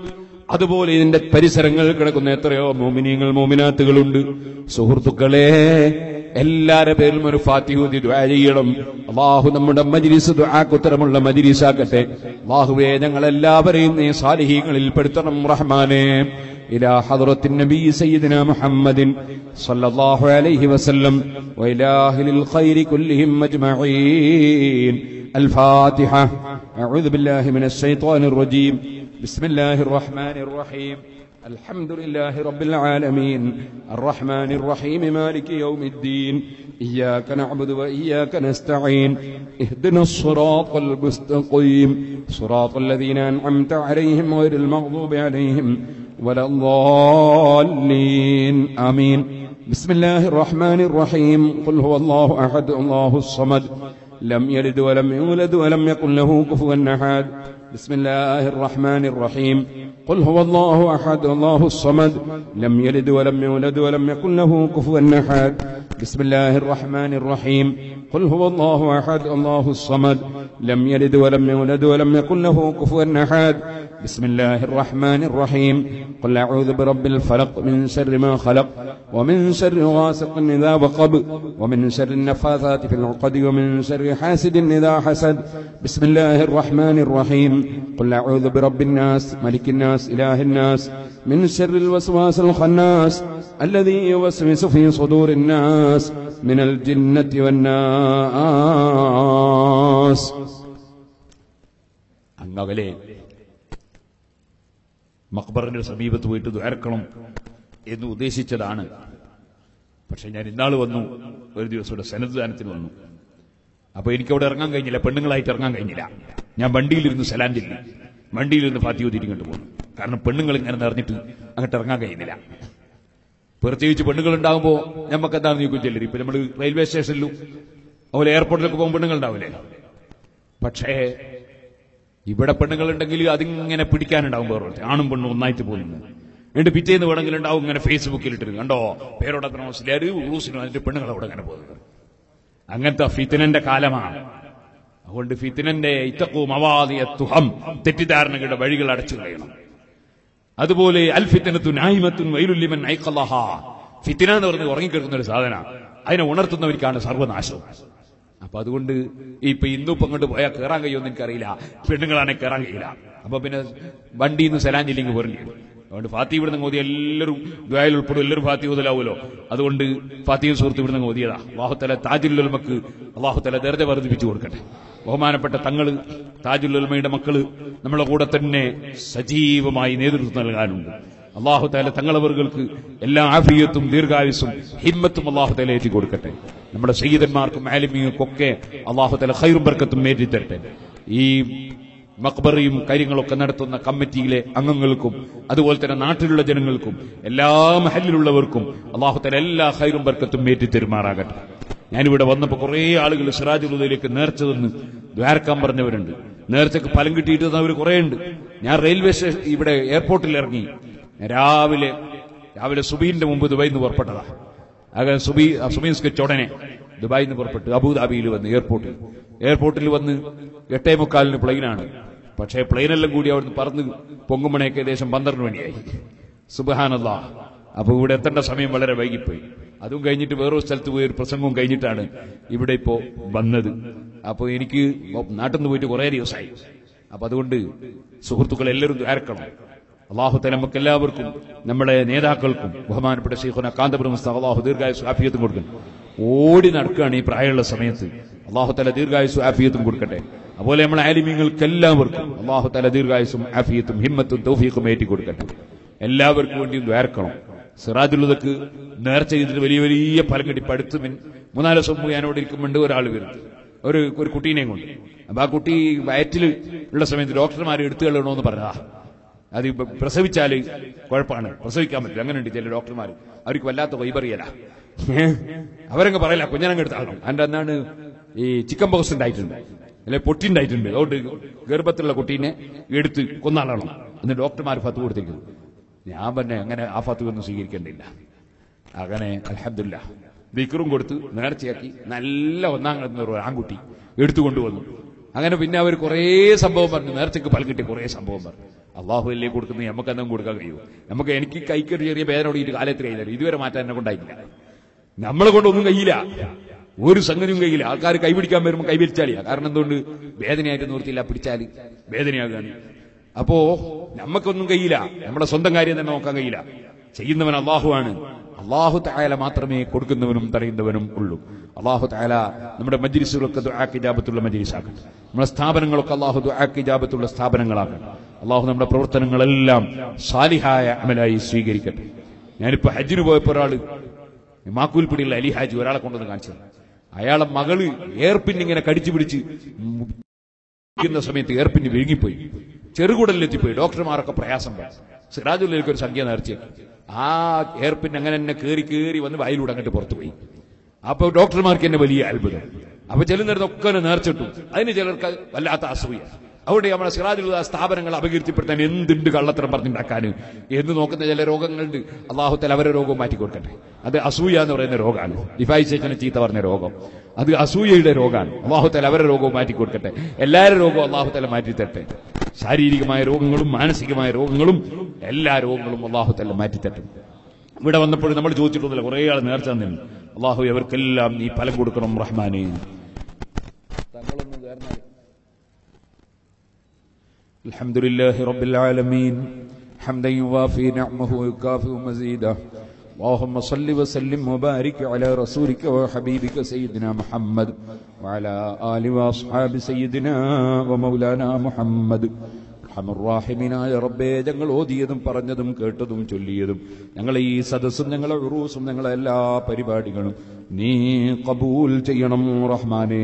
അതുപോലെ ഇതിന്റെ പരിസരങ്ങളിൽ കിടക്കുന്ന എത്രയോ മോമിനീങ്ങൾ മോമിനാത്തുകളുണ്ട്. സുഹൃത്തുക്കളെ, എല്ലാരുടെ പേരിലും ഒരു ഫാത്തിഹ ഓതി ദുആ ചെയ്യണം. അല്ലാഹു നമ്മുടെ മജ്ലിസ് ദുആക്ക് ഉത്തരമുള്ള മജ്ലിസാക്കട്ടെ. അല്ലാഹുവേ, ഞങ്ങളെല്ലാവരെയും നീ സാലിഹീങ്ങളിൽ പെടുത്തണം റഹ്മാനേ. ഇലാ ഹദ്റത്തിൻ നബി സയ്യിദിനാ മുഹമ്മദിൻ സ്വല്ലല്ലാഹു അലൈഹി വസല്ലം വഇലാ അഹ്ലിൽ ഖൈരി കുല്ലിഹിം അജ്മഈൻ. الفاتحة. أعوذ بالله من الشيطان الرجيم. بسم الله الرحمن الرحيم. الحمد لله رب العالمين الرحمن الرحيم مالك يوم الدين إياك نعبد وإياك نستعين اهدنا الصراط المستقيم صراط الذين أنعمت عليهم غير المغضوب عليهم ولا الضالين آمين. بسم الله الرحمن الرحيم. قل هو الله أحد الله الصمد لم يلد ولم يولد ولم يكن له كفوا أحد. بسم الله الرحمن الرحيم. قل هو الله أحد الله الصمد لم يلد ولم يولد ولم يكن له كفوا أحد. بسم الله الرحمن الرحيم. قل هو الله أحد الله الصمد لم يلد ولم يولد ولم يكن له كفوا أحد. بسم الله الرحمن الرحيم. قل أعوذ برب الفلق من شر ما خلق ومن شر غاسق إذا وقب ومن شر النفاثات في العقد ومن شر حاسد إذا حسد. بسم الله الرحمن الرحيم. قل أعوذ برب الناس ملك الناس إله الناس من شر الوسواس الخناس الذي يوسوس في صدور الناس من الجنة والناس. അങ്ങകലെ മഖ്ബറിന്റെ സമീപത്ത് പോയിട്ട് ദുആർക്കണം എന്ന് ഉദ്ദേശിച്ചതാണ്. പക്ഷെ ഞാൻ ഇന്നാൾ വന്നു, ഒരു ദിവസം ഇവിടെ സനദ് ദാനത്തിന് വന്നു. അപ്പൊ എനിക്കവിടെ ഇറങ്ങാൻ കഴിഞ്ഞില്ല, പെണ്ണുങ്ങളായിട്ട് ഇറങ്ങാൻ കഴിഞ്ഞില്ല. ഞാൻ വണ്ടിയിലിരുന്ന് സലാം ചൊല്ലി, വണ്ടിയിലിരുന്ന് ഫാത്തിഹ ഓതി ഇങ്ങോട്ട് പോകുന്നു. കാരണം പെണ്ണുങ്ങൾ ഇങ്ങനെ നിറഞ്ഞിട്ട് അങ്ങോട്ട് ഇറങ്ങാൻ കഴിയുന്നില്ല. പ്രത്യേകിച്ച് പെണ്ണുങ്ങൾ ഉണ്ടാകുമ്പോൾ നമുക്ക് എന്താണെന്ന് ചോദിക്കും ചെല്ലി. ഇപ്പൊ നമ്മൾ റെയിൽവേ സ്റ്റേഷനിലും അതുപോലെ എയർപോർട്ടിലൊക്കെ പോകുമ്പോൾ പെണ്ണുങ്ങൾ ഉണ്ടാവില്ലേ. പക്ഷേ ഇവിടെ പെണ്ണുങ്ങളുണ്ടെങ്കിൽ അതിങ്ങനെ പിടിക്കാനുണ്ടാവും. വേറെ ആണും പെണ്ണും ഒന്നായിട്ട് പോകുന്നത്. എന്നിട്ട് പിറ്റേന്ന് വേണമെങ്കിൽ ഉണ്ടാവും ഇങ്ങനെ ഫേസ്ബുക്കിൽ ഇട്ടിട്ട് കണ്ടോ പേരോടത്ര മുസ്ലിയാർ ഉറൂസിനും അതിന്റെ പെണ്ണുങ്ങൾ അവിടെ അങ്ങനെ പോകുന്നത്. അങ്ങനത്തെ ഫിത്നന്റെ കാലമാണ്. അതുകൊണ്ട് ഫിത്നന്റെ ഇത്തഖൂ മവാദിയത്തുഹം, തെറ്റിദ്ധാരണകളുടെ വഴികൾ അടച്ചു കളയണം. അതുപോലെ അൽ ഫിത്നത്തു നായിമത്തുൻ വൈലുൽ ലിമൻ ഐഖലഹാ, ഫിത്ന എന്ന് പറഞ്ഞ് ഉറങ്ങിക്കിടക്കുന്ന ഒരു സാധന, അതിനെ ഉണർത്തുന്നവർക്കാണ് സർവനാശം. അപ്പൊ അതുകൊണ്ട് ഇപ്പൊ ഇന്നിപ്പം അങ്ങോട്ട് പോയാൽ കയറാൻ കഴിയുമെന്ന് എനിക്കറിയില്ല, പെണ്ണുങ്ങളാണെങ്കിൽ കയറാൻ കഴിയില്ല. അപ്പൊ പിന്നെ വണ്ടിയിൽ നിന്ന് സലാം ചെല്ലിങ് പോരണ്ടി വരും. അതുകൊണ്ട് ഫാത്തി ഇവിടുന്ന് ഓതി എല്ലാവരും ദ്വായിൽ ഉൾപ്പെടും, എല്ലാവരും ഫാത്തി ഓതലാവുമല്ലോ. അതുകൊണ്ട് ഫാത്തിയും സുഹൃത്ത് ഇവിടുന്ന് ഓതിയതാ. അല്ലാഹുതആല താജുൽ ഉലമക്ക് അല്ലാഹുതആല ദർജ വർദ്ധിപ്പിച്ചു കൊടുക്കട്ടെ. ബഹുമാനപ്പെട്ട തങ്ങള് താജുൽ ഉലമയുടെ മക്കള് നമ്മളെ കൂടെ തന്നെ സജീവമായി നേതൃത്വം നൽകാനുണ്ട്. അല്ലാഹുതആല തങ്ങളവർക്ക് എല്ലാ ആഫിയത്തും ദീർഘായുസ്സും ഹിമ്മത്തും അല്ലാഹുതആല ഏറ്റി കൊടുക്കട്ടെ. നമ്മുടെ സയ്യിദന്മാർക്കും ആലിമീങ്ങൾക്കൊക്കെ അല്ലാഹുതആല ഖൈറും ബർക്കത്തും ഏറ്റിത്തരട്ടെ. ഈ മഖ്ബറയും കാര്യങ്ങളൊക്കെ നടത്തുന്ന കമ്മിറ്റിയിലെ അംഗങ്ങൾക്കും അതുപോലെ തന്നെ നാട്ടിലുള്ള ജനങ്ങൾക്കും എല്ലാ മഹലിലുള്ളവർക്കും അല്ലാഹുതആല എല്ലാ ഖൈറും ബർക്കത്തും ഏറ്റിത്തരുമാറാകട്ടെ. ഞാനിവിടെ വന്നപ്പോൾ കുറേ ആളുകൾ സിറാജുൽ ഹുദയിലേക്ക് നേർച്ച തന്ന് ദ്വാരക്കാൻ പറഞ്ഞവരുണ്ട്. നേർച്ചക്ക് ഫലം കിട്ടിയിട്ട് തന്നവർ കുറേ ഉണ്ട്. ഞാൻ റെയിൽവേ സ്റ്റേഷൻ ഇവിടെ എയർപോർട്ടിൽ ഇറങ്ങി. രാവിലെ രാവിലെ സുബീന്റെ മുമ്പ് ദുബായിൽ നിന്ന് പുറപ്പെട്ടതാ. അങ്ങനെ സുബി സുബീൻസ്കച്ച് ഉടനെ ദുബായിൽ നിന്ന് പുറപ്പെട്ട് അബുദാബിയിൽ വന്ന് എയർപോർട്ടിൽ എയർപോർട്ടിൽ വന്ന് എട്ടേ മുക്കാലിന് പ്ലെയിനാണ്. പക്ഷേ പ്ലെയിനെല്ലാം കൂടി അവിടുന്ന് പറന്ന് പൊങ്ങുമണയൊക്കെ ഏകദേശം പന്ത്രണ്ട് മണിയായി. സുബ്ഹാനല്ലാഹ്. അപ്പൊ ഇവിടെ എത്തേണ്ട സമയം വളരെ വൈകിപ്പോയി. അതും കഴിഞ്ഞിട്ട് വേറൊരു സ്ഥലത്ത് പോയി ഒരു പ്രസംഗവും കഴിഞ്ഞിട്ടാണ് ഇവിടെ ഇപ്പോ വന്നത്. അപ്പൊ എനിക്ക് നാട്ടിൽ നിന്ന് പോയിട്ട് കുറെ ദിവസമായി. അപ്പൊ അതുകൊണ്ട് സുഹൃത്തുക്കൾ എല്ലാവരും ദ്വാരക്കണം. അല്ലാഹുതആല നമുക്ക് എല്ലാവർക്കും നമ്മുടെ നേതാക്കൾക്കും ബഹുമാനപ്പെട്ട ശൈഖുന കാന്തപുരം ഉസ്താദ് അല്ലാഹു ദീർഘായുസ്സും ആഫിയത്തും കൊടുക്കണം. ഓടി നടക്കുകയാണ് ഈ പ്രായമുള്ള സമയത്ത്. അല്ലാഹുതആല ദീർഘായുസ്സും ആഫിയത്തും കൊടുക്കട്ടെ. അതുപോലെ നമ്മളെ ആലിമീങ്ങൾക്ക് എല്ലാവർക്കും അല്ലാഹുതആല ദീർഘായുസ്സും ആഫിയത്തും ഹിമ്മത്തും തൗഫീഖും ഏറ്റി കൊടുക്കട്ടെ. എല്ലാവർക്കും വേണ്ടിയും ദ്വാരക്കണം. സിറാജുൽ ഹുദക്ക് നേർച്ച ചെയ്തിട്ട് വലിയ വലിയ ഫലം കിട്ടി. അടുത്ത് മൂന്നാല് ദിവസം മുമ്പ് ഞാനോട് ഇരിക്കുമ്പോണ്ട് ഒരാൾ വരുന്നത് ഒരു ഒരു കുട്ടീനെയും കൊണ്ട്. അപ്പൊ ആ കുട്ടി വയറ്റിൽ ഉള്ള സമയത്ത് ഡോക്ടർമാർ എടുത്തു കളയണമെന്ന് പറഞ്ഞതാ. അത് പ്രസവിച്ചാല് കുഴപ്പമാണ്, പ്രസവിക്കാൻ പറ്റില്ല. അങ്ങനെ ഉണ്ട് ചില ഡോക്ടർമാർ. അവർക്ക് വല്ലാത്ത വൈബറിയല. അവരങ്ങ് പറയില്ല കുഞ്ഞനങ്ങ് എടുത്താകണം. അതിന്റെ അന്നാണ് ഈ ചിക്കൻ ബോക്സ് ഉണ്ടായിട്ടുണ്ട്, അല്ലെ പൊട്ടിണ്ടായിട്ടുണ്ട്. അതുകൊണ്ട് ഗർഭത്തിലുള്ള കുട്ടീനെ എടുത്ത് കൊന്നാളണം എന്ന് ഡോക്ടർമാർ ഫത്ത് കൊടുത്തിരിക്കുന്നു. ഞാൻ തന്നെ അങ്ങനെ ആ ഫത്ത് ഒന്നും സ്വീകരിക്കേണ്ടില്ല. അങ്ങനെ അൽഹംദുലില്ലാ ദിക്റും കൊടുത്ത് നേർച്ചയാക്കി നല്ല ഒന്നാം ഒരു ആൺകുട്ടി എടുത്തുകൊണ്ടുവന്നു. അങ്ങനെ പിന്നെ അവർ കുറേ സംഭവം പറഞ്ഞു. നേർച്ചയ്ക്ക് ഫലം കിട്ടിയ കുറേ സംഭവം പറഞ്ഞു. അള്ളാഹു അല്ലേ കൊടുക്കുന്നത്, നമുക്ക് എന്തെങ്കിലും കൊടുക്കാൻ കഴിയുമോ? നമുക്ക് എനിക്ക് കൈക്കൊരു ചെറിയ വേദനയോട് കാലത്തിൽ കഴിയില്ല, ഇതുവരെ മാറ്റാൻ എന്നെ കൊണ്ടായില്ല. നമ്മളെ കൊണ്ടൊന്നും കഴിയില്ല, ഒരു സംഗതിയും കഴിയില്ല. ആൾക്കാർ കൈപിടിക്കാൻ വരുമ്പോൾ കൈപിടിച്ചാലില്ല. കാരണം എന്തുകൊണ്ട്? വേദനയായിട്ട് നിർത്തിയില്ല, പിടിച്ചാൽ വേദനയാകാണ്. അപ്പോ നമുക്കൊന്നും കഴിയില്ല, നമ്മുടെ സ്വന്തം കാര്യം തന്നെ നോക്കാൻ കഴിയില്ല. ചെയ്യുന്നവൻ അള്ളാഹുവാണ്. അള്ളാഹു തആല മാത്രമേ കൊടുക്കുന്നവനും തടയുന്നവനും ഉള്ളൂ. അള്ളാഹു തആല നമ്മുടെ മജ്ലിസുകളൊക്കെ ദുആക്ക് ഇജാബത്തുള്ള മജ്ലിസാക്കട്ടെ. നമ്മുടെ സ്ഥാപനങ്ങളൊക്കെ അള്ളാഹു ദുആക്ക് ഇജാബത്തുള്ള സ്ഥാപനങ്ങളാക്കട്ടെ. അള്ളാഹു നമ്മുടെ പ്രവർത്തനങ്ങളെല്ലാം സാലിഹായ അമലായി സ്വീകരിക്കട്ടെ. ഞാനിപ്പോ ഹജ്ജിന് പോയപ്പോ ഒരാള് മാക്കൂൽപ്പിടിയുള്ള അലി ഹാജി ഒരാളെ കൊണ്ടുവന്ന് കാണിച്ചത്, അയാളെ മകള് എയർപിൻ ഇങ്ങനെ കടിച്ചു പിടിച്ച് സമയത്ത് എയർപിന് വിഴുങ്ങിപ്പോയി, ചെറുകുടലിലെത്തിപ്പോയി. ഡോക്ടർമാരൊക്കെ പ്രയാസം പറയും. സിറാജുല്ലേക്ക് ഒരു സംഖ്യ നേർച്ചയാക്കി. ആ എയർപിൻ അങ്ങനെ തന്നെ കയറി കയറി വന്ന് വായിലൂടെ അങ്ങോട്ട് പുറത്തുപോയി. അപ്പൊ ഡോക്ടർമാർക്ക് എന്നെ വലിയ അത്ഭുതം. അപ്പൊ ചെല്ലുന്നിടത്തൊക്കെ നേർച്ചിട്ടു. അതിന് ചിലർക്ക് വല്ലാത്ത അസൂയ. അവിടെ നമ്മുടെ സിറാജുൽ സ്ഥാപനങ്ങൾ അപകീർത്തിപ്പെടുത്താൻ എന്തുണ്ട് കള്ളത്തരം പറഞ്ഞുണ്ടാക്കാൻ എന്ന് നോക്കുന്ന ചില രോഗങ്ങളുണ്ട്. അള്ളാഹു തആല അവരെ രോഗവും മാറ്റിക്കൊടുക്കട്ടെ. അത് അസൂയ എന്ന് പറയുന്ന രോഗമാണ്. ഡിഫായി ശേഖനെ ചീത്ത പറഞ്ഞ രോഗം, അത് അസൂയയുടെ രോഗമാണ്. അള്ളാഹു തആല അവരെ രോഗവും മാറ്റിക്കൊടുക്കട്ടെ. എല്ലാവരുടെ രോഗവും അള്ളാഹു തആല മാറ്റി തരട്ടെ. ശാരീരികമായ രോഗങ്ങളും മാനസികമായ രോഗങ്ങളും എല്ലാ രോഗങ്ങളും അള്ളാഹു തആല മാറ്റിത്തരട്ടെ. ഇവിടെ വന്നപ്പോൾ നമ്മൾ ചോദിച്ചിട്ടൊന്നുമില്ല, കുറെ ആൾ നേർച്ച തന്നിരുന്നു. അള്ളാഹു അവർക്കെല്ലാം നീ ഫലം കൊടുക്കണം റഹ്മാനെ. അൽഹംദുലില്ലാഹി റബ്ബിൽ ആലമീൻ ഹംദൻ യുവാഫി നിഅമഹു വയുകാഫി മസീദഹു. اللهم صل وسلم وبارك على رسولك وحبيبك سيدنا محمد وعلى آل واصحاب سيدنا ومولانا محمد. റഹ്മാനായ റബ്ബേ, ഞങ്ങൾ ഓതിയതും പറഞ്ഞതും കേട്ടതും ചൊല്ലിയതും ഞങ്ങളെ ഈ സദസ്സും ഞങ്ങളെ ഉറൂസും ഞങ്ങളെ എല്ലാ പരിപാടികളും നീ ഖബൂൽ ചെയ്യണം റഹ്മാനേ.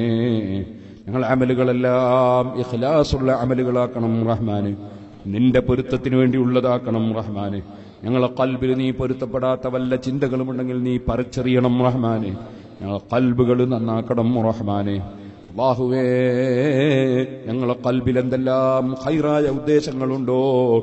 ഞങ്ങൾ അമലുകളെല്ലാം ഇഖ്ലാസുള്ള അമലുകളാക്കണം റഹ്മാനെ. നിന്റെ പൊരുത്തത്തിന് വേണ്ടി ഉള്ളതാക്കണം റഹ്മാനെ. ഞങ്ങളെ ഖൽബിൽ നീ പൊരുത്തപ്പെടാത്ത വല്ല ചിന്തകളുമുണ്ടെങ്കിൽ നീ പറിച്ചെറിയണം റഹ്മാനെ. ഞങ്ങളെ ഖൽബുകൾ നന്നാക്കണം റഹ്മാനെ. അല്ലാഹുവേ, ഞങ്ങളെ ഖൽബിൽ എന്തെല്ലാം ഖൈറായ ഉദ്ദേശങ്ങളുണ്ടോ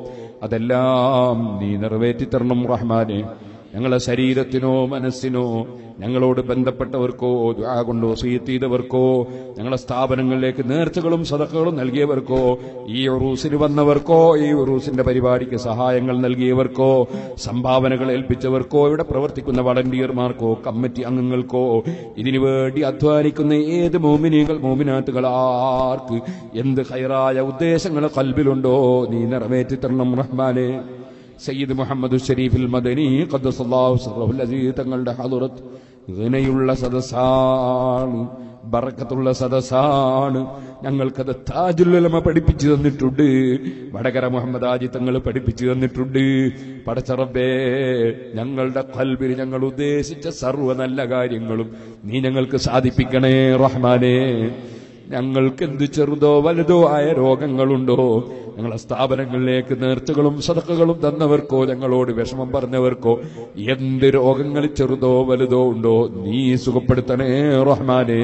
അതെല്ലാം നീ നിറവേറ്റിത്തരണം റഹ്മാനെ. ഞങ്ങളെ ശരീരത്തിനോ മനസ്സിനോ ഞങ്ങളോട് ബന്ധപ്പെട്ടവർക്കോ ദുആ കൊണ്ട് വസിയത്ത് ചെയ്തവർക്കോ ഞങ്ങളെ സ്ഥാപനങ്ങളിലേക്ക് നേർച്ചകളും സദഖകളും നൽകിയവർക്കോ ഈ ഉറൂസിന് വന്നവർക്കോ ഈ ഉറൂസിന്റെ പരിപാടിക്ക് സഹായങ്ങൾ നൽകിയവർക്കോ സംഭാവനകൾ ഏൽപ്പിച്ചവർക്കോ ഇവിടെ പ്രവർത്തിക്കുന്ന വളണ്ടിയർമാർക്കോ കമ്മിറ്റി അംഗങ്ങൾക്കോ ഇതിനു വേണ്ടി അധ്വാനിക്കുന്ന ഏത് മോമിനീകൾ മോമിനാത്തുകൾ ആർക്ക് എന്ത് ഖൈറായ ഉദ്ദേശങ്ങൾ ഖൽബിലുണ്ടോ നീ നിറവേറ്റി തരണം റഹ്മാനെ. സയ്യിദ് മുഹമ്മദ് ഷരീഫുൽ മദനി ഖദ്ദസല്ലാഹു സിർറഹുൽ അസീസ് തങ്ങളുടെ ഹദറത്ത് ഗനയുള്ള സദസ്സാണ്, ബറക്കത്തുള്ള സദസ്സാണ്. ഞങ്ങൾക്കത് താജുൽ ഉലമ പഠിപ്പിച്ചു തന്നിട്ടുണ്ട്, വടകര മുഹമ്മദ് ആജി തങ്ങൾ പഠിപ്പിച്ചു തന്നിട്ടുണ്ട്. പടച്ച റബ്ബേ, ഞങ്ങളുടെ ഖൽബിൽ ഞങ്ങൾ ഉദ്ദേശിച്ച സർവ്വ നല്ല കാര്യങ്ങളും നീ ഞങ്ങൾക്ക് സാധിപ്പിക്കണേ റഹ്മാനേ. ഞങ്ങൾക്ക് എന്ത് ചെറുതോ വലുതോ ആയ രോഗങ്ങളുണ്ടോ ഞങ്ങളെ സ്ഥാപനങ്ങളിലേക്ക് നേർച്ചകളും സദഖകളും തന്നവർക്കോ ഞങ്ങളോട് വിഷമം പറഞ്ഞവർക്കോ എന്ത് രോഗങ്ങൾ ചെറുതോ വലുതോ ഉണ്ടോ നീ സുഖപ്പെടുത്തണേ റഹ്മാനെ.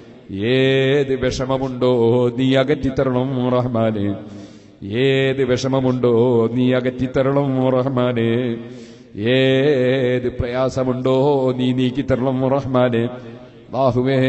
ഏത് വിഷമമുണ്ടോ നീ അകറ്റിത്തരണം റഹ്മാനെ. ഏത് വിഷമമുണ്ടോ നീ അകറ്റിത്തരണം റഹ്മാനെ. ഏത് പ്രയാസമുണ്ടോ നീ നീക്കിത്തരണം റഹ്മാനെ. അല്ലാഹുവേ,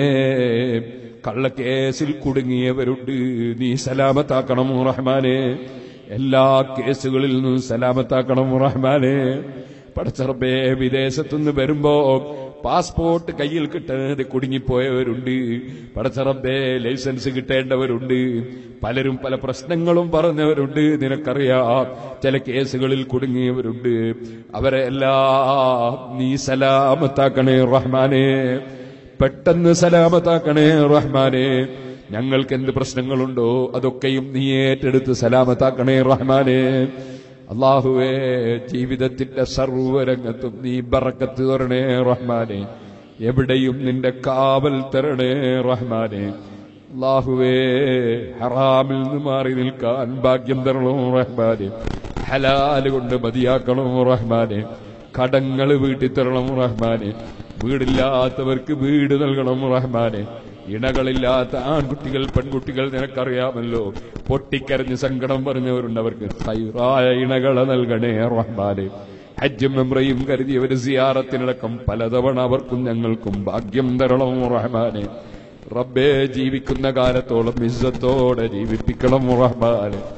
കള്ളക്കേസിൽ കുടുങ്ങിയവരുണ്ട്, നീ സലാമത്താക്കണം റഹ്മാനെ. എല്ലാ കേസുകളിൽ നിന്നും സലാമത്താക്കണം റഹ്മാനെ. പടച്ച റബ്ബേ, വിദേശത്തുനിന്ന് വരുമ്പോ പാസ്പോർട്ട് കയ്യിൽ കിട്ടാതെ കുടുങ്ങിപ്പോയവരുണ്ട്. പടച്ച റബ്ബേ, ലൈസൻസ് കിട്ടേണ്ടവരുണ്ട്. പലരും പല പ്രശ്നങ്ങളും പറഞ്ഞവരുണ്ട്. നിനക്കറിയാം, ചില കേസുകളിൽ കുടുങ്ങിയവരുണ്ട്. അവരെ എല്ലാം നീ സലാമത്താക്കണേ റഹ്മാനെ. പെട്ടെന്ന് സലാമത്താക്കണേ റഹ്മാനെ. ഞങ്ങൾക്ക് എന്ത് പ്രശ്നങ്ങളുണ്ടോ അതൊക്കെയും നീ ഏറ്റെടുത്ത് സലാമത്താക്കണേ റഹ്മാനെ. അല്ലാഹുവേ, ജീവിതത്തിന്റെ സർവ്വരംഗത്തും നീ ബറക്കത്ത് തരണേ റഹ്മാനെ. എവിടെയും നിന്റെ കാവൽ തരണേ റഹ്മാനെ. അല്ലാഹുവേ, ഹറാമിൽ നിന്ന് മാറി നിൽക്കാൻ ഭാഗ്യം തരണം റഹ്മാനെ. ഹലാല് കൊണ്ട് മതിയാക്കണം റഹ്മാനെ. കടങ്ങൾ വീട്ടിത്തരണം റഹ്മാനെ. വീടില്ലാത്തവർക്ക് വീട് നൽകണം റഹ്മാനെ. ഇണകളില്ലാത്ത ആൺകുട്ടികൾ പെൺകുട്ടികൾ നിനക്കറിയാമല്ലോ, പൊട്ടിക്കരഞ്ഞ് സങ്കടം പറഞ്ഞവരുണ്ട്. അവർക്ക് ഖൈറായ ഇണകളെ നൽകണേ റഹ്മാനെ. ഹജ്ജും ഉംറയും കരുതിയവർ സിയാറത്തിനടക്കം പലതവണ അവർക്കും ഞങ്ങൾക്കും ഭാഗ്യം തരണം റഹ്മാനെ. റബ്ബേ, ജീവിക്കുന്ന കാലത്തോളം ഇസ്സത്തോടെ ജീവിപ്പിക്കണം റഹ്മാനെ.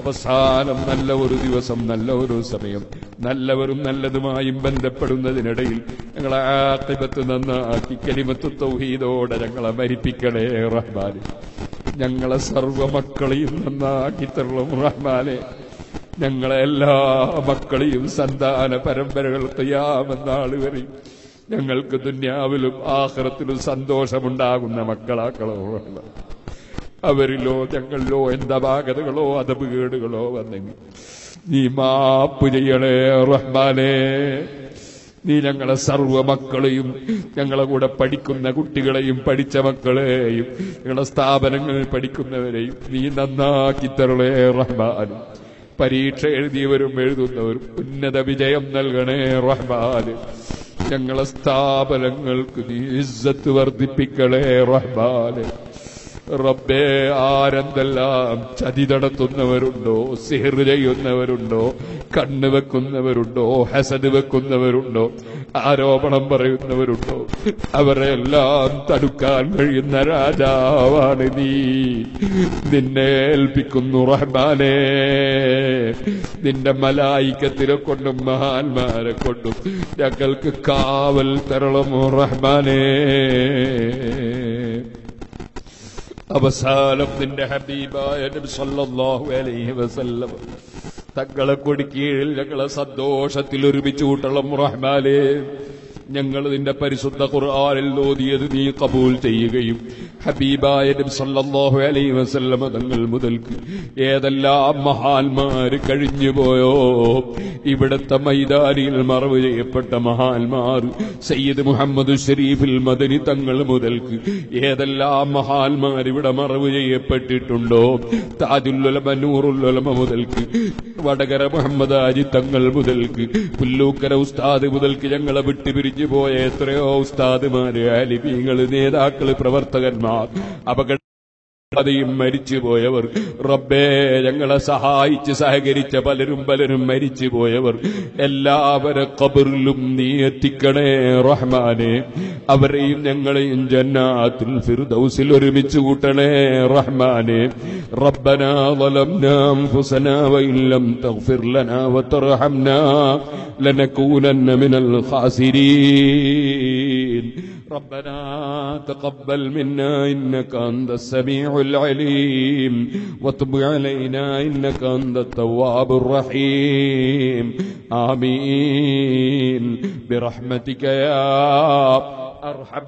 അവസാനം നല്ല ഒരു ദിവസം, നല്ല ഒരു സമയം, നല്ലവരും നല്ലതുമായും ബന്ധപ്പെടുന്നതിനിടയിൽ ഞങ്ങളെ ആഖിബത്ത് നന്നാക്കി കലിമത്തു തൗഹീദോടെ ഞങ്ങളെ മരിപ്പിക്കണേ റഹ്മാനെ. ഞങ്ങളെ സർവ്വ മക്കളെയും നന്നാക്കി തരണം റഹ്മാനെ. ഞങ്ങളെ എല്ലാ മക്കളെയും സന്താന പരമ്പരകൾ ഖിയാമത്ത് നാൾ വരെ ഞങ്ങൾക്ക് ദുന്യാവിലും ആഖിറത്തിലും സന്തോഷമുണ്ടാകുന്ന മക്കളാക്കളോ. അവരിലോ ഞങ്ങളിലോ എന്താപാകതകളോ അതപകേടുകളോ വന്നെങ്കിൽ നീ മാപ്പ് ചെയ്യണേ റഹ്മാനേ. നീ ഞങ്ങളെ സർവ്വ മക്കളെയും, ഞങ്ങളെ കൂടെ പഠിക്കുന്ന കുട്ടികളെയും പഠിച്ച മക്കളെയും ഞങ്ങളുടെ സ്ഥാപനങ്ങളിൽ പഠിക്കുന്നവരെയും നീ നന്നാക്കി തരണേ റഹ്മാൻ. പരീക്ഷ എഴുതിയവരും എഴുതുന്നവരും ഉന്നത വിജയം നൽകണേ റഹ്മാൻ. ഞങ്ങളെ സ്ഥാപനങ്ങൾക്ക് നീ ഇസ്സത്ത് വർദ്ധിപ്പിക്കണേ റഹ്മാൻ. റബ്ബേ, ആരെന്തെല്ലാം ചതി നടത്തുന്നവരുണ്ടോ, സിഹർ ചെയ്യുന്നവരുണ്ടോ, കണ്ണ് വെക്കുന്നവരുണ്ടോ, ഹസദ് വെക്കുന്നവരുണ്ടോ, ആരോപണം പറയുന്നവരുണ്ടോ, അവരെ എല്ലാം തടുക്കാൻ കഴിയുന്ന രാജാവാണ് നീ. നിന്നെ ഏൽപ്പിക്കുന്നു റഹ്മാനേ. നിന്റെ മലായിക്കത്തിനെ കൊണ്ടും മഹാന്മാരെ കൊണ്ടും ഞങ്ങൾക്ക് കാവൽ തരണമോ റഹ്മാനേ. അവസാനം നിന്റെ ഹബീബായ നബി സല്ലല്ലാഹു അലൈഹി വസല്ലം തങ്ങളെ കൊടിക്കീഴിൽ ഞങ്ങളെ സന്തോഷത്തിൽ ഒരുമിച്ച് കൂട്ടണം റഹ്മാനേ. ഞങ്ങൾ നിന്റെ പരിശുദ്ധ ഖുർആനിൽ ഓതിയത് നീ കബൂൽ ചെയ്യുകയും ഹബീബായ നബി സല്ലല്ലാഹു അലൈഹി വസല്ലം തങ്ങൾ മുതൽക്ക് ഏതെല്ലാം മഹാന്മാര് കഴിഞ്ഞുപോയോ, ഇവിടത്തെ മൈതാനിയിൽ മറവ് ചെയ്യപ്പെട്ട മഹാന്മാർ സയ്യിദ് മുഹമ്മദ് ഷരീഫുൽ മദനി തങ്ങൾ മുതൽക്ക് ഏതെല്ലാം മഹാന്മാർ ഇവിടെ മറവ് ചെയ്യപ്പെട്ടിട്ടുണ്ടോ, താജുൽ ഉലമ നൂറുൽ ഉലമ മുതൽക്ക് വടകര മുഹമ്മദ് ആജി തങ്ങൾ മുതൽക്ക് പുല്ലൂക്കര ഉസ്താദ് മുതൽക്ക് ഞങ്ങളെ വിട്ടുപിരിഞ്ഞു പോയ എത്രയോ ഉസ്താദുമാര്, ആലിമീങ്ങള്, നേതാക്കള്, പ്രവർത്തകന്മാർ, അപകടയും മരിച്ചുപോയവർ, റബ്ബേ ഞങ്ങളെ സഹായിച്ച് സഹകരിച്ച പലരും പലരും മരിച്ചുപോയവർ എല്ലാവരെ ഖബറിലും നീ എത്തിക്കണേ റഹ്മാനെ. അവരെയും ഞങ്ങളെയും ജന്നാത്തുൽ ഫിർദൗസിൽ ഒരുമിച്ച് കൂട്ടണേ റഹ്മാനെ. റബ്ബനാ ളലംനാ അൻഫുസനാ വഇൻ ലം തഗ്ഫിർ ലനാ വതർഹംനാ ലനകൂനന്ന മിനൽ ഖാസിരീൻ. ربنا تقبل منا إنك أنت السميع العليم وتب علينا إنك أنت التواب الرحيم. آمين برحمتك يا أرحم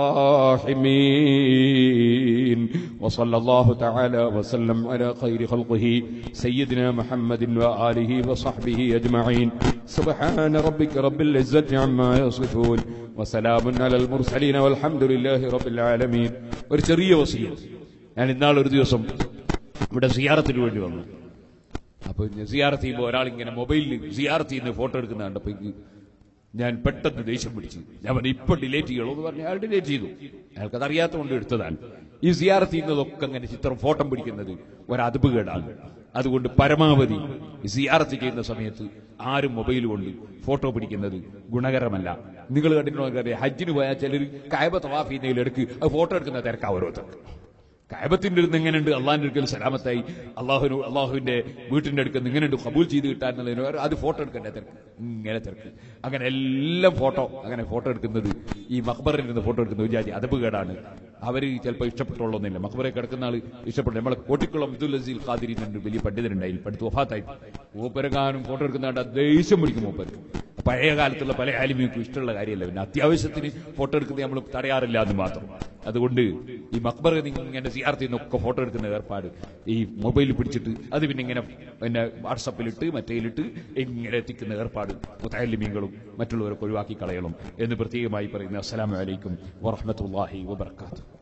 الراحمين. وصلى الله تعالى وسلم على خير خلقه سيدنا محمد وآله وصحبه أجمعين. سبحان ربك رب العزة عما يصفون وسلام على المرسلين والحمد لله رب العالمين. ഒരു ചെറിയ വസിയത്ത്. ഞാൻ ഇന്നാളെ ഒരു ദിവസം ഇവിടെ സിയാറത്തിന് വേണ്ടി വന്നു. അപ്പൊ സിയാറത്ത് ചെയ്യുമ്പോൾ ഒരാളിങ്ങനെ മൊബൈലിൽ സിയാറത്ത് ചെയ്യുന്ന ഫോട്ടോ എടുക്കുന്ന കണ്ടപ്പോ ഞാൻ പെട്ടെന്ന് ദേഷ്യം പിടിച്ചു. ഞാൻ പറഞ്ഞു ഇപ്പൊ ഡിലേറ്റ് ചെയ്യണോ എന്ന് പറഞ്ഞു. അയാൾ ഡിലേറ്റ് ചെയ്തു. അയാൾക്കത് അറിയാത്തതുകൊണ്ട് എടുത്തതാണ്. ഈ സിയാറത്ത് ചെയ്യുന്നതൊക്കെ അങ്ങനെ ചിത്രം ഫോട്ടോ പിടിക്കുന്നത് ഒരതുപകേടാണ്. അതുകൊണ്ട് പരമാവധി സിയാറത്ത് ചെയ്യുന്ന സമയത്ത് ആരും മൊബൈൽ കൊണ്ട് ഫോട്ടോ പിടിക്കുന്നത് ഗുണകരമല്ല. നിങ്ങൾ കണ്ടിട്ടുണ്ടോ, ഹജ്ജിന് പോയാൽ ചിലർ കഅബ തവാഫ് ചെയ്യുന്നതിൽ എടുക്ക് അത് ഫോട്ടോ എടുക്കുന്ന തിരക്ക് ഓരോരുത്തർക്ക്. കഅബത്തിന്റെ അടുത്ത് എങ്ങനെയുണ്ട്, അള്ളാഹിന്റെ അടുക്കൽ സലാമത്തായി, അള്ളാഹുവിന് അള്ളാഹുവിന്റെ വീട്ടിന്റെ അടുക്കൽ എങ്ങനെയുണ്ട് കബൂൽ ചെയ്ത് കിട്ടാനുള്ളതിന് അത് ഫോട്ടോ എടുക്കേണ്ട തിരക്ക്, ഇങ്ങനെ തിരക്ക്. അങ്ങനെ എല്ലാം ഫോട്ടോ, അങ്ങനെ ഫോട്ടോ എടുക്കുന്നത് ഈ മഖ്ബറിൽ നിന്ന് ഫോട്ടോ എടുക്കുന്നത് വിചാരിച്ച് അതപകേടാണ്. അവര് ചിലപ്പോൾ ഇഷ്ടപ്പെട്ടുള്ളൊന്നുമില്ല. മഖ്ബറെ കിടക്കുന്ന ആൾ ഇഷ്ടപ്പെട്ടു. നമ്മളെ കോട്ടിക്കുളം അബ്ദുൽ അസീൽ ഖാദിരി എന്നൊരു വലിയ പണ്ഡിതനുണ്ടായി, പഠിത്ത് വഫാത്തായി. മൂപ്പരങ്ങാനും ഫോട്ടോ എടുക്കുന്നതാണ്ട് ദേഷ്യം പിടിക്കും മൂപ്പർക്ക്. പഴയ കാലത്തുള്ള പല ആലിമിക്കും ഇഷ്ടമുള്ള കാര്യമല്ല. പിന്നെ അത്യാവശ്യത്തിന് ഫോട്ടോ എടുക്കുന്നത് നമ്മൾ തടയാറില്ല എന്ന് മാത്രം. അതുകൊണ്ട് ഈ മഖ്ബറെ ഇങ്ങനെ സിയാറത്ത് ചെയ്യുന്നൊക്കെ ഫോട്ടോ എടുക്കുന്ന ഏർപ്പാട് ഈ മൊബൈലിൽ പിടിച്ചിട്ട് അത് പിന്നെ ഇങ്ങനെ പിന്നെ വാട്സപ്പിലിട്ട് മറ്റേലിട്ട് ഇങ്ങനെ എത്തിക്കുന്ന ഏർപ്പാട് മുതഅല്ലിമീങ്ങളും മറ്റുള്ളവരൊക്കെ ഒഴിവാക്കി കളയണം എന്ന് പ്രത്യേകമായി പറയുന്നു. അസ്സലാമു അലൈക്കും വറഹ്മത്തുള്ളാഹി വബറകാതുഹു.